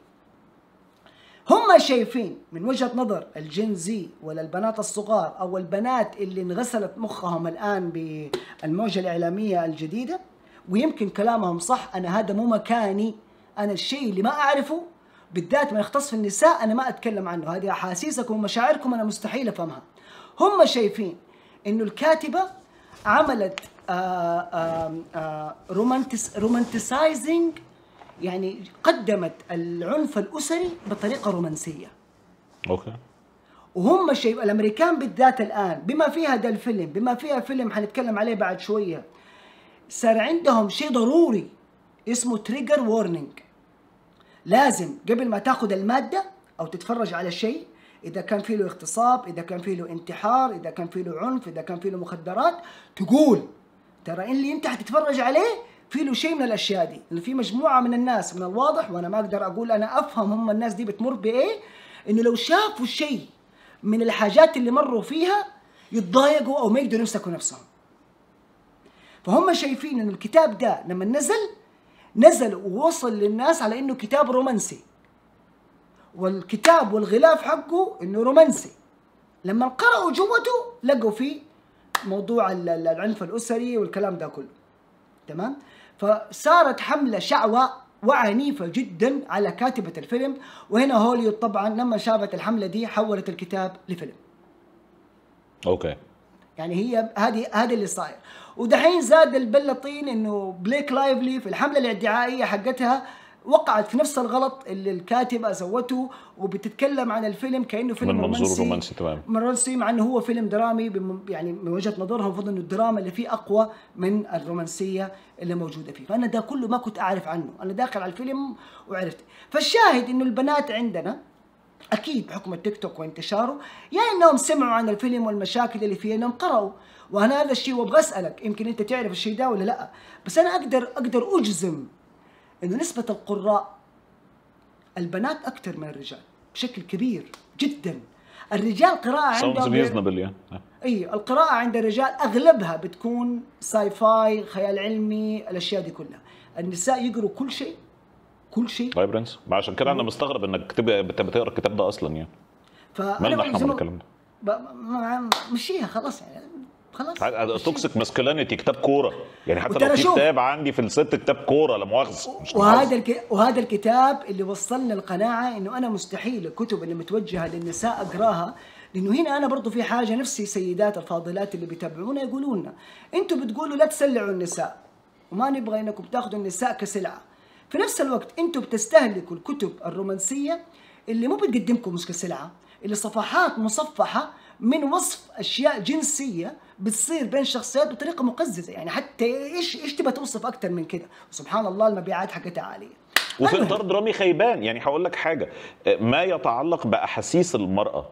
هم شايفين من وجهة نظر الجنزي ولا البنات الصغار أو البنات اللي انغسلت مخهم الآن بالموجة الإعلامية الجديدة، ويمكن كلامهم صح، أنا هذا مو مكاني، أنا الشيء اللي ما أعرفه بالذات ما يختص في النساء أنا ما أتكلم عنه، هذه أحاسيسكم ومشاعركم أنا مستحيل أفهمها. هم شايفين إنه الكاتبة عملت رومانتسايزنج، يعني قدمت العنف الأسري بطريقة رومانسية. اوكي. وهم شيء الأمريكان بالذات الآن بما فيها ده الفيلم، بما فيها فيلم حنتكلم عليه بعد شوية، صار عندهم شيء ضروري اسمه تريجر وورنينج. لازم قبل ما تاخذ المادة أو تتفرج على شيء، إذا كان فيه له اغتصاب، إذا كان فيه له انتحار، إذا كان فيه له عنف، إذا كان فيه له مخدرات، تقول ترى اللي أنت حتتفرج عليه في له شيء من الاشياء دي. لان في مجموعه من الناس من الواضح، وانا ما اقدر اقول انا افهم هم الناس دي بتمر بايه، انه لو شافوا شيء من الحاجات اللي مروا فيها يتضايقوا او ما يقدروا يمسكوا نفسهم. فهم شايفين انه الكتاب ده لما نزل ووصل للناس على انه كتاب رومانسي، والكتاب والغلاف حقه انه رومانسي، لما قرأوا جوته لقوا فيه موضوع العنف الاسري والكلام ده كله. تمام؟ فصارت حملة شعوة وعنيفة جدا على كاتبة الفيلم، وهنا هوليوود طبعا لما شافت الحملة دي حولت الكتاب لفيلم. اوكي. يعني هي هذا اللي صاير. ودحين زاد البلطين انه بليك لايفلي في الحملة الادعائية حقتها وقعت في نفس الغلط اللي الكاتبة سوته، وبتتكلم عن الفيلم كأنه فيلم من منظور رومانسي. تمام. رومانسي، مع انه هو فيلم درامي، يعني من وجهة نظرهم المفروض انه الدراما اللي فيه اقوى من الرومانسية اللي موجودة فيه. فانا ده كله ما كنت اعرف عنه، انا داخل على الفيلم وعرفت. فالشاهد انه البنات عندنا اكيد بحكم التيك توك وانتشاره، يا انهم سمعوا عن الفيلم والمشاكل اللي فيه، انهم قرأوا. وانا هذا الشيء وابغى اسالك، يمكن انت تعرف الشيء ده ولا لا، بس انا اقدر اجزم انه نسبة القراء البنات اكثر من الرجال بشكل كبير جدا. الرجال قراءة عندهم القراءة عند الرجال اغلبها بتكون ساي فاي، خيال علمي، الاشياء دي كلها. النساء يقروا كل شيء. طيب برنس، عشان كده انا مستغرب انك بتقرا الكتاب ده اصلا يعني. فانا احنا الكلام ده مشيها خلاص يعني، خلاص توكسيك ماسكولينيتي، كتاب كوره يعني، حتى لو في كتاب عندي في الست كتاب كوره لا مؤاخذه. وهذا الكتاب اللي وصلنا القناعه انه انا مستحيل الكتب اللي متوجهه للنساء اقراها، لانه هنا انا برضو في حاجه نفسي سيدات الفاضلات اللي بيتابعونا يقولوا لنا انتم بتقولوا لا تسلعوا النساء وما نبغى انكم تاخذوا النساء كسلعه، في نفس الوقت انتم بتستهلكوا الكتب الرومانسيه اللي مو بتقدمكم مش كسلعه، اللي صفحات مصفحه من وصف اشياء جنسيه بتصير بين شخصيات بطريقه مقززه، يعني حتى ايش تبى توصف اكثر من كده؟ وسبحان الله المبيعات حقتها عاليه. وفي اطار درامي خيبان. يعني هقول لك حاجه، ما يتعلق باحاسيس المراه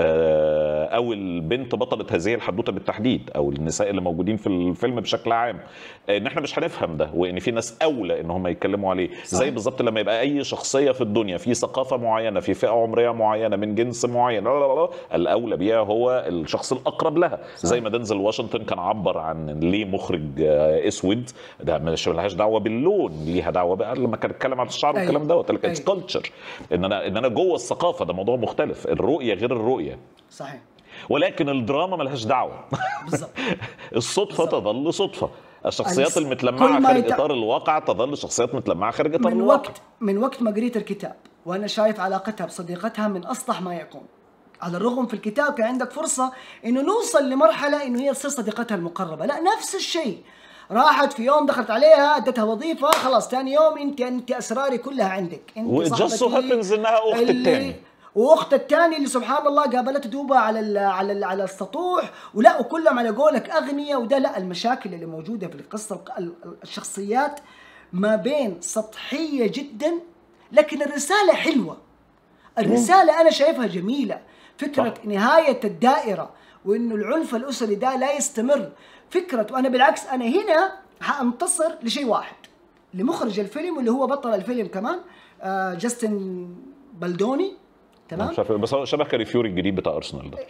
او البنت بطله هذه الحدوته بالتحديد، او النساء اللي موجودين في الفيلم بشكل عام، ان احنا مش هنفهم ده، وان في ناس اولى ان هم يتكلموا عليه. زي بالظبط لما يبقى اي شخصيه في الدنيا في ثقافه معينه في فئه عمريه معينه من جنس معين، لا لا لا، الاولى بيها هو الشخص الاقرب لها. زي ما دنزل واشنطن كان عبر عن ليه مخرج اسود، ده مش لهاش دعوه باللون، ليها دعوه بقى لما كان اتكلم عن الشعر والكلام دوت، اتس كلتشر، ان انا جوه الثقافه، ده موضوع مختلف، الرؤيه غير الرؤيه. صحيح. ولكن الدراما ملهاش دعوه. بالظبط. الصدفه تظل صدفه، الشخصيات المتلمعه خارج اطار الواقع تظل شخصيات متلمعه خارج اطار الواقع. من وقت ما قريت الكتاب وانا شايف علاقتها بصديقتها من اصلح ما يكون. على الرغم في الكتاب كان عندك فرصه انه نوصل لمرحله انه هي تصير صديقتها المقربه، لا نفس الشيء. راحت في يوم دخلت عليها ادتها وظيفه، خلاص ثاني يوم انت اسراري كلها عندك، انت صاحبتي انها اخت الثاني، واخت الثاني اللي سبحان الله قابلته دوبها على السطوح، ولا وكلهم على قولك اغنياء. وده لا، المشاكل اللي موجوده في القصه الشخصيات ما بين سطحيه جدا، لكن الرساله حلوه. الرساله انا شايفها جميله. فكره نهايه الدائره وانه العنف الاسري ده لا يستمر، فكره. وانا بالعكس انا هنا حانتصر لشيء واحد، لمخرج الفيلم واللي هو بطل الفيلم كمان، جاستن بلدوني. تمام، بس هو شبه كاري فيوري الجديد بتاع ارسنال ده.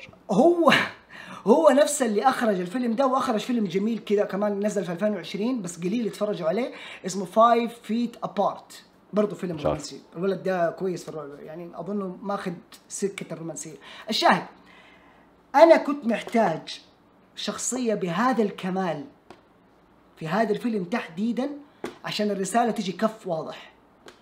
هو نفس اللي اخرج الفيلم ده، واخرج فيلم جميل كذا كمان نزل في 2020 بس قليل يتفرجوا عليه، اسمه 5 feet apart، برضه فيلم رومانسي. الولد ده كويس في يعني اظنه ماخذ سكه الرومانسيه. الشاهد انا كنت محتاج شخصيه بهذا الكمال في هذا الفيلم تحديدا عشان الرساله تجي كف واضح.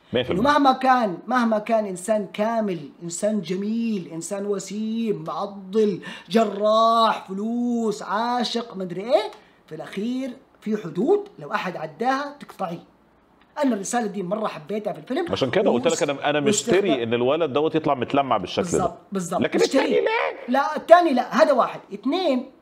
مهما كان انسان كامل، انسان جميل، انسان وسيم، معضل، جراح، فلوس، عاشق، مدري ايه، في الاخير في حدود لو احد عداها تقطعيه. انا الرساله دي مره حبيتها في الفيلم، عشان كده قلت لك انا مشتري ان الولد دوت يطلع متلمع بالشكل ده بالظبط. لكن الثاني لا الثاني لا، هذا واحد. اثنين،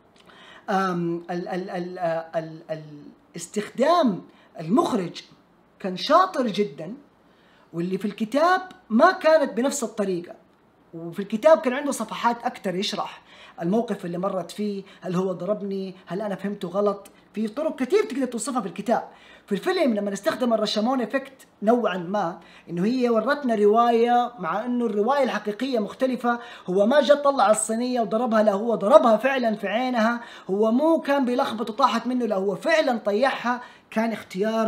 استخدام المخرج كان شاطر جدا، واللي في الكتاب ما كانت بنفس الطريقة. وفي الكتاب كان عنده صفحات أكتر يشرح الموقف اللي مرت فيه، هل هو ضربني، هل أنا فهمته غلط، في طرق كتير تقدر توصفها في الكتاب. في الفيلم لما نستخدم الرشامون إفكت نوعا ما، إنه هي ورتنا رواية، مع إنه الرواية الحقيقية مختلفة. هو ما جاء طلع الصينية وضربها، لا هو ضربها فعلا في عينها، هو مو كان بيلخبط وطاحت منه، لا هو فعلا طيحها. كان اختيار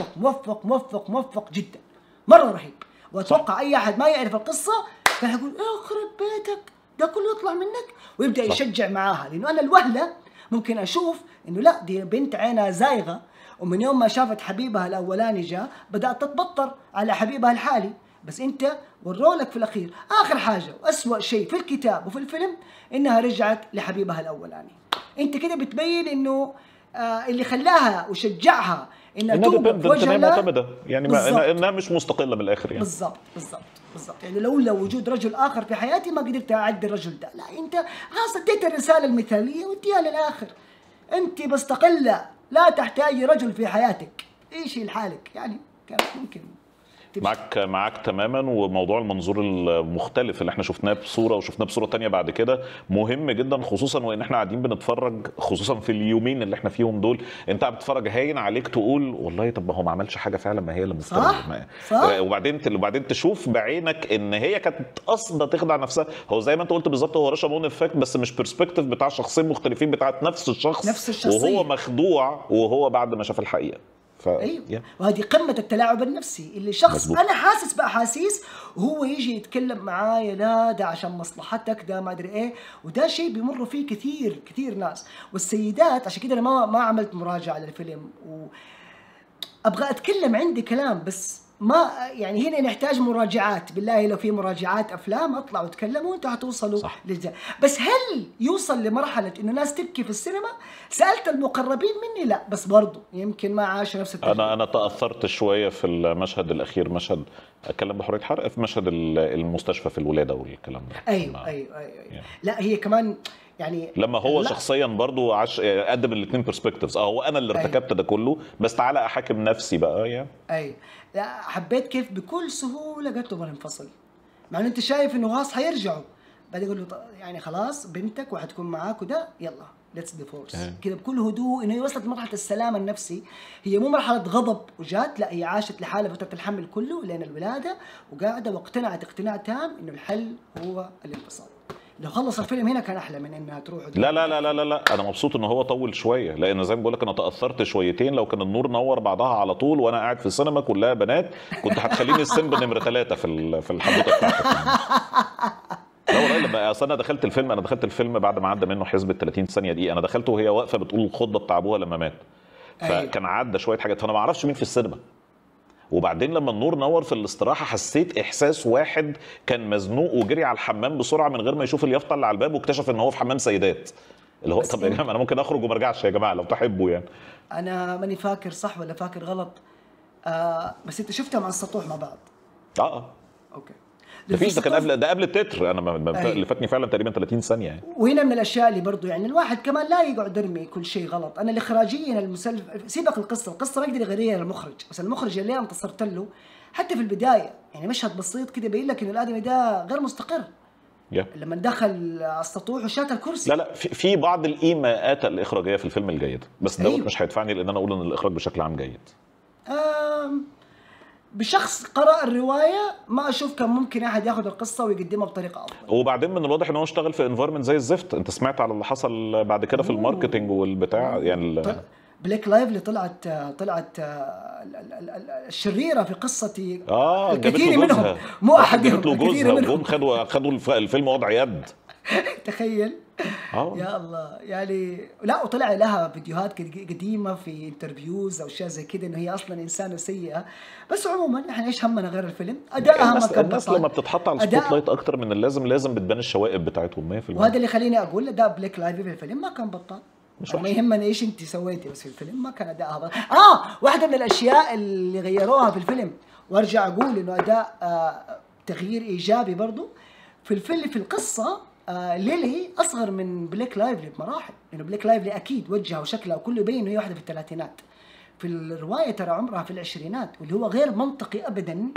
موفق جدا، مرة رهيب. واتوقع اي احد ما يعرف القصة كان يقول اخرب بيتك ده كله يطلع منك، ويبدأ يشجع معاها. لانه انا الوهلة ممكن اشوف انه لا دي بنت عينها زايغة، ومن يوم ما شافت حبيبها الاولاني جاء بدأت تتبطر على حبيبها الحالي. بس انت ورولك في الاخير اخر حاجة واسوأ شيء في الكتاب وفي الفيلم انها رجعت لحبيبها الاولاني. انت كده بتبين انه اللي خلاها وشجعها انها توقف في وجهها معتمده، يعني انها مش مستقله بالاخر. يعني بالضبط يعني لولا وجود رجل اخر في حياتي ما قدرت اعدي الرجل ده. لا انت خلاص اديت الرساله المثاليه واديها للاخر، انت مستقله لا تحتاجي رجل في حياتك، عيشي لحالك. يعني كان ممكن معاك تماما. وموضوع المنظور المختلف اللي احنا شفناه بصوره وشفناه بصوره تانية بعد كده مهم جدا، خصوصا وان احنا قاعدين بنتفرج، خصوصا في اليومين اللي احنا فيهم دول. انت قاعد بتتفرج هاين عليك تقول والله طب ما هو ما عملش حاجه فعلا، ما هي اللي مفترضه. وبعدين تشوف بعينك ان هي كانت قاصده تخدع نفسها. هو زي ما انت قلت بالظبط، هو رشامون افكت بس مش برسبكتيف بتاع شخصين مختلفين بتاعت نفس الشخص وهو مخدوع وهو بعد ما شاف الحقيقه. ايوه وهذه قمه التلاعب النفسي، اللي شخص مزبوط. انا حاسس باحاسيس وهو يجي يتكلم معايا لا ده عشان مصلحتك، ده ما ادري ايه. وده شيء بيمروا فيه كثير ناس. والسيدات عشان كده انا ما عملت مراجعه للفيلم، وابغى اتكلم، عندي كلام بس ما يعني هنا نحتاج مراجعات، بالله لو في مراجعات افلام اطلعوا وتكلموا انتوا حتوصلوا للجزء. بس هل يوصل لمرحله انه ناس تبكي في السينما؟ سالت المقربين مني لا، بس برضو يمكن ما عاشوا نفس التجربه. انا تاثرت شويه في المشهد الاخير، مشهد اتكلم بحريه حرق، في مشهد المستشفى في الولاده والكلام ده. ايوه. لا هي كمان يعني لما هو شخصيا برضو قدم الاثنين برسبكتيفز. هو انا اللي ارتكبت ده كله، بس تعالى احاكم نفسي بقى يعني. لا حبيت كيف بكل سهوله قلت له بنفصل، مع انه انت شايف انه خلاص حيرجعوا، بعد يقول له يعني خلاص بنتك وحتكون معاك وده يلا ليتس ديفورس كذا بكل هدوء. انه هي وصلت لمرحله السلام النفسي، هي مو مرحله غضب وجات، لا هي عاشت لحالها فتره الحمل كله لين الولاده، وقاعده واقتنعت اقتناع تام انه الحل هو الانفصال. لو خلص الفيلم هنا كان احلى من انها تروح لا لا لا لا لا لا، انا مبسوط ان هو طول شويه، لان زي ما بقول لك انا تاثرت شويتين. لو كان النور نور بعضها على طول وانا قاعد في السينما كلها بنات، كنت هتخليني السمب نمره 3 في الحدوته بتاعتك. لا والله لما اصل انا دخلت الفيلم بعد ما عدى منه حسبة 30 ثانيه دي. انا دخلته وهي واقفه بتقول الخطبه بتاع ابوها لما مات، فكان عدى شويه حاجات، فانا ما اعرفش مين في السينما. وبعدين لما النور نور في الاستراحه حسيت احساس واحد كان مزنوق وجري على الحمام بسرعه من غير ما يشوف اليافطه اللي على الباب، واكتشف ان هو في حمام سيدات. اللي هو طب يا جماعه انا ممكن اخرج وما ارجعش يا جماعه لو تحبوا يعني. انا ماني فاكر صح ولا فاكر غلط. بس انت شفتها مع السطوح مع بعض. اوكي. ده كان قبل التتر. انا اللي فاتني فعلا تقريبا 30 ثانيه يعني. وهنا من الاشياء اللي برضو يعني الواحد كمان لا يقعد يرمي كل شيء غلط. انا الاخراجيا سيبك القصه ما يقدر يغيرها المخرج، بس المخرج اللي انتصرت له حتى في البدايه يعني مشهد بسيط كده يبين لك انه الادمي ده غير مستقر. لما دخل السطوح وشات الكرسي. لا في بعض الايماءات الاخراجيه في الفيلم الجيده، بس دوت مش هيدفعني لان انا اقول ان الاخراج بشكل عام جيد. بشخص قرأ الرواية ما أشوف كان ممكن أحد ياخذ القصة ويقدمها بطريقة أفضل. وبعدين من الواضح إن هو اشتغل في انفايرمنت زي الزفت. أنت سمعت على اللي حصل بعد كده في الماركتينج والبتاع يعني. بليك لايفلي طلعت الشريرة في قصتي. الكثير منهم مو أحدهم. الكثير منهم خدوا الفيلم وضع يد. تخيل. يا الله يعني. لا وطلع لها فيديوهات قديمه في انترفيوز او اشياء زي كده انه هي اصلا انسانه سيئه. بس عموما احنا ايش همنا غير الفيلم؟ ادائها ما كان. الناس لما بتتحط على السبوت لايت اكتر من اللازم لازم بتبان الشوائب بتاعتهم 100%. وهذا اللي يخليني اقول اداء بليك لايفلي في الفيلم ما كان بطال. ما يهمني ايش انت سويتي، بس في الفيلم ما كان ادائها بطال. واحده من الاشياء اللي غيروها في الفيلم، وارجع اقول انه اداء تغيير ايجابي برضو في الفيلم في القصه. ليلي اصغر من بليك لايفلي بمراحل، لانه بليك لايفلي اكيد وجهها وشكلها وكله يبين انه هي واحده في الثلاثينات. في الروايه ترى عمرها في العشرينات، واللي هو غير منطقي ابدا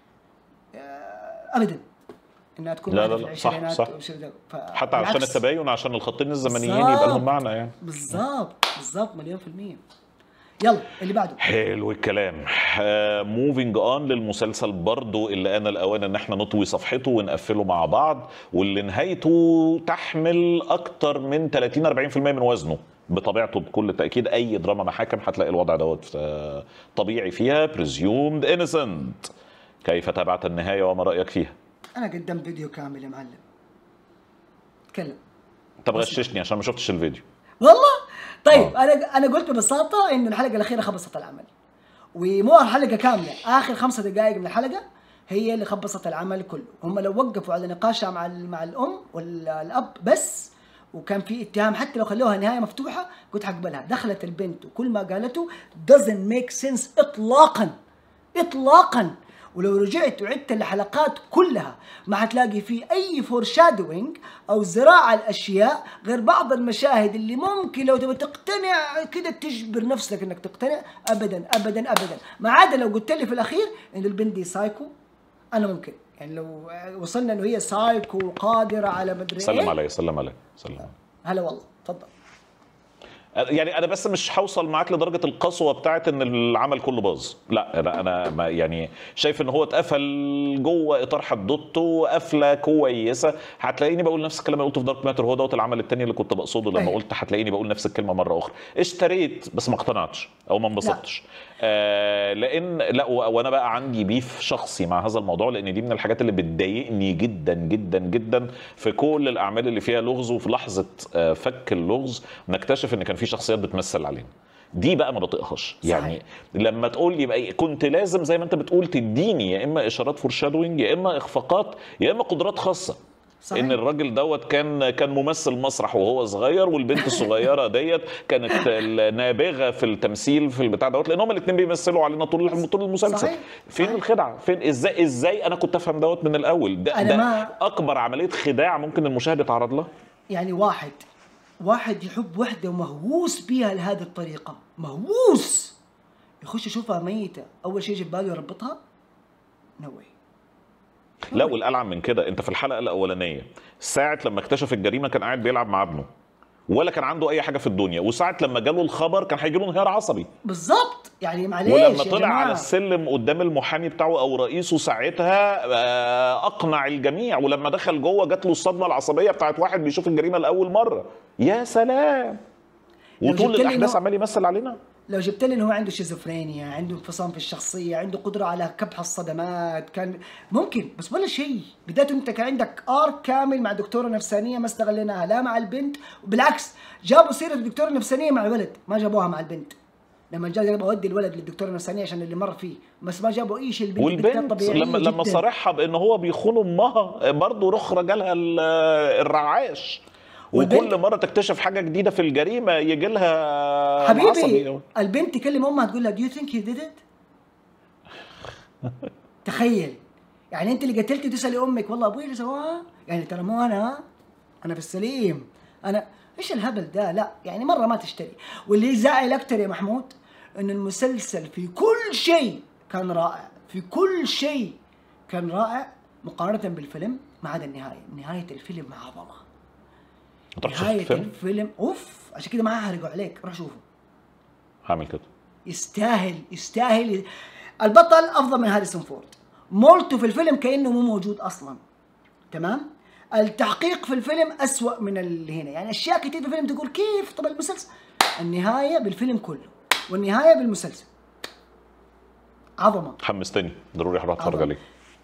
ابدا انها تكون واحده في العشرينات. صح. حتى عشان التباين، عشان الخطين الزمنيين يبقى لهم معنى يعني. بالضبط مليون في المية. يلا اللي بعده. حلو الكلام. موفينج اون للمسلسل برضو اللي انا الاوان ان احنا نطوي صفحته ونقفله مع بعض، واللي نهايته تحمل اكتر من 30-40% من وزنه بطبيعته. بكل تاكيد اي دراما محاكم هتلاقي الوضع دوت طبيعي فيها. بريزيومد انيسنت. كيف تابعت النهايه وما رايك فيها؟ انا قدمت فيديو كامل يا معلم. اتكلم. طب غششني عشان ما شفتش الفيديو والله. طيب انا قلت ببساطه انه الحلقه الاخيره خبصت العمل، ومو الحلقه كامله، اخر 5 دقائق من الحلقه هي اللي خبصت العمل كله. هم لو وقفوا على نقاشها مع الام والاب بس، وكان في اتهام حتى لو خلوها نهايه مفتوحه كنت حقبلها. دخلت البنت وكل ما قالته doesn't make sense اطلاقا. ولو رجعت وعدت الحلقات كلها ما حتلاقي فيه اي فورشادوينج او زراعه الاشياء غير بعض المشاهد اللي ممكن لو تبغى تقتنع كده تجبر نفسك انك تقتنع. ابدا ابدا ابدا. ما عدا لو قلت لي في الاخير ان البنت دي سايكو، انا ممكن يعني لو وصلنا انه هي سايكو قادره على مدري. سلم علي. هلا والله تفضل. يعني انا بس مش هوصل معاك لدرجه القسوه بتاعت ان العمل كله باظ. لا انا ما يعني شايف ان هو اتقفل جوه اطار حدوته قفله كويسه. هتلاقيني بقول نفس الكلام اللي قلته في دارك ماتر، هو دوت العمل الثاني اللي كنت بقصده لما قلت هتلاقيني بقول نفس الكلمه مره اخرى. اشتريت بس ما اقتنعتش او ما انبسطتش. لان لا وانا بقى عندي بيف شخصي مع هذا الموضوع، لان دي من الحاجات اللي بتضايقني جدا جدا جدا في كل الاعمال اللي فيها لغز، وفي لحظه فك اللغز نكتشف ان كان في شخصيات بتمثل علينا. دي بقى ما بطيقهاش. صحيح. يعني لما تقول يبقى كنت لازم زي ما انت بتقول تديني يا اما اشارات فورشادوينج، يا اما اخفاقات، يا اما قدرات خاصه. صحيح. ان الراجل دوت كان ممثل مسرح وهو صغير، والبنت الصغيره ديت كانت نابغه في التمثيل في البتاع دوت، لان هم الاثنين بيمثلوا علينا طول المسلسل. صحيح. فين صحيح. الخدعه؟ فين؟ ازاي انا كنت افهم دوت من الاول؟ ده اكبر عمليه خداع ممكن المشاهد يتعرض لها. يعني واحد يحب وحده ومهووس بيها لهذه الطريقه، مهووس، يخش يشوفها ميته، اول شيء يجي بباله يربطها؟ نو واي. لا، والألعن من كده، انت في الحلقه الاولانيه ساعه لما اكتشف الجريمه كان قاعد بيلعب مع ابنه، ولا كان عنده اي حاجه في الدنيا، وساعه لما جاله الخبر كان هيجي له انهيار عصبي. بالظبط، يعني معلش ولما يا طلع جماعة. على السلم قدام المحامي بتاعه او رئيسه ساعتها اقنع الجميع، ولما دخل جوه جات له الصدمه العصبيه بتاعت واحد بيشوف الجريمه لاول مره. يا سلام. وطول الاحداث عمال يمثل علينا. لو جبت لي انه هو عنده شيزوفرينيا، عنده انفصام في الشخصيه، عنده قدره على كبح الصدمات، كان ممكن، بس ولا شيء. بدايته انت كان عندك ارك كامل مع دكتوره نفسانيه ما استغليناها لا مع البنت، وبالعكس جابوا سيره الدكتوره النفسانيه مع الولد، ما جابوها مع البنت. لما جاء اودي الولد للدكتوره النفسانيه عشان اللي مر فيه، بس ما جابوا اي شيء. والبنت لما صارحها بان هو بيخون امها برضه رخره جالها الرعاش. وكل مره تكتشف حاجه جديده في الجريمه يجي لها حبيبي عصبي. البنت تكلم امها تقول لها do you think you did it؟ تخيل، يعني انت اللي قتلتي تسالي امك والله ابوي اللي سواها؟ يعني ترى مو انا في السليم، انا ايش الهبل ده؟ لا يعني مره ما تشتري. واللي زعل اكتر يا محمود ان المسلسل في كل شيء كان رائع، في كل شيء كان رائع مقارنه بالفيلم ما عدا النهايه. نهايه الفيلم عظمه. نهاية الفيلم اوف، عشان كده ما هحرقه عليك، روح شوفه. هعمل كده. يستاهل. البطل افضل من هاريسون فورد. مولته في الفيلم كانه مو موجود اصلا. تمام؟ التحقيق في الفيلم اسوأ من اللي هنا، يعني اشياء كثير في الفيلم تقول كيف؟ طب المسلسل، النهاية بالفيلم كله والنهاية بالمسلسل عظمة. حمستني، ضروري هروح اتفرج عليه.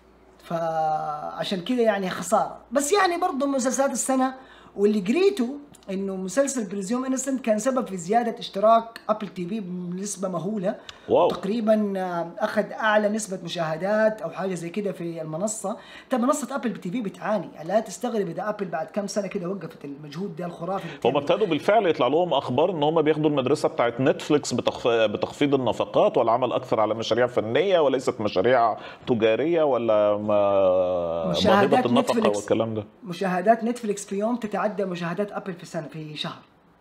فعشان كده يعني خسارة، بس يعني برضه مسلسلات السنة واللي قريته انه مسلسل بريزيوم انسنت كان سبب في زياده اشتراك ابل تي في بنسبه مهوله. واو. تقريبا اخذ اعلى نسبه مشاهدات او حاجه زي كده في المنصه. طب منصه ابل تي في بتعاني، يعني لا تستغرب اذا ابل بعد كم سنه كده وقفت المجهود ده الخرافي. هم ابتدوا بالفعل يطلع لهم اخبار ان هم بياخدوا المدرسه بتاعت نتفليكس بتخفيض النفقات والعمل اكثر على مشاريع فنيه وليست مشاريع تجاريه ولا مشاهدات النفقه والكلام ده. مشاهدات نتفليكس في يوم تتعدى مشاهدات ابل في سنه في شهر.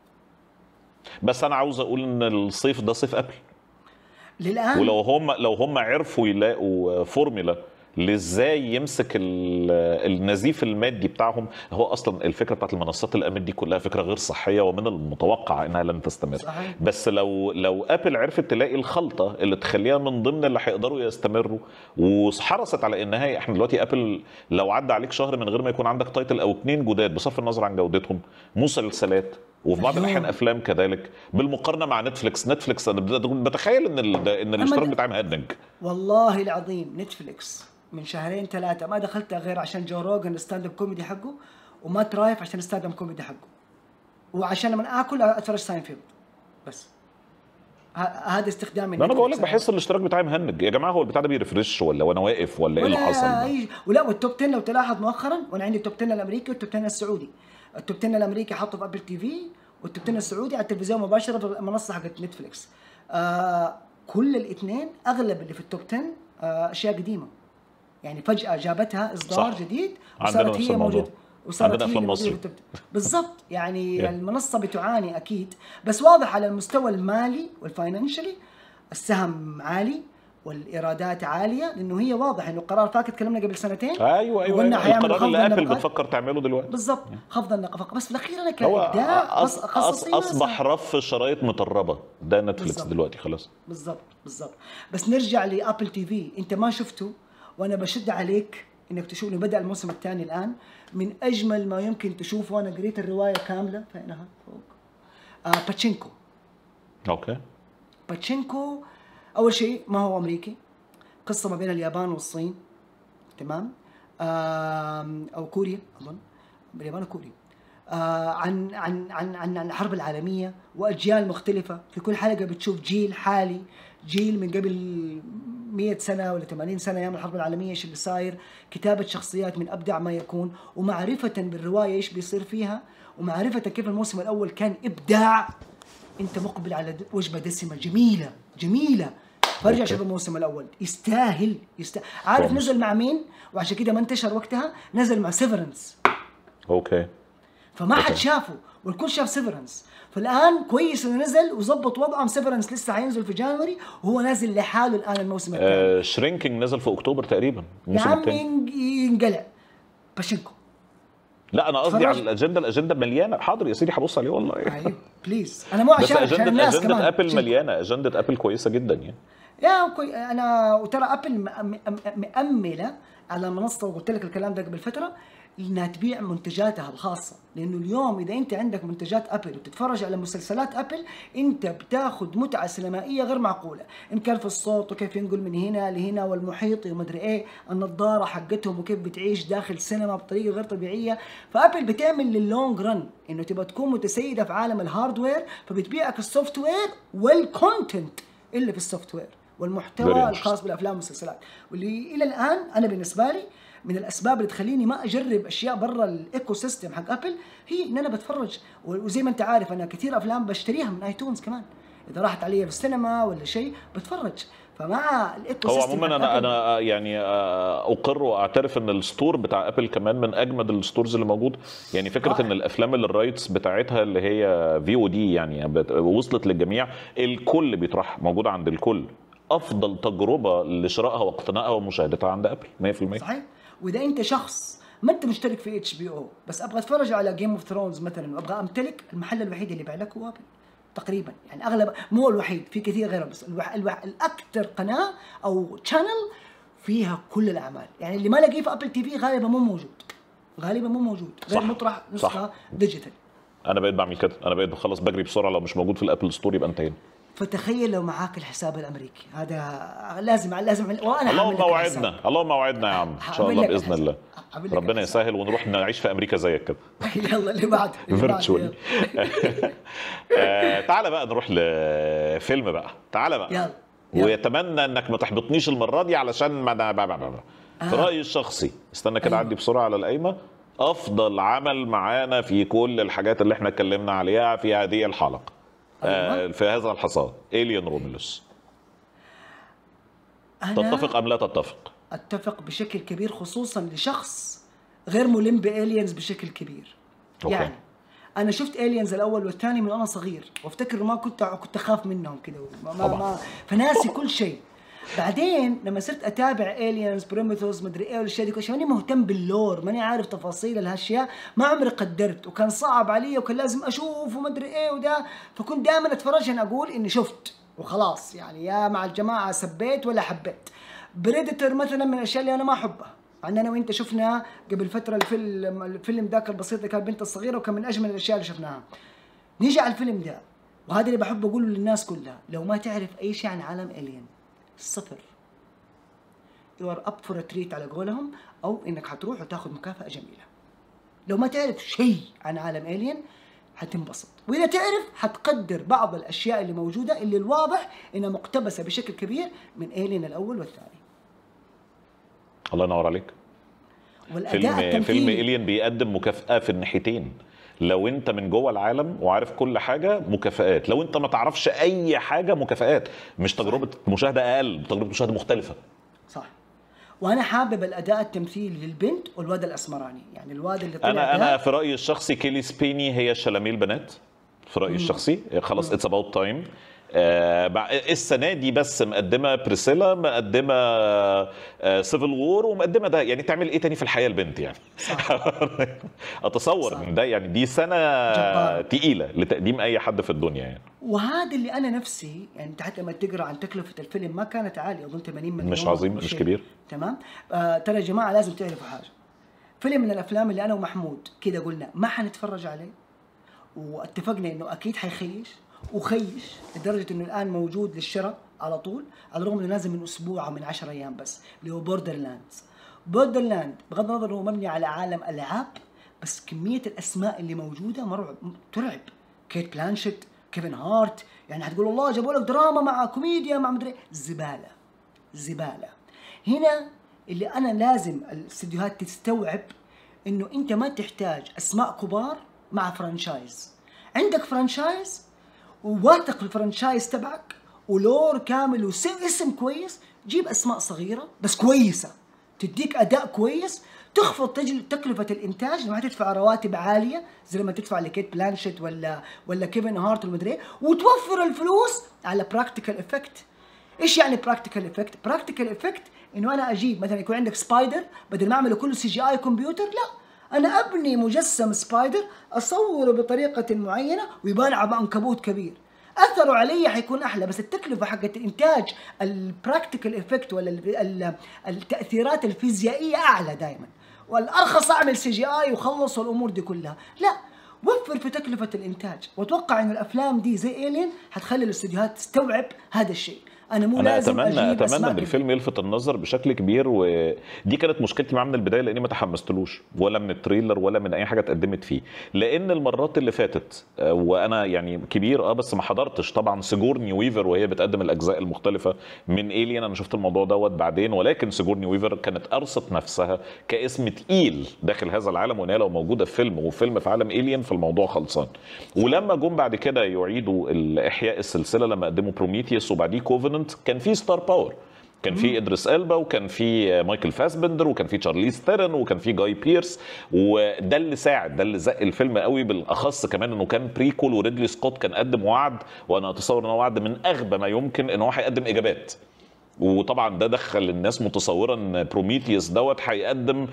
بس انا عاوز اقول ان الصيف ده صيف ابل للان، ولو هم عرفوا يلاقوا فورمولا لازاي يمسك النزيف المادي بتاعهم. هو اصلا الفكره بتاعت المنصات الامن دي كلها فكره غير صحيه ومن المتوقع انها لن تستمر. صحيح. بس لو ابل عرفت تلاقي الخلطه اللي تخليها من ضمن اللي هيقدروا يستمروا وحرصت على النهايه. احنا دلوقتي ابل لو عدى عليك شهر من غير ما يكون عندك تايتل او 2 جداد بصرف النظر عن جودتهم، مسلسلات وفي بعض الاحيان افلام كذلك، بالمقارنه مع نتفليكس انا بتخيل ان الاشتراك بتاعي مهدنج. والله العظيم نتفليكس من 2-3 ما دخلتها غير عشان جو روجن ستاند اب كوميدي حقه، وما ترايف عشان ستاند اب كوميدي حقه، وعشان لما اكل اتفرج ساينفيلد. بس هذا استخدامي. انا بقول لك بحس الاشتراك بتاعي مهنج. يا جماعه هو البتاع ده بيرفرش ولا وانا واقف ولا ايه اللي حصل؟ ولا والتوب 10 لو تلاحظ مؤخرا، وانا عندي التوب 10 الامريكي والتوب 10 السعودي. التوب 10 الامريكي حطه في ابل تي في، والتوب 10 السعودي على التلفزيون مباشره في المنصه حقت نتفليكس. كل الاثنين اغلب اللي في التوب 10 اشياء قديمه، يعني فجاه جابتها اصدار صح. جديد وصارت هي موجوده، وصارت هي موجوده بالضبط. يعني المنصه بتعاني اكيد، بس واضح على المستوى المالي والفاينانشالي السهم عالي والايرادات عاليه، لانه هي واضح انه قرار فاكر تكلمنا قبل سنتين. ايوه القرار اللي ابل بتفكر تعمله دلوقتي بالضبط خفض النفقات. بس في الاخير انا كابداع اصبح رف شرايط متربه ده نتفليكس دلوقتي خلاص. بالضبط. بس نرجع لابل تي في، انت ما شفته وانا بشد عليك انك تشوف، انه بدا الموسم الثاني الان، من اجمل ما يمكن تشوفه. انا قريت الروايه كامله فينها فوق. باتشينكو. اوكي. باتشينكو اول شيء ما هو امريكي، قصه ما بين اليابان والصين، تمام؟ او كوريا اظن، باليابان وكوريا. عن الحرب العالميه واجيال مختلفه. في كل حلقه بتشوف جيل حالي، جيل من قبل 100 سنه ولا 80 سنه ايام الحرب العالميه ايش اللي صاير، كتابه شخصيات من ابدع ما يكون، ومعرفه بالروايه ايش بيصير فيها، ومعرفه كيف الموسم الاول كان ابداع. انت مقبل على وجبه دسمه جميله جميله، فرجع شوف الموسم الاول، يستاهل. عارف نزل مع مين؟ وعشان كده ما انتشر وقتها، نزل مع سيفرنس. اوكي. فما حد شافه والكل شاف سيفرنس. فالان كويس انه نزل وظبط وضعه. سيفرنس لسه حينزل في جانوري وهو نازل لحاله الان الموسم الثاني. شرينكينج نزل في اكتوبر تقريبا يا عم ينقلع باشينكو. لا انا قصدي على الاجنده مليانه. حاضر يا سيدي هبص عليه والله. ايوه بليز، انا مو عشان الناس كمان. اجنده ابل مليانه، اجنده ابل كويسه جدا يعني. انا وترى ابل مأمله على منصه، وقلت لك الكلام ده قبل فتره، انها تبيع منتجاتها الخاصه. لانه اليوم اذا انت عندك منتجات ابل وتتفرج على مسلسلات ابل، انت بتاخذ متعه سينمائيه غير معقوله، ان كان في الصوت وكيف ينقل من هنا لهنا والمحيط ومدري ايه، النظاره حقتهم وكيف بتعيش داخل سينما بطريقه غير طبيعيه. فابل بتعمل لللونج رن انه تبغى تكون متسيده في عالم الهاردوير، فبتبيعك السوفت وير والكونتنت اللي في السوفت وير والمحتوى الخاص بالافلام والمسلسلات. واللي الى الان انا بالنسبه لي من الاسباب اللي تخليني ما اجرب اشياء برا الايكو سيستم حق ابل هي ان انا بتفرج. وزي ما انت عارف انا كثير افلام بشتريها من ايتونز كمان، اذا راحت علي في السينما ولا شيء بتفرج. فمع الايكو سيستم هو عموما انا يعني اقر واعترف ان الستور بتاع ابل كمان من اجمد الستورز اللي موجود. يعني فكره ان الافلام اللي الرايتس بتاعتها اللي هي VOD يعني وصلت للجميع، الكل بيطرح، موجوده عند الكل. افضل تجربه لشرائها واقتنائها ومشاهدتها عند ابل 100%. صحيح. واذا انت شخص ما انت مشترك في HBO بس ابغى اتفرج على جيم اوف ثرونز مثلا وابغى امتلك، المحل الوحيد اللي يبيع لك هو ابل تقريبا. يعني اغلب، مو الوحيد، في كثير غيره، بس الاكثر قناه او شانل فيها كل الاعمال. يعني اللي ما لاقيه في ابل TV غالبا مو موجود، غالبا مو موجود، غير مطرح نسخه ديجيتال. انا بقيت بعمل كده، انا بقيت خلاص بجري بسرعه، لو مش موجود في الابل ستور يبقى انتهينا. فتخيل لو معاك الحساب الامريكي هذا، لازم وانا اللهم وعدنا، اللهم وعدنا يا عم ان شاء الله باذن الله. ربنا يسهل ونروح نعيش في امريكا زيك كده. يلا اللي بعد فيرتشوال. تعال بقى نروح لفيلم بقى، تعال بقى. يلا. ويتمنى انك ما تحبطنيش المره دي علشان ما في رايي الشخصي، استنى كده عدي بسرعه على القايمه. افضل عمل معانا في كل الحاجات اللي احنا اتكلمنا عليها في هذه الحلقه في هذا الحصاد، إليان رومولوس. تتفق أم لا تتفق؟ أتفق بشكل كبير، خصوصا لشخص غير ملم بإليانز بشكل كبير. أوكي. يعني أنا شفت إليانز الأول والثاني من أنا صغير، وافتكر ما كنت أخاف منهم كده، فناسي كل شيء. بعدين لما صرت اتابع الينز بريميثوس مدري ايه والاشياء دي، ماني مهتم باللور، ماني عارف تفاصيل الاشياء، ما عمري قدرت، وكان صعب علي وكان لازم اشوف ومدري ايه وده. فكنت دائما اتفرج عشان اقول اني شفت وخلاص، يعني يا مع الجماعه سبيت ولا حبيت. بريدتر مثلا من الاشياء اللي انا ما احبها، عندنا انا وانت شفنا قبل فتره الفيلم ذاك البسيط اللي كان البنت الصغيره، وكان من اجمل الاشياء اللي شفناها. نيجي على الفيلم ده، وهذا اللي بحب اقوله للناس كلها، لو ما تعرف اي شيء عن عالم الين، صفر. You are up for a treat على قولهم، او انك حتروح وتاخذ مكافأة جميلة. لو ما تعرف شيء عن عالم الين حتنبسط، واذا تعرف حتقدر بعض الاشياء اللي موجودة اللي الواضح انها مقتبسة بشكل كبير من الين الاول والثاني. الله ينور عليك. والاداء فيلم الين بيقدم مكافأة في الناحيتين. لو انت من جوه العالم وعارف كل حاجه مكافآت، لو انت ما تعرفش اي حاجه مكافآت، مش تجربه مشاهده اقل، تجربه مشاهده مختلفه. صح. وانا حابب الاداء التمثيلي للبنت والواد الاسمراني، يعني الواد اللي طلع انا في رايي الشخصي كيلي سبيني هي شلامي البنات في رايي الشخصي. خلاص اتس اباوت تايم. السنه دي بس مقدمه بريسيلا، مقدمه سيفل وور، ومقدمه ده، يعني تعمل ايه تاني في الحياه البنت يعني. اتصور من ده، يعني دي سنه تقيله لتقديم اي حد في الدنيا يعني. وهذا اللي انا نفسي، يعني انت حتى لما تقرا عن تكلفه الفيلم ما كانت عاليه، اظن 80 مليون، مش عظيم، مش كبير. تمام. ترى يا جماعه لازم تعرفوا حاجه، فيلم من الافلام اللي انا ومحمود كده قلنا ما حنتفرج عليه، واتفقنا انه اكيد حيخيش، وخيش لدرجه انه الان موجود للشراء على طول، على الرغم انه نازل من اسبوع او من 10 ايام بس، اللي هو بوردرلاندز. بوردرلاند بغض النظر هو مبني على عالم العاب، بس كميه الاسماء اللي موجوده مرعب، ترعب. كيت بلانشيت، كيفن هارت، يعني هتقول الله جابوا لك دراما مع كوميديا مع مدري، زباله زباله. هنا اللي انا لازم الاستديوهات تستوعب انه انت ما تحتاج اسماء كبار مع فرانشايز. عندك فرانشايز وواثق في الفرانشايز تبعك ولور كامل واسم كويس، جيب اسماء صغيره بس كويسه تديك اداء كويس، تخفض تكلفه الانتاج، ما تدفع رواتب عاليه زي لما تدفع لكيت بلانشيت ولا كيفن هارت والمدري، وتوفر الفلوس على براكتيكال افكت. ايش يعني براكتيكال افكت؟ براكتيكال افكت انه انا اجيب مثلا يكون عندك سبايدر، بدل ما اعمله كله CGI كمبيوتر، لا انا ابني مجسم سبايدر اصوره بطريقه معينه ويبان عنكبوت كبير، اثره علي حيكون احلى، بس التكلفه حقت الانتاج البراكتيكال افكت ولا التاثيرات الفيزيائيه اعلى دائما، والارخص اعمل CGI وخلص الامور دي كلها. لا، وفر في تكلفه الانتاج، واتوقع ان الافلام دي زي إيلين حتخلي الاستديوهات تستوعب هذا الشيء. انا لازم اتمنى ان الفيلم يلفت النظر بشكل كبير، ودي كانت مشكلتي معاه من البدايه، لاني ما تحمستلوش ولا من التريلر ولا من اي حاجه اتقدمت فيه. لان المرات اللي فاتت وانا يعني كبير بس ما حضرتش طبعا سيجورني ويفر وهي بتقدم الاجزاء المختلفه من إيليان، انا شفت الموضوع دوت بعدين، ولكن سيجورني ويفر كانت ارصت نفسها كاسم تقيل داخل هذا العالم، وان هي لو موجوده في فيلم في عالم إيليان فالموضوع خلصان. ولما جم بعد كده يعيدوا احياء السلسله لما قدموا بروميثيوس وبعديه كوفننت، كان في ستار باور، كان في ادريس البا وكان في مايكل فاسبندر وكان في تشارليز ثيرون وكان في جاي بيرس، وده اللي ساعد، ده اللي زق الفيلم قوي، بالاخص كمان انه كان بريكول وريدلي سكوت كان قدم وعد، وانا اتصور انه وعد من اغبى ما يمكن ان هو هيقدم اجابات. وطبعا ده دخل الناس متصورا ان بروميثيوس دوت هيقدم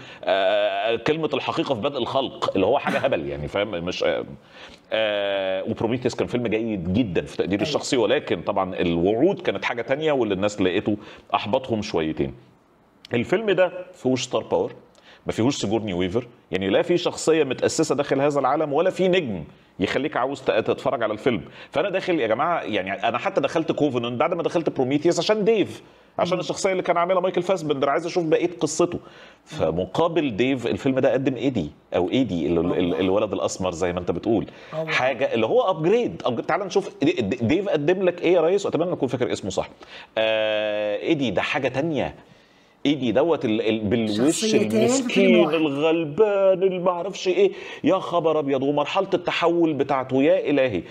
كلمه الحقيقه في بدء الخلق، اللي هو حاجه هبل يعني، فاهم؟ مش وبروميثيوس كان فيلم جيد جدا في تقديري الشخصي، ولكن طبعا الوعود كانت حاجه تانية، واللي الناس لقيته احبطهم شويتين. الفيلم ده فيهوش ستار باور، ما فيهوش سيجورني ويفر، يعني لا في شخصيه متاسسه داخل هذا العالم ولا في نجم يخليك عاوز تتفرج على الفيلم. فانا داخل يا جماعه، يعني انا حتى دخلت كوفننت بعد ما دخلت بروميثيوس عشان ديف، عشان الشخصيه اللي كان عاملها مايكل فاسبندر، عايز اشوف بقيه قصته. فمقابل ديف الفيلم ده قدم ايدي الولد الاسمر زي ما انت بتقول، حاجه اللي هو ابجريد. تعال نشوف ديف قدم لك ايه يا ريس، واتمنى اكون فاكر اسمه صح. ايدي ده حاجه تانية، ايدي دوت بالوش المسكين الغلبان اللي ما اعرفش ايه، يا خبر ابيض، ومرحله التحول بتاعته يا الهي.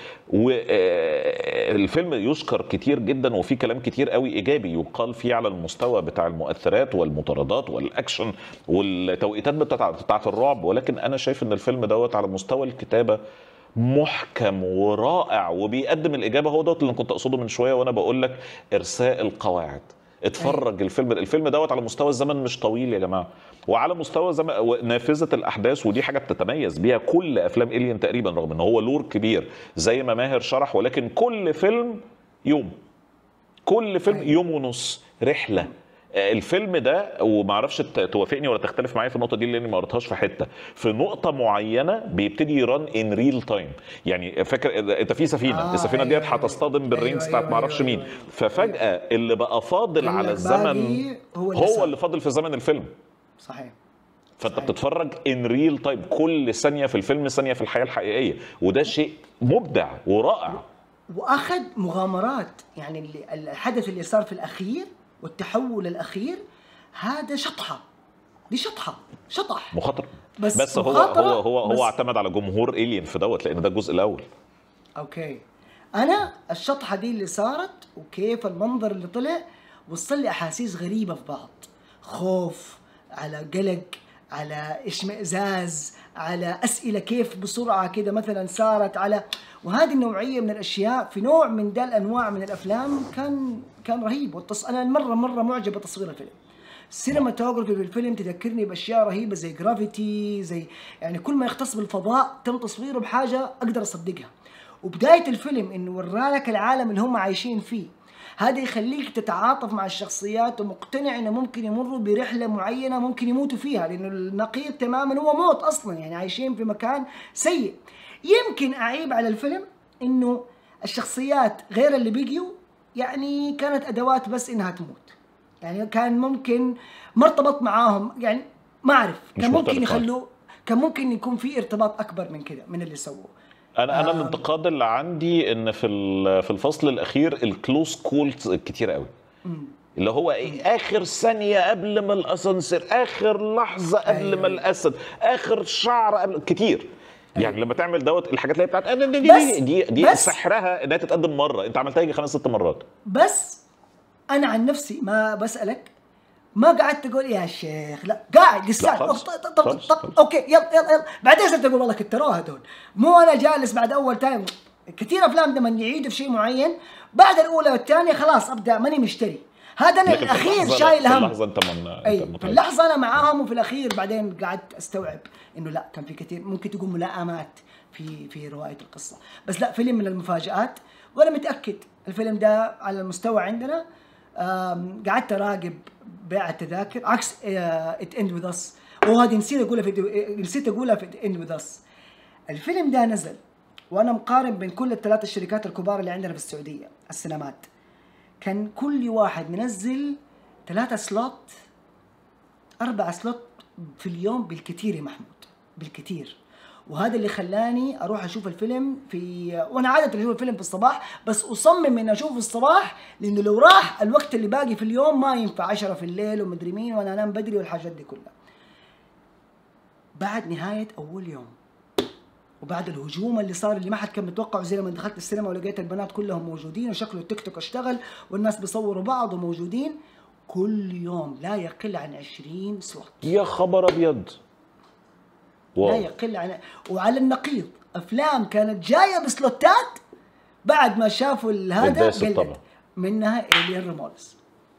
والفيلم يشكر كتير جدا، وفي كلام كتير قوي ايجابي يقال فيه على المستوى بتاع المؤثرات والمطاردات والاكشن والتوقيتات بتاعت الرعب، ولكن انا شايف ان الفيلم دوت على مستوى الكتابه محكم ورائع، وبيقدم الاجابه. هو دوت اللي كنت اقصده من شويه وانا بقول لك ارساء القواعد. اتفرج الفيلم دوت على مستوى الزمن مش طويل يا جماعه، وعلى مستوى نافذه الاحداث، ودي حاجه بتتميز بيها كل افلام إيليان تقريبا، رغم ان هو لور كبير زي ما ماهر شرح، ولكن كل فيلم يوم ونص رحله. الفيلم ده، وما اعرفش توافقني ولا تختلف معايا في النقطه دي لاني ما قريتهاش في حته، في نقطه معينه بيبتدي يران ان ريل تايم. يعني فاكر انت في سفينه، السفينه ديت هتصطدم بالرينجز بتاعت ما اعرفش مين، ففجاه اللي بقى فاضل على الزمن هو اللي فاضل في زمن الفيلم. صحيح. فانت بتتفرج ان ريل تايم، كل ثانيه في الفيلم ثانيه في الحياه الحقيقيه، وده شيء مبدع ورائع. واخذ مغامرات، يعني الحدث اللي صار في الاخير والتحول الاخير هذا شطح مخاطره، بس هو اعتمد على جمهور إيليان في دوت، لان ده الجزء الاول. اوكي، انا الشطحه دي اللي صارت وكيف المنظر اللي طلع وصل لي احاسيس غريبه في بعض، خوف على قلق على اشمئزاز على اسئله كيف بسرعه كده مثلا صارت على، وهذه النوعيه من الاشياء في نوع من ده الانواع من الافلام كان رهيب. انا مره معجب بتصوير الفيلم. السينماتوجرافي في الفيلم تذكرني باشياء رهيبه زي جرافيتي، زي يعني كل ما يختص بالفضاء تم تصويره بحاجه اقدر اصدقها. وبدايه الفيلم انه ورالك العالم اللي هم عايشين فيه، هذا يخليك تتعاطف مع الشخصيات ومقتنع انه ممكن يمروا برحله معينه ممكن يموتوا فيها، لانه النقيض تماما هو موت اصلا، يعني عايشين في مكان سيء. يمكن اعيب على الفيلم انه الشخصيات غير اللي بيجوا يعني كانت ادوات بس انها تموت، يعني كان ممكن مرتبط معاهم، يعني ما اعرف، كان ممكن يخلوه كان ممكن يكون في ارتباط اكبر من كده من اللي سووه. انا الانتقاد اللي عندي ان في الفصل الاخير الكلوز كولز كتير قوي، اللي هو ايه، اخر ثانيه قبل ما الاسانسير، اخر لحظه قبل ما الاسد، اخر شعر قبل كتير. يعني لما تعمل دوت الحاجات اللي هي بتاعت دي سحرها انها تتقدم مره، انت عملتها يجي 5 6 مرات. بس انا عن نفسي ما بسالك، ما قعدت تقول يا شيخ، لا قاعد لسه طب اوكي يلا بعدين صرت اقول والله كتروها هذول، مو انا جالس بعد اول تايم. كثير افلام لما يعيدوا في شيء معين بعد الاولى والثانيه خلاص ابدا ماني مشتري. هذا انا الاخير شايل هم. في اللحظه انت في اللحظه انا معاهم، وفي الاخير بعدين قعدت استوعب انه لا، كان في كثير ممكن تكون ملائمات في روايه القصه. بس لا، فيلم من المفاجآت، وانا متاكد الفيلم ده على المستوى عندنا. قعدت اراقب بيع التذاكر عكس ات اند وذ اس، وهذه نسيت اقولها في ات اند وذ اس. الفيلم ده نزل وانا مقارن بين كل الثلاث الشركات الكبار اللي عندنا في السعوديه السينمات، كان كل واحد منزل 3 سلوت 4 سلوت في اليوم بالكثير يا محمود، بالكثير. وهذا اللي خلاني اروح اشوف الفيلم وانا عاده اشوف الفيلم في الصباح، بس اصمم اني اشوفه في الصباح، لانه لو راح الوقت اللي باقي في اليوم ما ينفع 10 في الليل ومدري مين وانا انام بدري والحاجات دي كلها. بعد نهايه اول يوم وبعد الهجوم اللي صار اللي ما حد كان متوقعه، زي لما دخلت السينما ولقيت البنات كلهم موجودين وشكله التيك توك اشتغل والناس بيصوروا بعض وموجودين، كل يوم لا يقل عن 20 سلوت. يا خبر ابيض، لا يقل عن. وعلى النقيض افلام كانت جايه بسلوتات بعد ما شافوا هذا قلت منها إيليان ريمولز.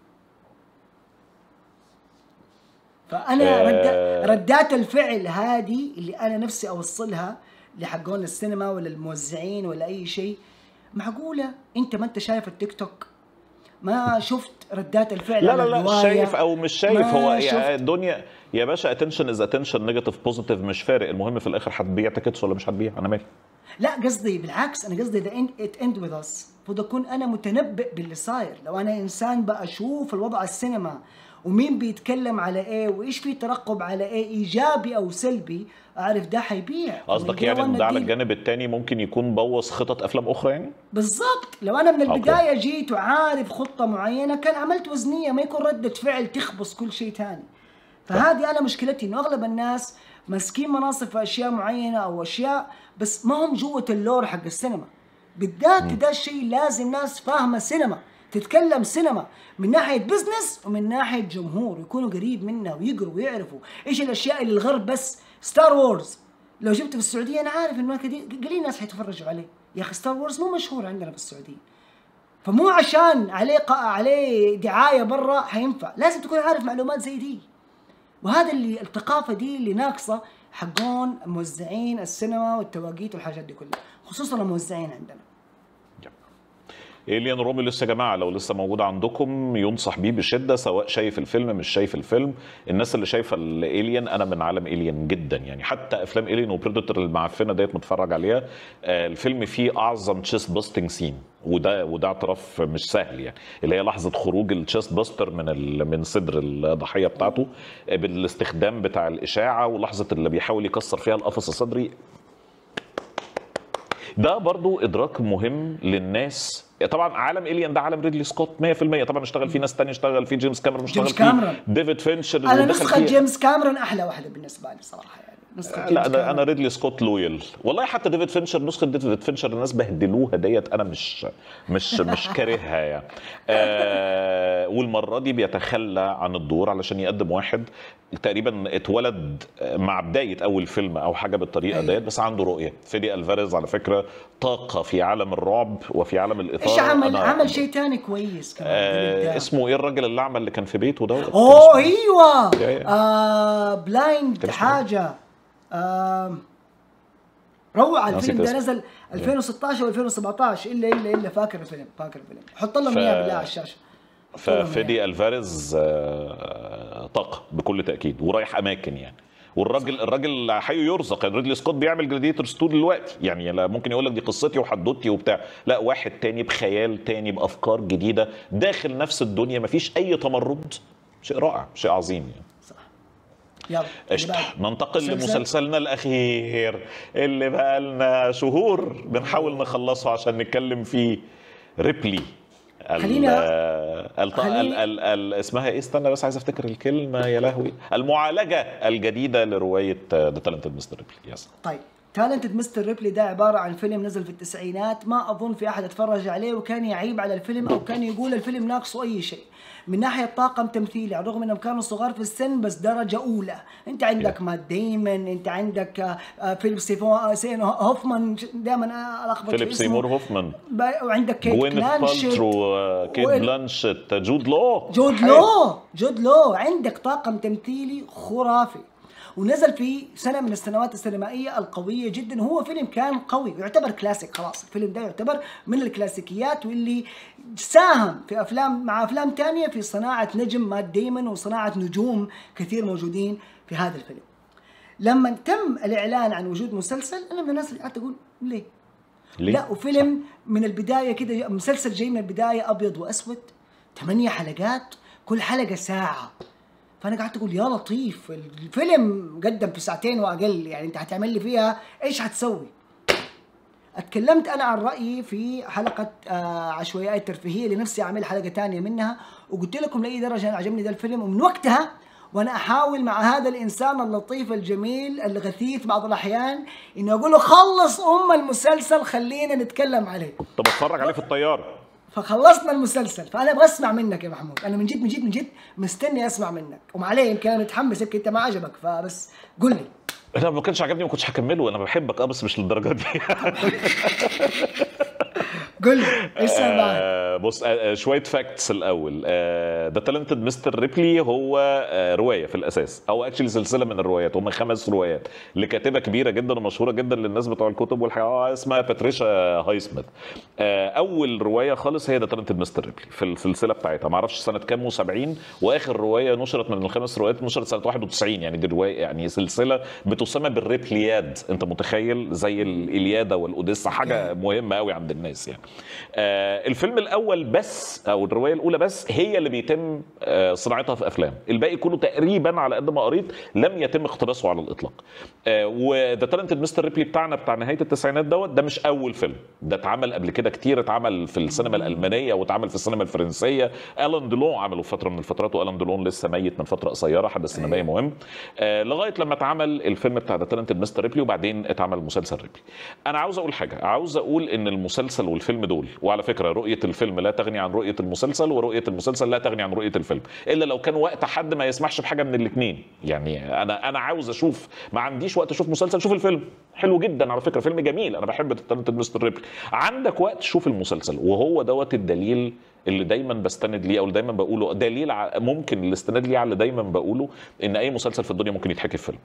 فانا ردات الفعل هذه اللي انا نفسي اوصلها لحقون السينما ولا الموزعين ولا اي شيء. معقوله انت ما انت شايف التيك توك؟ ما شفت ردات الفعل؟ لا شايف او مش شايف، هو يعني الدنيا يا باشا اتنشن از اتنشن، نيجاتيف بوزيتيف مش فارق، المهم في الاخر هتبيع تيكتس ولا مش هتبيع، انا مالي. لا قصدي بالعكس، انا قصدي ذا ات اند وذ اس، المفروض اكون انا متنبئ باللي صاير. لو انا انسان بقى اشوف الوضع السينما ومين بيتكلم على ايه وايش في ترقب على ايه ايجابي او سلبي، اعرف ده حيبيع. قصدك يعني ان ده على الجانب الثاني ممكن يكون بوظ خطط افلام اخرى يعني؟ بالضبط. لو انا من البدايه جيت وعارف خطه معينه كان عملت وزنيه، ما يكون رده فعل تخبص كل شيء ثاني. فهذه انا مشكلتي انه اغلب الناس ماسكين مناصب في اشياء معينه او اشياء بس ما هم جوه اللور حق السينما. بالذات ده الشيء لازم ناس فاهمه سينما تتكلم سينما من ناحيه بزنس ومن ناحيه جمهور، يكونوا قريب منها ويقروا ويعرفوا ايش الاشياء اللي الغرب. بس ستار وورز لو جبته في السعوديه انا عارف انه قليل ناس حيتفرجوا عليه. يا اخي ستار وورز مو مشهور عندنا في السعوديه، فمو عشان عليه دعايه برا حينفع، لازم تكون عارف معلومات زي دي. وهذا اللي الثقافه دي اللي ناقصه حقون موزعين السينما والتواقيت والحاجات دي كلها، خصوصا الموزعين عندنا. إيليان رومولوس يا جماعه لو لسه موجود عندكم ينصح بيه بشده، سواء شايف الفيلم مش شايف الفيلم. الناس اللي شايفه الإيليان، انا من عالم إيليان جدا يعني، حتى افلام إيليان وبريدتور المعفنه ديت متفرج عليها. الفيلم فيه اعظم تشيست باستنج سين، وده اعتراف مش سهل يعني، اللي هي لحظه خروج التشيست باستر من صدر الضحيه بتاعته بالاستخدام بتاع الاشاعه، ولحظه اللي بيحاول يكسر فيها القفص الصدري. ده برضو ادراك مهم للناس. طبعا عالم إيليان ده عالم ريدلي سكوت 100%، طبعا اشتغل فيه ناس تاني، اشتغل فيه جيمس كاميرون، اشتغل فيه ديفيد فينشر. انا نسخه جيمس كاميرون احلى واحده بالنسبه لي صراحه يعني. لا انا ريدلي سكوت لويل والله. حتى ديفيد فينشر، نسخه ديفيد فينشر الناس بهدلوها ديت، انا مش كارهها يعني. والمره دي بيتخلى عن الدور علشان يقدم واحد تقريبا اتولد مع بدايه اول فيلم او حاجه بالطريقه ديت، بس عنده رؤيه. فيدي الفاريز على فكره طاقه في عالم الرعب وفي عالم الاثاره. ايش عمل شيء ثاني كويس كمان. اسمه ايه الراجل الاعمى اللي كان في بيته ده؟ ايوه بلايند حاجه. روعه الفيلم ده، نزل 2016 و2017 الا فاكر الفيلم. حط لهم اياه بالله على الشاشه. ففيدي الفاريز طاقه بكل تاكيد، ورايح اماكن يعني. والراجل حي يرزق. ريدلي سكوت بيعمل جلاديتورز طول الوقت يعني، ممكن يقول لك دي قصتي وحدوتي وبتاع، لا واحد تاني بخيال تاني بافكار جديده داخل نفس الدنيا، مفيش اي تمرد. شيء رائع، شيء عظيم يعني. صح. يلا قشطة. ننتقل لمسلسلنا الأخير اللي بقى لنا شهور بنحاول نخلصه عشان نتكلم فيه. ريبلي. اسمها ايه؟ استنى بس عايز افتكر الكلمة يا لهوي. المعالجة الجديدة لرواية ذا تالنتد مستر ريبلي. يس. طيب تالنتد مستر ريبلي ده عبارة عن فيلم نزل في التسعينات، ما أظن في أحد اتفرج عليه وكان يعيب على الفيلم أو كان يقول الفيلم ناقصه أي شيء من ناحية طاقم تمثيلي، على الرغم أنهم كانوا صغار في السن بس درجة أولى. أنت عندك مات ديمون، أنت عندك فيليب هوفمان، دائما ألخبط فيليب سيمور هوفمان، وعندك كيت بلانشيت، جود لو. عندك طاقم تمثيلي خرافي، ونزل في سنة من السنوات السينمائية القوية جدا. هو فيلم كان قوي ويعتبر كلاسيك، خلاص الفيلم ده يعتبر من الكلاسيكيات، واللي ساهم في أفلام مع أفلام تانية في صناعة نجم مات ديمون وصناعة نجوم كثير موجودين في هذا الفيلم. لما تم الإعلان عن وجود مسلسل، أنا من الناس اللي قعدت أقول ليه؟ لا، وفيلم من البداية كده، مسلسل جاي من البداية أبيض وأسود، 8 حلقات، كل حلقة ساعة. فانا قعدت اقول يا لطيف، الفيلم قدم في ساعتين واقل، يعني انت هتعمل لي فيها ايش هتسوي؟ اتكلمت انا عن رايي في حلقه عشوائيات ترفيهيه لنفسي، اعمل حلقه ثانيه منها، وقلت لكم لاي درجه انا عجبني ذا الفيلم. ومن وقتها وانا احاول مع هذا الانسان اللطيف الجميل الغثيث بعض الاحيان انه اقول له خلص المسلسل خلينا نتكلم عليه. طب اتفرج عليه في الطياره. فخلصنا المسلسل، فانا ابغى اسمع منك يا محمود، انا من جد مستني اسمع منك، ومعليه يمكن انا متحمس يمكن انت ما عجبك، فبس قل لي. انا ما كانش عجبني، ما كنتش هكمله. انا بحبك بس مش للدرجه دي. قل لي ايش صار معك؟ بص، شويه فاكتس الاول. ذا تالنتد مستر ريبلي هو روايه في الاساس، او اكشلي سلسله من الروايات، هم 5 روايات لكاتبه كبيره جدا ومشهوره جدا للناس بتوع الكتب والحياه، اسمها باتريشا هايسميث. اول روايه خالص هي ذا تالنتد مستر ريبلي في السلسله بتاعتها، ما اعرفش سنه كام و70، واخر روايه نشرت من ال5 روايات نشرت سنه 91. يعني دي روايه، يعني سلسله بتسمى بالريبلياد. انت متخيل؟ زي الإلياذة والأوديسا، حاجه مهمه قوي عند الناس يعني. الفيلم الاول بس، او الروايه الاولى بس، هي اللي بيتم صناعتها في افلام. الباقي كله تقريبا على قد ما قريت لم يتم اقتباسه على الاطلاق. وذا تالنتد مستر ريبلي بتاعنا بتاع نهايه التسعينات ده مش اول فيلم، ده اتعمل قبل كده كتير، اتعمل في السينما الالمانيه واتعمل في السينما الفرنسيه. الان ديلون عمله فتره من الفترات، والان ديلون لسه ميت من فتره قصيره، حدث سينمائي مهم. لغايه لما اتعمل الفيلم بتاع ذا تالنتد مستر ريبلي، وبعدين اتعمل مسلسل ريبلي. انا عاوز اقول حاجه، عاوز اقول ان المسلسل والفيلم دول، وعلى فكره رؤيه الفيلم لا تغني عن رؤيه المسلسل، ورؤيه المسلسل لا تغني عن رؤيه الفيلم، الا لو كان وقت حد ما يسمحش بحاجه من الاثنين. يعني انا عاوز اشوف، ما عنديش وقت اشوف مسلسل، شوف الفيلم حلو جدا على فكره، فيلم جميل، انا بحب تالنتد مستر ريبلي. عندك وقت شوف المسلسل، وهو دوت الدليل اللي دايما بستند ليه، او اللي دايما بقوله، دليل ممكن الاستناد ليه على اللي دايما بقوله، ان اي مسلسل في الدنيا ممكن يتحكي في فيلم.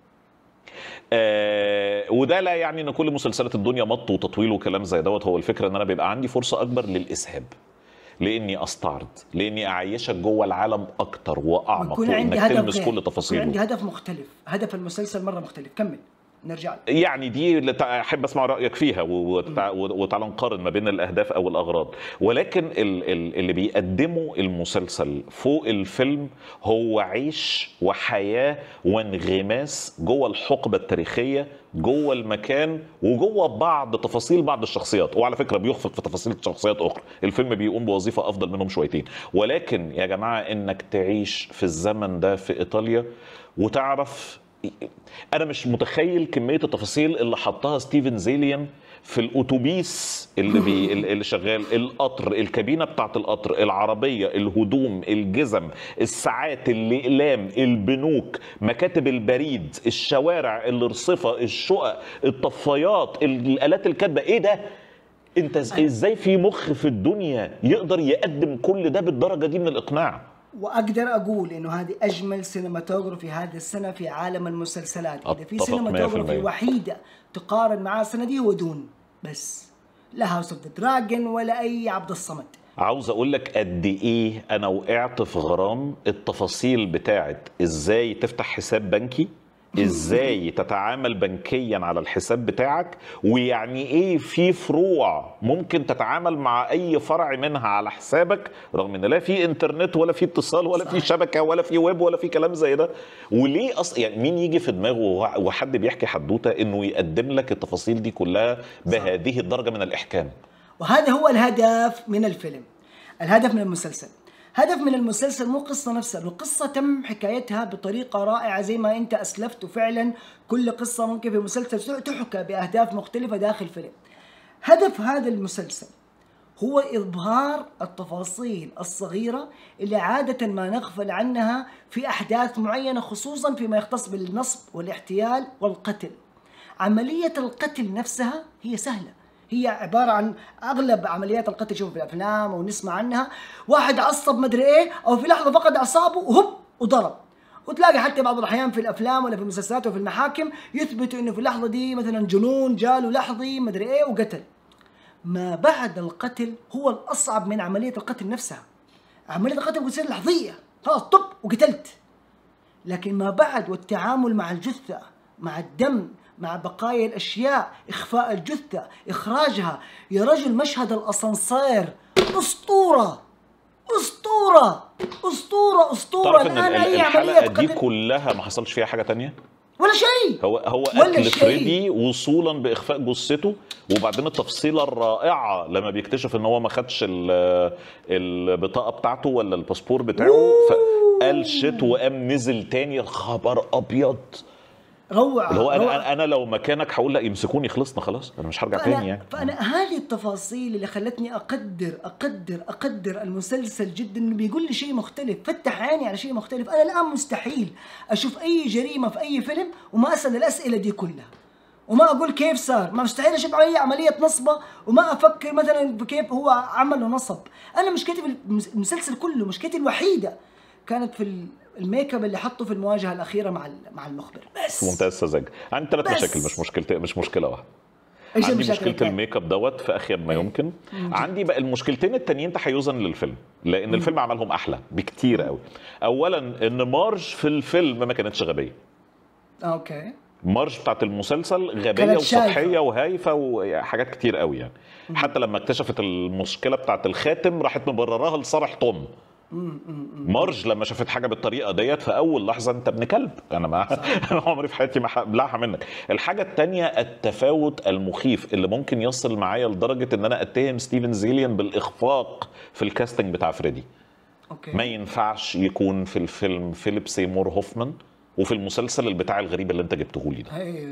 وده لا يعني ان كل مسلسلات الدنيا مط وتطويل وكلام زي دوت. هو الفكره ان انا بيبقى عندي فرصه اكبر للاسهاب، لاني استعرض، لاني اعيشك جوه العالم اكتر واعمق، وانك تلمس كل تفاصيله. عندي هدف مختلف، هدف المسلسل مره مختلف. كمل نرجع يعني دي اللي احب اسمع رايك فيها، وتعالى نقارن ما بين الاهداف او الاغراض. ولكن اللي بيقدمه المسلسل فوق الفيلم هو عيش وحياه وانغماس جوه الحقبه التاريخيه، جوه المكان، وجوه بعض تفاصيل بعض الشخصيات. وعلى فكره بيخفق في تفاصيل شخصيات اخرى، الفيلم بيقوم بوظيفه افضل منهم شويتين. ولكن يا جماعه، انك تعيش في الزمن ده في ايطاليا وتعرف، انا مش متخيل كميه التفاصيل اللي حطها ستيفن زيليان في الاتوبيس اللي شغال، القطر، الكابينه بتاعت القطر، العربيه، الهدوم، الجزم، الساعات، الاقلام، البنوك، مكاتب البريد، الشوارع، الارصفه، الشقق، الطفايات، الالات الكاتبه. ايه ده؟ انت ازاي في مخ في الدنيا يقدر يقدم كل ده بالدرجه دي من الاقناع؟ واقدر اقول انه هذه اجمل سينماتوجرافي هذه السنه في عالم المسلسلات. اذا في سينماتوجرافي وحيده تقارن معاه السنه دي هو دون، بس لا هاوس اوف ذا دراجون ولا اي عبد الصمد. عاوز اقول لك قد ايه انا وقعت في غرام التفاصيل بتاعت ازاي تفتح حساب بنكي، ازاي تتعامل بنكيا على الحساب بتاعك، ويعني ايه في فروع ممكن تتعامل مع اي فرع منها على حسابك رغم ان لا في انترنت ولا في اتصال ولا في شبكه ولا في ويب ولا في كلام زي ده. وليه يعني مين يجي في دماغه وحد بيحكي حدوته انه يقدم لك التفاصيل دي كلها بهذه الدرجه من الاحكام؟ وهذا هو الهدف من الفيلم، الهدف من المسلسل. هدف من المسلسل مو قصة نفسها، القصة تم حكايتها بطريقة رائعة زي ما انت اسلفت، وفعلا كل قصة ممكن في مسلسل تحكى بأهداف مختلفة داخل فيلم. هدف هذا المسلسل هو إظهار التفاصيل الصغيرة اللي عادة ما نغفل عنها في أحداث معينة، خصوصا فيما يختص بالنصب والاحتيال والقتل. عملية القتل نفسها هي سهلة، هي عبارة عن أغلب عمليات القتل نشوفها في الأفلام ونسمع عنها، واحد عصب مدري إيه أو في لحظة فقد أعصابه وهب وضرب. وتلاقي حتى بعض الأحيان في الأفلام ولا في المسلسلات وفي المحاكم يثبتوا إنه في اللحظة دي مثلا جنون جاله لحظي مدري إيه وقتل. ما بعد القتل هو الأصعب من عملية القتل نفسها. عملية القتل بتصير لحظية، خلاص طب وقتلت. لكن ما بعد والتعامل مع الجثة، مع الدم، مع بقايا الأشياء، إخفاء الجثة، إخراجها. يا رجل مشهد الأسانسير أسطورة أسطورة أسطورة أسطورة. تعرف إن الحلقة دي كلها ما حصلش فيها حاجة تانية ولا شيء. هو قتل فريدي وصولا بإخفاء جثته، وبعدين التفصيلة الرائعة لما بيكتشف ان هو ما خدش البطاقة بتاعته ولا الباسبور بتاعه، فقال شت وقام نزل تاني. خبر أبيض، روعة. اللي هو أنا لو مكانك هقول لا يمسكوني، خلصنا خلاص أنا مش هرجع تاني يعني. فأنا هذه التفاصيل اللي خلتني أقدر المسلسل جدا، إنه بيقول لي شيء مختلف، فتح عيني على شيء مختلف. أنا الآن مستحيل أشوف أي جريمة في أي فيلم وما أسأل الأسئلة دي كلها، وما أقول كيف صار. ما مستحيل أشوف أي عملية نصبة وما أفكر مثلا كيف هو عمل ونصب. أنا مشكلتي في المسلسل كله، مشكلتي الوحيدة كانت في الميك اب اللي حطه في المواجهه الاخيره مع المخبر بس. ممتاز سذاجة. عندي 3 مشاكل، مش مشكله واحده. عندي مشكله الميك اب دوت في اخيب ما يمكن. عندي بقى المشكلتين التانيين تحيزا للفيلم، لان الفيلم عملهم احلى بكتير قوي. اولا ان مارج في الفيلم ما كانتش غبيه. اوكي. مارج بتاعت المسلسل غبيه وسطحيه وهايفه وحاجات كتير قوي يعني. حتى لما اكتشفت المشكله بتاعت الخاتم راحت مبرراها لصالح توم. مارج لما شافت حاجه بالطريقه ديت في اول لحظه انت ابن كلب، انا عمري في حياتي ما هبلعها منك. الحاجه الثانيه التفاوت المخيف اللي ممكن يصل معايا لدرجه ان انا اتهم ستيفن زيليان بالاخفاق في الكاستنج بتاع فريدي. أوكي. ما ينفعش يكون في الفيلم فيليب سيمور هوفمان وفي المسلسل البتاع الغريب اللي انت جبته لي ده.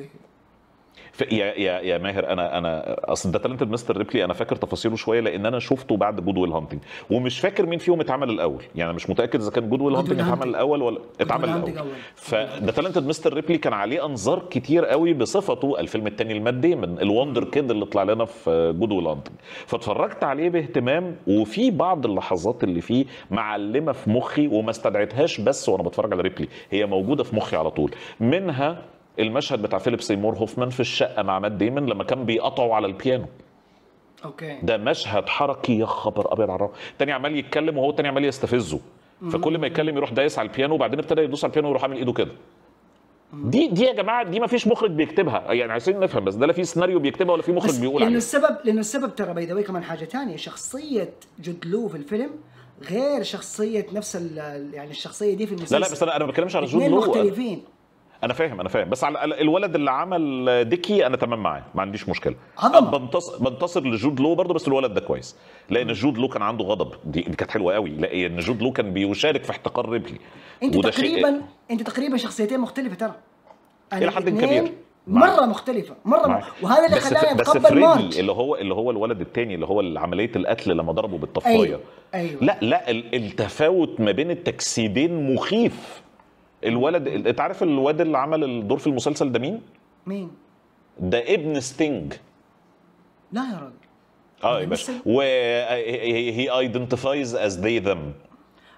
يا ماهر، انا اصل ده تالنت مستر ريبلي انا فاكر تفاصيله شويه لان انا شفته بعد جود ويل هانتنج، ومش فاكر مين فيهم اتعمل الاول. يعني مش متاكد اذا كان جود ويل هانتنج اتعمل الاول ولا اتعمل الاول. فده تالنت مستر ريبلي كان عليه انظار كتير قوي بصفته الفيلم الثاني المات ديمون الوندر كيد اللي طلع لنا في جود ويل هانتنج. فاتفرجت عليه باهتمام، وفي بعض اللحظات اللي فيه معلمه في مخي وما استدعيتهاش بس وانا بتفرج على ريبلي، هي موجوده في مخي على طول. منها المشهد بتاع فيليب سيمور هوفمان في الشقه مع مات ديمون لما كان بيقطعوا على البيانو. اوكي. ده مشهد حركي يا خبر ابيض على الروح. التاني عمال يتكلم وهو التاني عمال يستفزه، فكل ما يتكلم يروح دايس على البيانو، وبعدين ابتدى يدوس على البيانو ويروح عامل ايده كده. دي يا جماعه دي ما فيش مخرج بيكتبها، يعني عايزين نفهم بس ده لا في سيناريو بيكتبها ولا في مخرج بيقول عليه. لانه السبب ترى باي كمان حاجه ثانيه، شخصيه جود لو في الفيلم غير شخصيه نفس يعني الشخصيه دي في المسلسل. لا بس انا ما بتكلمش على جود لو، مختلفين. انا فاهم بس على الولد اللي عمل ديكي انا تمام معاه، ما عنديش مشكله. بنتصر لجود لو برضه، بس الولد ده كويس لان جود لو كان عنده غضب، دي كانت حلوه قوي، لان جود لو كان بيشارك في احتقار ريبلي. انت تقريبا شخصيتين مختلفه ترى الى حد كبير، مره مختلفه مره وهذا اللي خلاني اتقبل مارج اللي هو الولد الثاني اللي هو عمليه القتل لما ضربه بالطفايه. أيوة. لا التفاوت ما بين التجسيدين مخيف. الولد انت عارف الواد اللي عمل الدور في المسلسل ده مين؟ ده ابن ستينج. لا يا راجل. يا باشا، و he identifies as they them.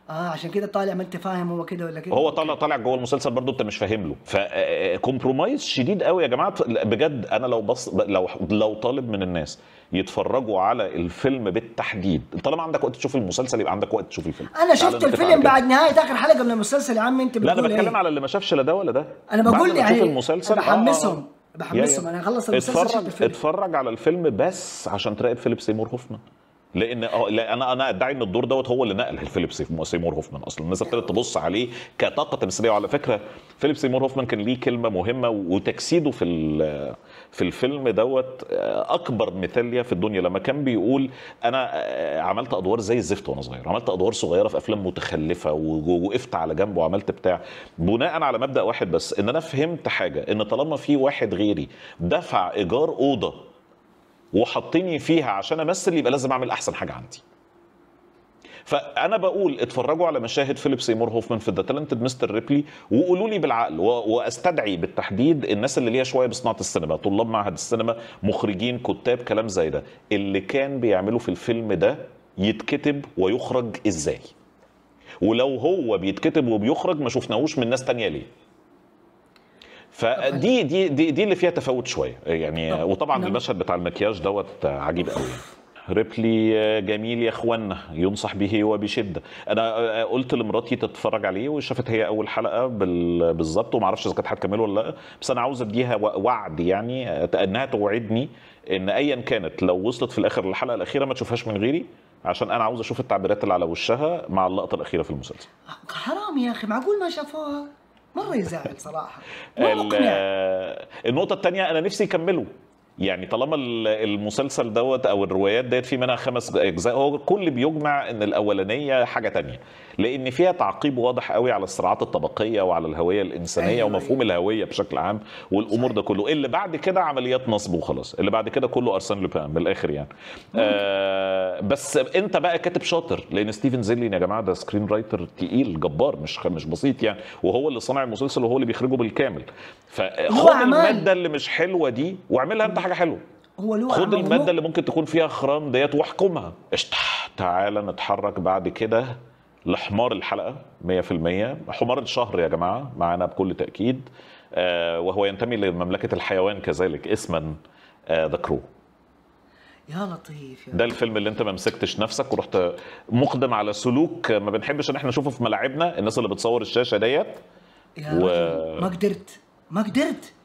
عشان كده طالع ما انت فاهم هو كده ولا كده. هو طالع جوه المسلسل برضه انت مش فاهم له، فكومبرومايز شديد قوي يا جماعه بجد. انا لو طالب من الناس يتفرجوا على الفيلم بالتحديد، طالما عندك وقت تشوف المسلسل يبقى عندك وقت تشوف الفيلم. انا شفت الفيلم بعد نهايه اخر حلقه من المسلسل يا عم. انت لا بتقول انا بتكلم ايه؟ على اللي ما شافش لا ده ولا ده. انا بقول يعني المسلسل بحمسهم بحمسهم. انا اخلص المسلسل اتفرج على الفيلم بس عشان تراقب فيليب سيمور هوفمان، لان لا انا ادعي ان الدور دوت هو اللي نقل فيليب سيمور هوفمان اصلا. الناس ابتدت تبص عليه كطاقه تمثيليه. وعلى فكره فيليب سيمور هوفمان كان ليه كلمه مهمه، وتجسيده في الفيلم دوت اكبر مثال ليها في الدنيا، لما كان بيقول انا عملت ادوار زي الزفت وانا صغير، عملت ادوار صغيره في افلام متخلفه ووقفت على جنب وعملت بتاع بناء على مبدا واحد بس، ان انا فهمت حاجه، ان طالما في واحد غيري دفع ايجار اوضه وحطني فيها عشان امثل، يبقى لازم اعمل احسن حاجه عندي. فانا بقول اتفرجوا على مشاهد فيليب سيمور هوفمان في ذا تالنتد مستر ريبلي، وقولوا لي بالعقل، واستدعي بالتحديد الناس اللي ليها شويه بصناعه السينما، طلاب معهد السينما، مخرجين، كتاب، كلام زي ده، اللي كان بيعملوا في الفيلم ده يتكتب ويخرج ازاي، ولو هو بيتكتب وبيخرج ما شفناهوش من ناس تانية ليه. فدي دي اللي فيها تفاوت شويه يعني. وطبعا المشهد بتاع المكياج دوت عجيب قوي. ريبلي جميل يا اخوانا، ينصح به وبشده. انا قلت لمراتي تتفرج عليه وشافت هي اول حلقه بالظبط، وما اعرفش اذا كانت هتكمله ولا لا، بس انا عاوز اديها وعد يعني، انها توعدني ان ايا كانت لو وصلت في الاخر الحلقه الاخيره ما تشوفهاش من غيري، عشان انا عاوز اشوف التعبيرات اللي على وشها مع اللقطه الاخيره في المسلسل. حرام يا اخي، معقول ما شافوها؟ مره يزعل صراحه. النقطه الثانيه انا نفسي يكملوا يعني، طالما المسلسل دوت او الروايات ديت في منها 5 اجزاء، هو كل بيجمع ان الاولانيه حاجه تانية، لان فيها تعقيب واضح قوي على الصراعات الطبقيه وعلى الهويه الانسانيه. أيوة ومفهوم الهويه بشكل عام والامور ده كله. اللي بعد كده عمليات نصب وخلاص، اللي بعد كده كله ارسن لوبان من الاخر يعني. بس انت بقى كاتب شاطر، لان ستيفن زيلين يا جماعه ده سكرين رايتر تقيل جبار، مش بسيط يعني، وهو اللي صنع المسلسل وهو اللي بيخرجه بالكامل. فخد الماده اللي مش حلوه دي واعملها انت حاجه حلوه. خد الماده اللي ممكن تكون فيها خرام ديت واحكمها. تعالى نتحرك بعد كده لحمار الحلقه 100%، حمار الشهر يا جماعه معانا بكل تاكيد، وهو ينتمي لمملكه الحيوان كذلك، اسما ذا كرو. يا لطيف ده الفيلم اللي انت ما مسكتش نفسك ورحت مقدم على سلوك ما بنحبش ان احنا نشوفه في ملاعبنا، الناس اللي بتصور الشاشه ديت. ما قدرت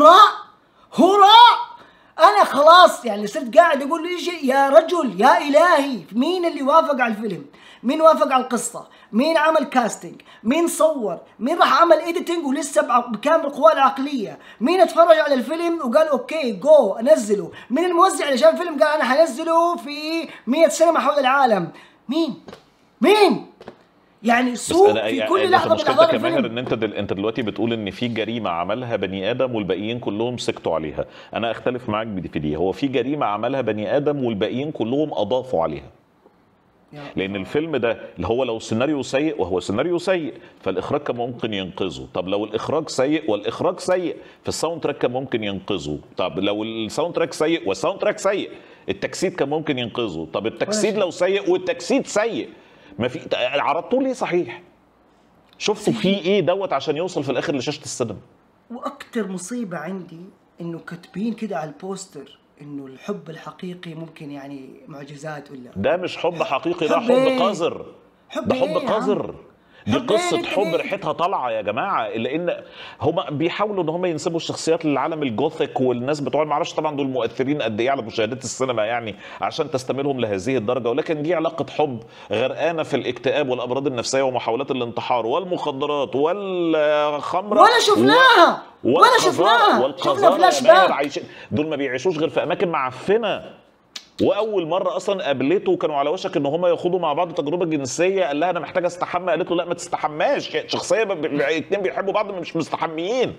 هراء انا خلاص يعني صرت قاعد اقول لي يا رجل يا الهي، مين اللي وافق على الفيلم؟ مين وافق على القصه؟ مين عمل كاستنج؟ مين صور؟ مين راح عمل ايديتنج ولسه بكامل القوى العقليه؟ مين اتفرج على الفيلم وقال اوكي جو انزله؟ مين الموزع اللي شاف الفيلم قال انا هنزله في 100 سينما حول العالم؟ مين يعني سوق في كل لحظه من لحظات الفيلم. ماهر ان انت دلوقتي بتقول ان في جريمه عملها بني ادم والباقيين كلهم سكتوا عليها. انا اختلف معاك في دي. هو في جريمه عملها بني ادم والباقيين كلهم اضافوا عليها، لان الفيلم ده اللي هو لو السيناريو سيء، وهو سيناريو سيء، فالاخراج كان ممكن ينقذه. طب لو الاخراج سيء والإخراج سيء، فالساوند تراك كان ممكن ينقذه. طب لو الساوند تراك سيء والساوند تراك سيء، التجسيد كان ممكن ينقذه. طب التجسيد لو سيء والتجسيد سيء، ما في عرضتوا لي صحيح، شفتوا في ايه دوت عشان يوصل في الاخر لشاشه السينما. واكتر مصيبه عندي انه كاتبين كده على البوستر انه الحب الحقيقي ممكن يعني معجزات ولا ده مش حب حقيقي، ده حب قذر. ده حب قذر. دي قصه حب ريحتها طالعه يا جماعه، لان هم بيحاولوا ان هم ينسبوا الشخصيات للعالم الجوثيك، والناس بتوع ما اعرفش طبعا دول مؤثرين قد ايه على مشاهدات السينما يعني عشان تستمرهم لهذه الدرجه، ولكن دي علاقه حب غرقانه في الاكتئاب والامراض النفسيه ومحاولات الانتحار والمخدرات والخمره ولا شفناها شفنا فلاش باك. دول ما بيعيشوش غير في اماكن معفنه. واول مره اصلا قابلته كانوا على وشك ان هم ياخدوا مع بعض تجربه جنسيه، قال لها انا محتاجه استحمى، قالت له لا ما تستحماش، شخصيه اتنين بيحبوا بعض مش مستحميين.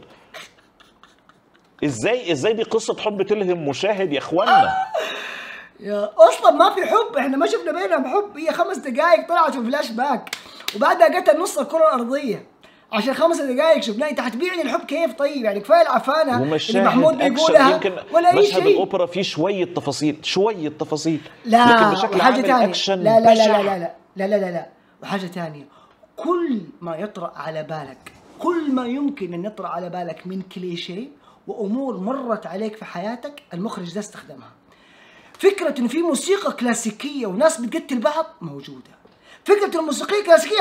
ازاي دي قصه حب تلهم مشاهد يا اخوانا؟ يا اصلا ما في حب، احنا ما شفنا بينهم حب، هي 5 دقائق طلعت في فلاش باك وبعدها قتل نص الكره الارضيه عشان 5 دقائق شفناه. انت هتبيعني الحب كيف طيب؟ يعني كفايه العفانه اللي محمود بيقولها ولا اي شيء. مشهد الاوبرا فيه شويه تفاصيل لا لكن بشكل عام الاكشن لا لا لا لا لا لا لا لا لا وحاجه ثانيه، كل ما يطرأ على بالك، كل ما يمكن ان يطرأ على بالك من كليشيه وامور مرت عليك في حياتك، المخرج ده استخدمها. فكره انه في موسيقى كلاسيكيه وناس بتقتل بعض موجوده. فكره الموسيقيه الكلاسيكيه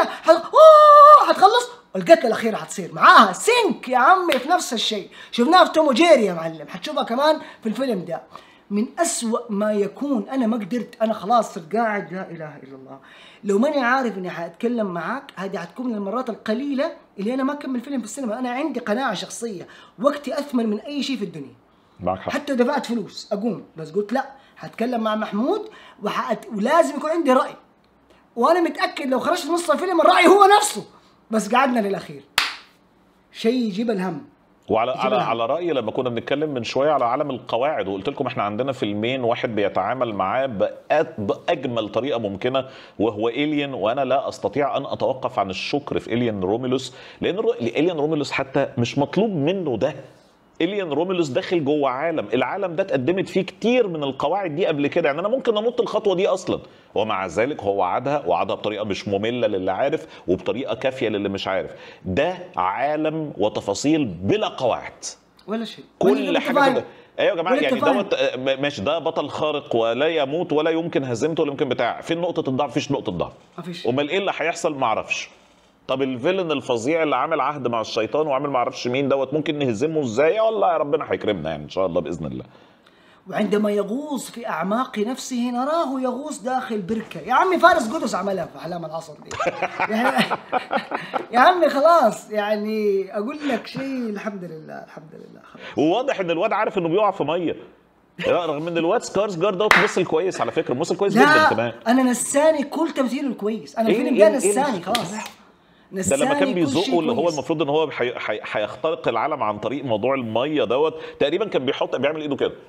حتخلص القتله الاخيره حتصير معاها سينك يا عمي في نفس الشيء. شفناها في توم وجيري يا معلم، حتشوفها كمان في الفيلم ده. من أسوأ ما يكون انا ما قدرت، انا خلاص صرت قاعد لا اله الا الله، لو ماني عارف اني حاتكلم معاك، هذه حتكون من المرات القليله اللي انا ما اكمل فيلم في السينما. انا عندي قناعه شخصيه، وقتي اثمن من اي شيء في الدنيا. معك حق. حتى دفعت فلوس اقوم، بس قلت لا، حاتكلم مع محمود ولازم يكون عندي راي، وانا متاكد لو خرجت نص الفيلم الراي هو نفسه، بس قعدنا للاخير. شيء يجيب الهم. على رايي لما كنا بنتكلم من شويه على عالم القواعد، وقلت لكم احنا عندنا فيلمين واحد بيتعامل معاه باجمل طريقه ممكنه وهو إيليان، وانا لا استطيع ان اتوقف عن الشكر في إيليان روميلوس، لان إيليان روميلوس حتى مش مطلوب منه ده. إليان روميلوس داخل جوه العالم ده اتقدمت فيه كتير من القواعد دي قبل كده، يعني انا ممكن انط الخطوه دي اصلا، ومع ذلك هو وعدها بطريقه مش ممله للي عارف وبطريقه كافيه للي مش عارف. ده عالم وتفاصيل بلا قواعد ولا شيء، كل حاجه كده. ايوه يا جماعه، يعني دوت ماشي، ده بطل خارق ولا يموت ولا يمكن هزيمته ولا يمكن بتاع، فين نقطه الضعف؟ فيش نقطه ضعف، امال ايه اللي هيحصل؟ ما اعرفش. طب الفيلن الفظيع اللي عامل عهد مع الشيطان وعامل ما اعرفش مين دوت، ممكن نهزمه ازاي؟ والله يا ربنا هيكرمنا يعني ان شاء الله باذن الله. وعندما يغوص في اعماق نفسه نراه يغوص داخل بركه. يا عمي فارس قدس عملها في احلام العصر دي يعني يا عمي خلاص، يعني اقول لك شيء، الحمد لله الحمد لله خلاص. وواضح ان الواد عارف انه بيقع في ميه، رغم ان الواد سكارسجارد دوت ممثل كويس على فكره، ممثل كويس جدا كمان. انا نساني كل تمثيله الكويس، انا الفيلم ده نساني خلاص. ده لما كان بيزقه اللي هو المفروض ان هو هيخترق العالم عن طريق موضوع الميه دوت، تقريبا كان بيعمل ايده كده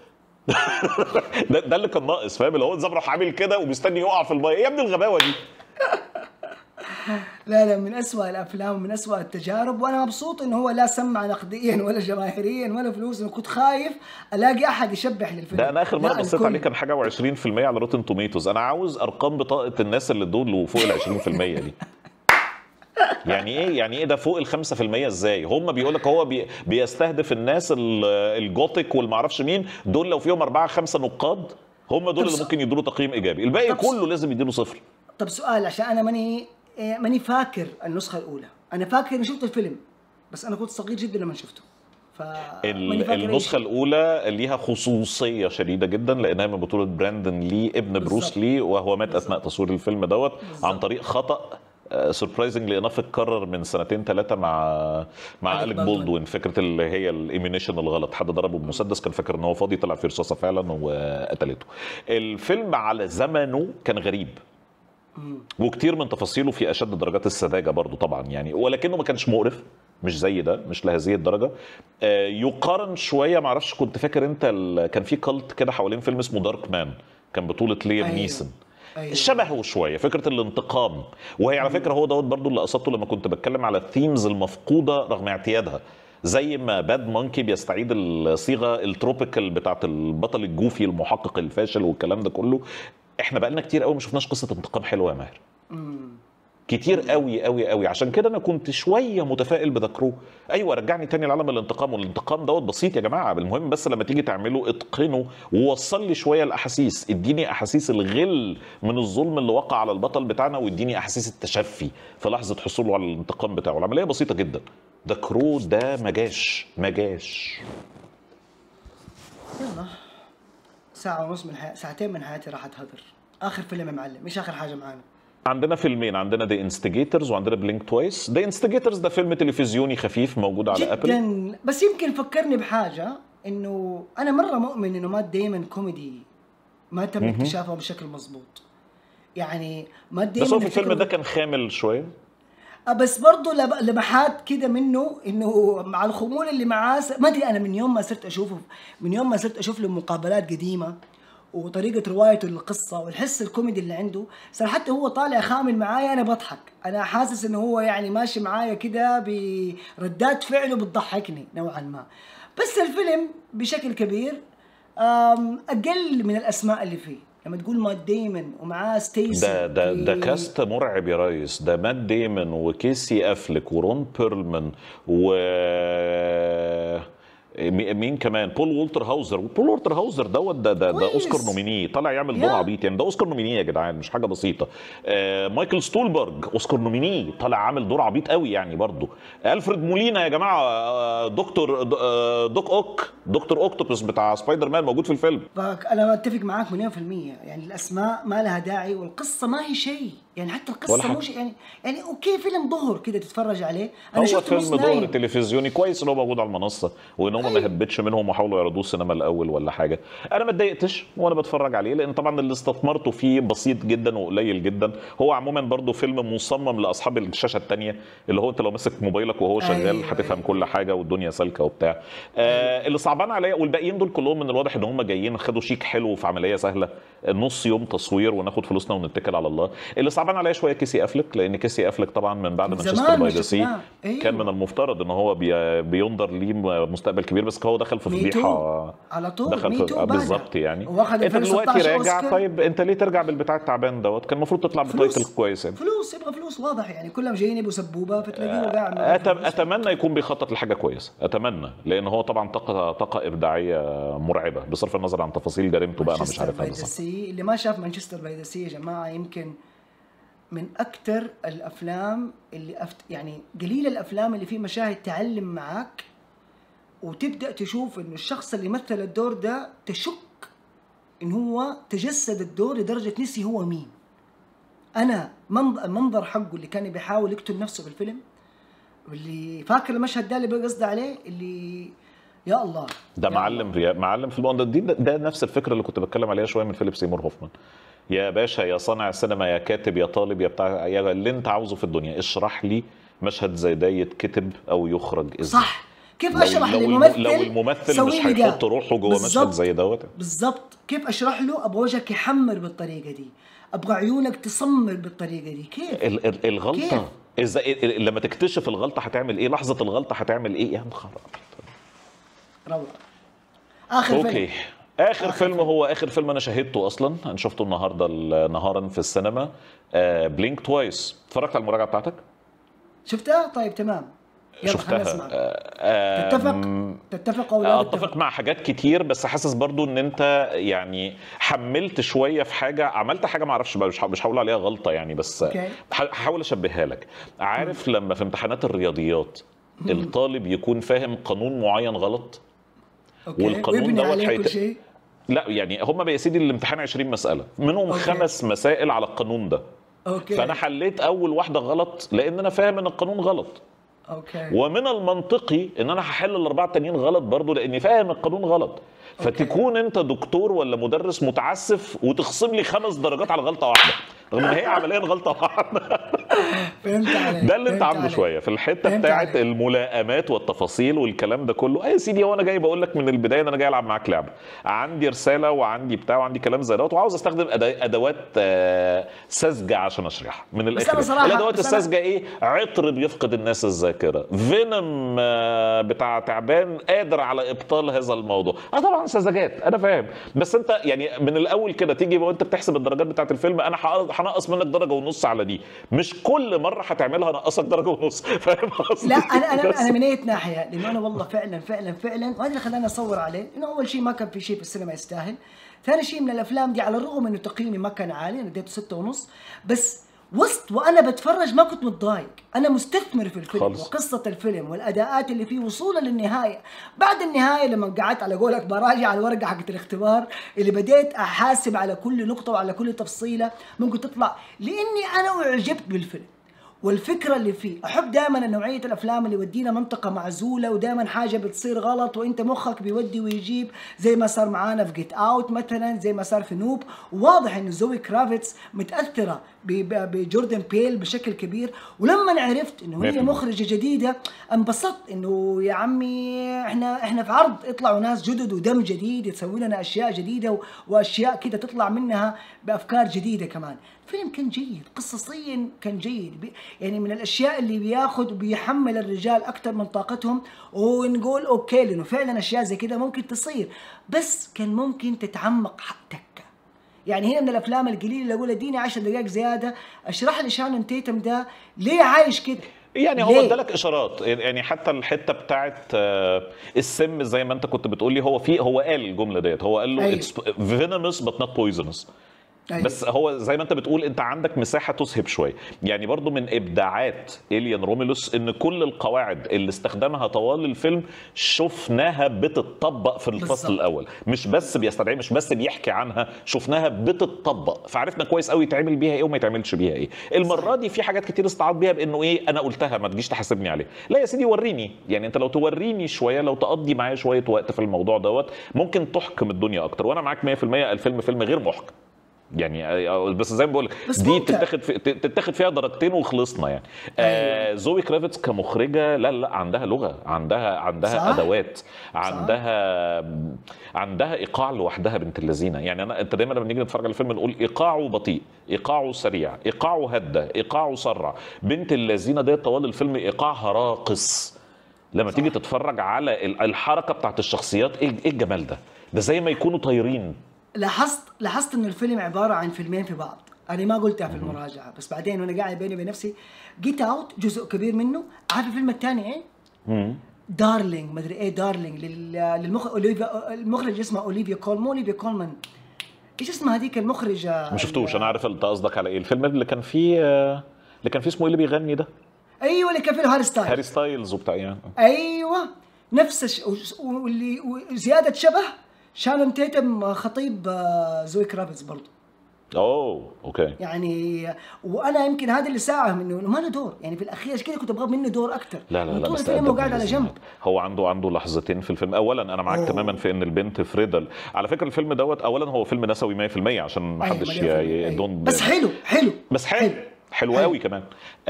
ده اللي كان ناقص، فاهم؟ اللي هو الزبرح عامل كده ومستني يقع في الميه. ايه يا ابن الغباوه دي؟ لا من أسوأ الافلام ومن أسوأ التجارب، وانا مبسوط انه هو لا سمع نقديا ولا جماهيريا ولا فلوس. انا كنت خايف الاقي احد يشبح للفيلم ده. انا اخر مره بصيت عليه كان حاجه و20% على روتن توميتوز. انا عاوز ارقام بطاقه الناس اللي دول فوق ال 20% دي. يعني ايه ده فوق ال 5%؟ ازاي؟ هم بيقول لك هو بيستهدف الناس الجوتيك والمعرفش مين دول، لو فيهم 4-5 نقاد هم دول اللي ممكن يدوا تقييم ايجابي، الباقي كله لازم يديله 0. طب سؤال، عشان انا ماني فاكر النسخه الاولى. انا فاكر اني شفت الفيلم بس انا كنت صغير جدا لما شفته، النسخه الاولى ليها خصوصيه شديده جدا لانها من بطوله براندون لي ابن بروس لي، وهو مات اثناء تصوير الفيلم دوت عن طريق خطا سربرايزنجلي انف اتكرر من 2-3 مع أليك بولدوين. فكره اللي هي الايمينيشن الغلط، حد ضربه بمسدس كان فاكر ان هو فاضي، طلع فيه رصاصه فعلا وقتلته. الفيلم على زمنه كان غريب وكتير من تفاصيله في اشد درجات السذاجه برضو طبعا يعني، ولكنه ما كانش مقرف، مش زي ده، مش لهذه الدرجه. يقارن شويه، معرفش كنت فاكر انت كان في كالت كده حوالين فيلم اسمه دارك مان، كان بطوله ليام نيسون. شبهه شويه فكره الانتقام، وهي على فكره هو دوت برضو اللي قصدته لما كنت بتكلم على الثيمز المفقوده رغم اعتيادها، زي ما باد مونكي بيستعيد الصيغه التروبيكال بتاعت البطل الجوفي المحقق الفاشل والكلام ده كله. احنا بقالنا كتير قوي ما شفناش قصه انتقام حلوه يا ماهر، كتير قوي قوي قوي. عشان كده انا كنت شويه متفائل بذكروه. ايوه رجعني تاني لعالم الانتقام، والانتقام دوت بسيط يا جماعه. المهم بس لما تيجي تعمله اتقنه ووصل لي شويه الاحاسيس، اديني احاسيس الغل من الظلم اللي وقع على البطل بتاعنا، واديني احاسيس التشفي في لحظه حصوله على الانتقام بتاعه. العمليه بسيطه جدا. ذكروه ده ما جاش. يلا ساعة ونص من ساعتين من حياتي راحت هدر. اخر فيلم يا معلم، ايش اخر حاجه معانا؟ عندنا فيلمين، عندنا ذا انستيجيترز وعندنا بلينك تويس. ذا انستيجيترز ده فيلم تلفزيوني خفيف موجود على ابل جدا، بس يمكن فكرني بحاجه، انه انا مره مؤمن انه مات دايما كوميدي ما تم اكتشافه بشكل مضبوط. يعني مات دايما، بس هو في الفيلم ده كان خامل شويه، بس برضه لمحات كده منه انه مع الخمول اللي معاه. ما ادري، انا من يوم ما صرت اشوف له مقابلات قديمه وطريقه روايته للقصه والحس الكوميدي اللي عنده، صار حتى هو طالع خامل معايا انا بضحك. انا حاسس انه هو يعني ماشي معايا كده بردات فعله بتضحكني نوعا ما. بس الفيلم بشكل كبير اقل من الاسماء اللي فيه. لما تقول مات ديمون ومعاه ستيسي ده كاست مرعب يا ريس. ده مات ديمون وكيسي افلك ورون بيرلمان و مين كمان؟ بول وولتر هاوزر. بول وولتر هاوزر ده اوسكار نوميني، طالع يعمل دور عبيط يعني. ده اوسكار نوميني يا جدعان، مش حاجه بسيطه. مايكل ستولبرج اوسكار نوميني، طالع عامل دور عبيط قوي يعني برضه. الفريد مولينا يا جماعه، دكتور اوكتوبوس بتاع سبايدر مان موجود في الفيلم. انا اتفق معاك مليون في المية. يعني الاسماء ما لها داعي والقصه ما هي شيء يعني. حتى القصه مش يعني اوكي فيلم ظهر كده تتفرج عليه. انا هو شفته فيلم ظهر تلفزيوني كويس ان هو موجود على المنصه، وان هم ما هبتش منهم وحاولوا يعرضوه السينما الاول ولا حاجه. انا ما اتضايقتش وانا بتفرج عليه، لان طبعا اللي استثمرته فيه بسيط جدا وقليل جدا. هو عموما برضو فيلم مصمم لاصحاب الشاشه الثانيه، اللي هو انت لو مسك موبايلك وهو شغال هتفهم كل حاجه والدنيا سالكه وبتاع. اللي صعبان عليا والباقيين دول كلهم من الواضح ان هم جايين خدوا شيك حلو في عمليه سهله، نص يوم تصوير وناخد فلوسنا ونتكل على الله. اللي صعبان عليا شويه كيسي افلك، لان كيسي افلك طبعا من بعد مانشستر باي ذا سي كان من المفترض ان هو بينظر ليه مستقبل كبير، بس هو دخل في فضيحه على طول. دخل في بالظبط يعني. انت دلوقتي راجع، طيب انت ليه ترجع بالبتاع التعبان دوت؟ كان المفروض تطلع بتايتل كويس يعني. فلوس، يبغى فلوس واضح يعني. كلهم جايين يبغوا سبوبه فتلاقيه قاعد. اتمنى يكون بيخطط لحاجه كويسه، اتمنى، لان هو طبعا طاقه ابداعيه مرعبه بصرف النظر عن تفاصيل جريمته بقى. انا مش عارف اللي ما شاف مانشستر باي ذا سي يا جماعه، يمكن من اكثر الافلام اللي يعني قليل الافلام اللي فيه مشاهد تعلم معاك، وتبدا تشوف انه الشخص اللي مثل الدور ده تشك ان هو تجسد الدور لدرجه نسي هو مين. انا المنظر حقه اللي كان بيحاول يقتل نفسه في الفيلم، واللي فاكر المشهد ده اللي بقصد عليه، اللي يا الله ده معلم في البوند دي. ده نفس الفكره اللي كنت بتكلم عليها شويه من فيليب سيمور هوفمان. يا باشا، يا صانع السينما، يا كاتب، يا طالب، يا بتاع، يا اللي انت عاوزه في الدنيا، اشرح لي مشهد زي ده يتكتب او يخرج ازاي. صح. كيف اشرح للممثل لو الممثل مش هيحط روحه جوه مشهد زي دوت؟ بالضبط. كيف اشرح له؟ ابغى وجهك يحمر بالطريقه دي، ابغى عيونك تصمر بالطريقه دي. كيف الغلطه ازاي لما تكتشف الغلطه هتعمل ايه؟ لحظه الغلطه هتعمل ايه؟ يا نهار روعه. اخر فيلم اخر فيلم هو اخر فيلم انا شاهدته اصلا. انا شفته النهارده نهارا في السينما. بلينك توايس. اتفرجت على المراجعه بتاعتك؟ شفتها؟ طيب تمام. شفتها. تتفق او لا؟ اتفق مع حاجات كتير، بس حاسس برضو ان انت يعني حملت شويه في حاجه، عملت حاجه ما اعرفش، مش هقول عليها غلطه يعني، بس هحاول اشبهها لك. عارف لما في امتحانات الرياضيات الطالب يكون فاهم قانون معين غلط، والقانون دوت لا يعني هم يا سيدي الامتحان 20 مساله منهم 5 مسائل على القانون ده. فانا حليت اول واحده غلط لان انا فاهم ان القانون غلط. ومن المنطقي ان انا هحل ال4 التانيين غلط برضو لاني فاهم القانون غلط. فتكون انت دكتور ولا مدرس متعسف وتخصم لي 5 درجات على غلطه واحده، رغم ان هي عمليا غلطه واحده. فهمت عليك. ده اللي انت عامله شويه في الحته بتاعه الملائمات والتفاصيل والكلام ده كله. يا سيدي هو انا جاي بقول لك من البدايه ان انا جاي العب معاك لعبه، عندي رساله وعندي بتاع وعندي كلام زي دوت، وعاوز استخدم ادوات ساذجه عشان اشرحها من الاخر. الادوات الساذجه ايه؟ عطر بيفقد الناس الذاكره، فينوم بتاع تعبان قادر على ابطال هذا الموضوع. طبعا سذاجات انا فاهم، بس انت يعني من الاول كده تيجي وانت بتحسب الدرجات بتاعه الفيلم، انا هنقص منك درجه ونص على دي، مش كل مره هتعملها نقصك درجه ونص. فاهم قصدي؟ لا انا من اي ناحيه، لانه انا والله فعلا وهذا اللي خلاني اصور عليه. انه اول شيء ما كان في شيء في السينما يستاهل، ثاني شيء من الافلام دي على الرغم انه تقييمي ما كان عالي، انا اديته 6.5، بس وانا بتفرج ما كنت متضايق. انا مستثمر في الفيلم خالص. وقصه الفيلم والاداءات اللي فيه وصولا للنهايه. بعد النهايه لما قعدت على قولك براجع على الورقه حقت الاختبار اللي بديت احاسب على كل نقطه وعلى كل تفصيله ممكن تطلع، لاني انا اعجبت بالفيلم والفكره اللي فيه. احب دائما نوعيه الافلام اللي يودينا منطقه معزوله ودائما حاجه بتصير غلط وانت مخك بيودي ويجيب، زي ما صار معانا في جيت اوت مثلا، زي ما صار في نوب. وواضح انه زوي كرافيتس متاثره بجوردن بيل بشكل كبير. ولما عرفت انه هي مخرجه جديده انبسطت انه يا عمي احنا في عرض يطلعوا ناس جدد ودم جديد يتسوي لنا اشياء جديده واشياء كده تطلع منها بافكار جديده كمان. الفيلم كان جيد قصصيا، كان جيد يعني من الاشياء اللي بياخذ وبيحمل الرجال اكثر من طاقتهم، ونقول اوكي لانه فعلا اشياء زي كده ممكن تصير، بس كان ممكن تتعمق تكه. يعني هنا من الافلام القليله اللي اقول اديني 10 دقائق زياده اشرح لي شانون تيتم ده ليه عايش كده. يعني هو ادالك اشارات، يعني حتى الحته بتاعت السم زي ما انت كنت بتقولي، هو قال الجمله ديت، هو قال له أيوه. اتس فينوموس بت نوت بويزونس. أيوه. بس هو زي ما انت بتقول، انت عندك مساحه تسهب شويه. يعني برضو من ابداعات إليان روميلوس ان كل القواعد اللي استخدمها طوال الفيلم شفناها بتطبق في الفصل بالظبط. الاول، مش بس بيستدعي، مش بس بيحكي عنها، شفناها بتطبق، فعرفنا كويس قوي يتعمل بيها ايه وما يتعملش بيها ايه. المره دي في حاجات كتير استعاض بيها بانه ايه، انا قلتها ما تجيش تحاسبني عليها. لا يا سيدي وريني، يعني انت لو توريني شويه، لو تقضي معايا شويه وقت في الموضوع دوت، ممكن تحكم الدنيا اكتر. وانا معاك 100%، الفيلم فيلم غير محكم يعني، بس زي ما بقول بس دي ممتع. تتاخد فيها درجتين وخلصنا يعني. أيوة. زوي كرافيتس كمخرجه، لا عندها لغه، عندها صح؟ ادوات، عندها ايقاع لوحدها بنت اللذينه. يعني انت دايما لما نيجي نتفرج على الفيلم نقول ايقاعه بطيء، ايقاعه سريع، ايقاعه هدى، ايقاعه سرع. بنت اللذينه ديت طوال الفيلم ايقاعها راقص. لما تيجي تتفرج على الحركه بتاعت الشخصيات، ايه الجمال ده زي ما يكونوا طايرين. لاحظت ان الفيلم عباره عن فيلمين في بعض. انا ما قلتها في المراجعه، بس بعدين وانا قاعد بيني وبين نفسي جيت اوت جزء كبير منه. عارف الفيلم الثاني ايه؟ دارلينج، مدري ايه دارلينج، المخرج اسمه اوليفيا كولمان. ايش اسمها هذيك المخرجه؟ ما شفتوش. انا عارف انت قصدك على ايه، الفيلم اللي كان فيه اسمه ايه اللي بيغني ده؟ ايوه اللي كان فيه هاري ستايلز وبتاع يعني. ايوه نفس واللي زياده شبه شانون تيتم خطيب زوي كرافيتس برضه. اوكي. يعني وانا يمكن هذا اللي ساعه انه ما له دور، يعني في الاخير كده كنت ابغى منه دور اكثر. لا طول بس الفيلم وقاعد على جنب. هو عنده لحظتين في الفيلم. اولا انا معاك تماما في ان البنت فريدا، على فكره الفيلم دوت اولا هو فيلم نسوي 100% عشان ما حدش بس حلو قوي كمان.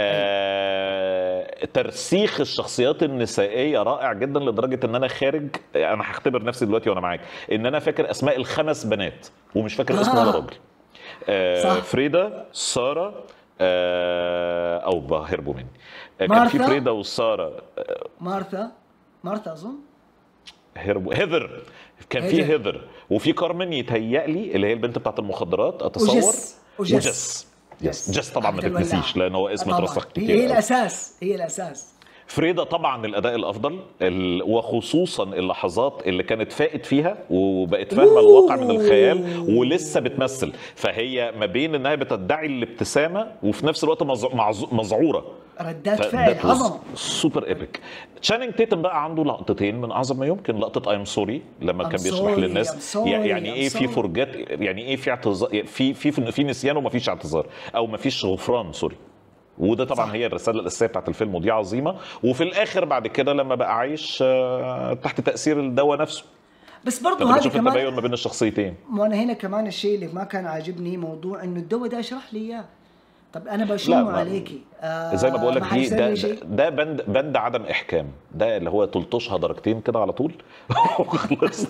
ترسيخ الشخصيات النسائيه رائع جدا، لدرجه ان انا خارج، انا هختبر نفسي دلوقتي وانا معاك، ان انا فاكر اسماء الخمس بنات ومش فاكر اسم ولا راجل. فريدا، ساره، او بهربوا مني. كان في فريدا وساره، مارثا اظن، هيذر. كان في هيذر وفي كارمن يتهيألي اللي هي البنت بتاعت المخدرات اتصور، وجس طبعا ما تتنسيش لان هو اسم اترسخ كتير. هي الاساس. فريدا طبعا الاداء الافضل، وخصوصا اللحظات اللي كانت فائت فيها وبقت فاهمه الواقع من الخيال ولسه بتمثل، فهي ما بين انها بتدعي الابتسامه وفي نفس الوقت مذعوره، ردات فعل عظمه سوبر ايبك. تشانينج تيتم بقى عنده لقطتين من اعظم ما يمكن. لقطه ايم سوري لما كان بيشرح للناس يعني ايه في فرجات، يعني ايه في اعتذار، في نسيان وما فيش اعتذار او ما فيش غفران، سوري. وده طبعا صح. هي الرساله الاساسيه بتاعت الفيلم، ودي عظيمه. وفي الاخر بعد كده لما بقى عايش تحت تاثير الدواء نفسه، بس برضه هذا كمان التباين ما بين الشخصيتين. وانا هنا كمان الشيء اللي ما كان عاجبني موضوع انه الدواء ده اشرح لي اياه. طب انا بشومه عليكي زي ما بقول لك، ده بند عدم احكام، ده اللي هو تلطشها درجتين كده على طول وخلص.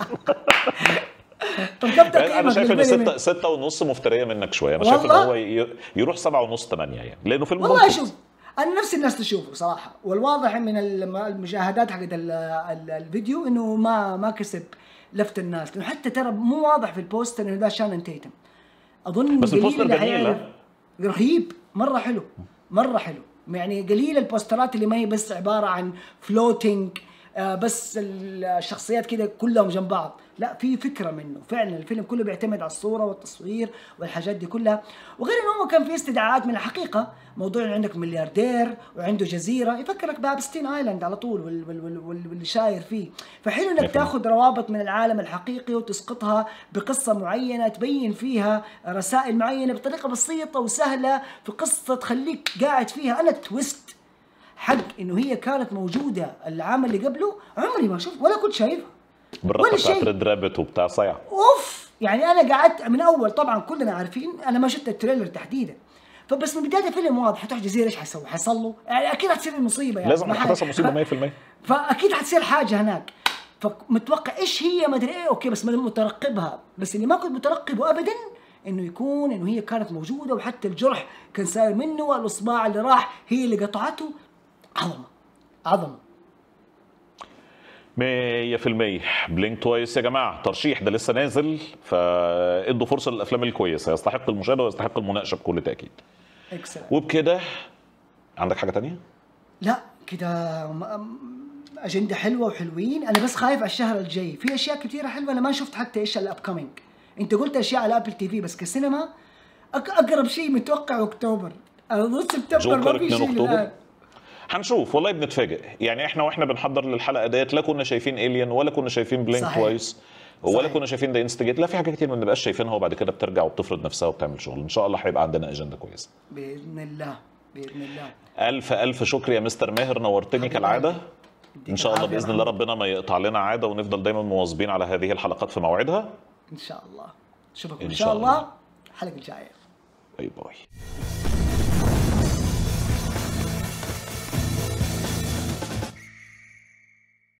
طب كم تقييمك؟ انا شايف ان 6.5 مفتريه منك شويه. انا شايف ان هو يروح 7.5 8 يعني، لانه فيلم والله شوف انا نفس الناس تشوفه صراحه، والواضح من المشاهدات حقت الفيديو انه ما كسب لفت الناس، لانه حتى ترى مو واضح في البوستر انه ده شانون تيتم. اظن بس البوستر جميل، رهيب، مره حلو يعني قليل البوسترات اللي ما هي بس عباره عن فلوتينج، بس الشخصيات كده كلهم جنب بعض. لا، في فكره منه فعلا. الفيلم كله بيعتمد على الصوره والتصوير والحاجات دي كلها، وغير انه هو كان في استدعاءات من الحقيقه. موضوع انه عندك ملياردير وعنده جزيره يفكرك بابستين ايلاند على طول واللي شاير فيه. فحلو انك تاخذ روابط من العالم الحقيقي وتسقطها بقصه معينه تبين فيها رسائل معينه بطريقه بسيطه وسهله، في قصه تخليك قاعد فيها. انا تويست حق انه هي كانت موجوده العام اللي قبله عمري ما شفت ولا كنت شايفها بالرقم بتاعت ريد رابت وبتاع صيع. اوف، يعني انا قعدت من اول، طبعا كلنا عارفين، انا ما شفت التريلر تحديدا، فبس من بدايه الفيلم واضح حتروح جزيره ايش حيسوي؟ حيصل له يعني اكيد حتصير المصيبه، يعني لازم حتصل مصيبه 100%. فاكيد حتصير حاجه هناك، فمتوقع ايش هي ما ادري ايه. اوكي بس مترقبها، بس اللي ما كنت مترقبه ابدا انه هي كانت موجوده، وحتى الجرح كان ساير منه، والاصبع اللي راح هي اللي قطعته. عظمه 100%. بلينك توايس يا جماعه ترشيح ده لسه نازل، فادوا فرصه للافلام الكويسه، يستحق المشاهده ويستحق المناقشه بكل تاكيد. اكسلنت. وبكده عندك حاجه تانية؟ لا كده اجنده حلوه وحلوين. انا بس خايف على الشهر الجاي، في اشياء كثيره حلوه انا ما شفت حتى ايش الاب كومينج. انت قلت اشياء على ابل تي في بس كسينما اقرب شيء متوقع اكتوبر، نص سبتمبر ما جوكر في 2 شيء اكتوبر الان. هنشوف والله، بنتفاجئ يعني. واحنا بنحضر للحلقه ديت لا كنا شايفين الين ولا كنا شايفين بلينك صحيح. توايس ولا صحيح. كنا شايفين ذا انستيجيت، لا في حاجات كتير ما بنبقاش شايفينها وبعد كده بترجع وبتفرض نفسها وبتعمل شغل. ان شاء الله هيبقى عندنا اجنده كويسه باذن الله باذن الله. الف شكر يا مستر ماهر، نورتني كالعاده. ان شاء الله باذن الله ربنا ما يقطع لنا عاده ونفضل دايما مواظبين على هذه الحلقات في موعدها ان شاء الله. اشوفكم ان إن شاء شاء الله الحلقه الجايه. باي باي.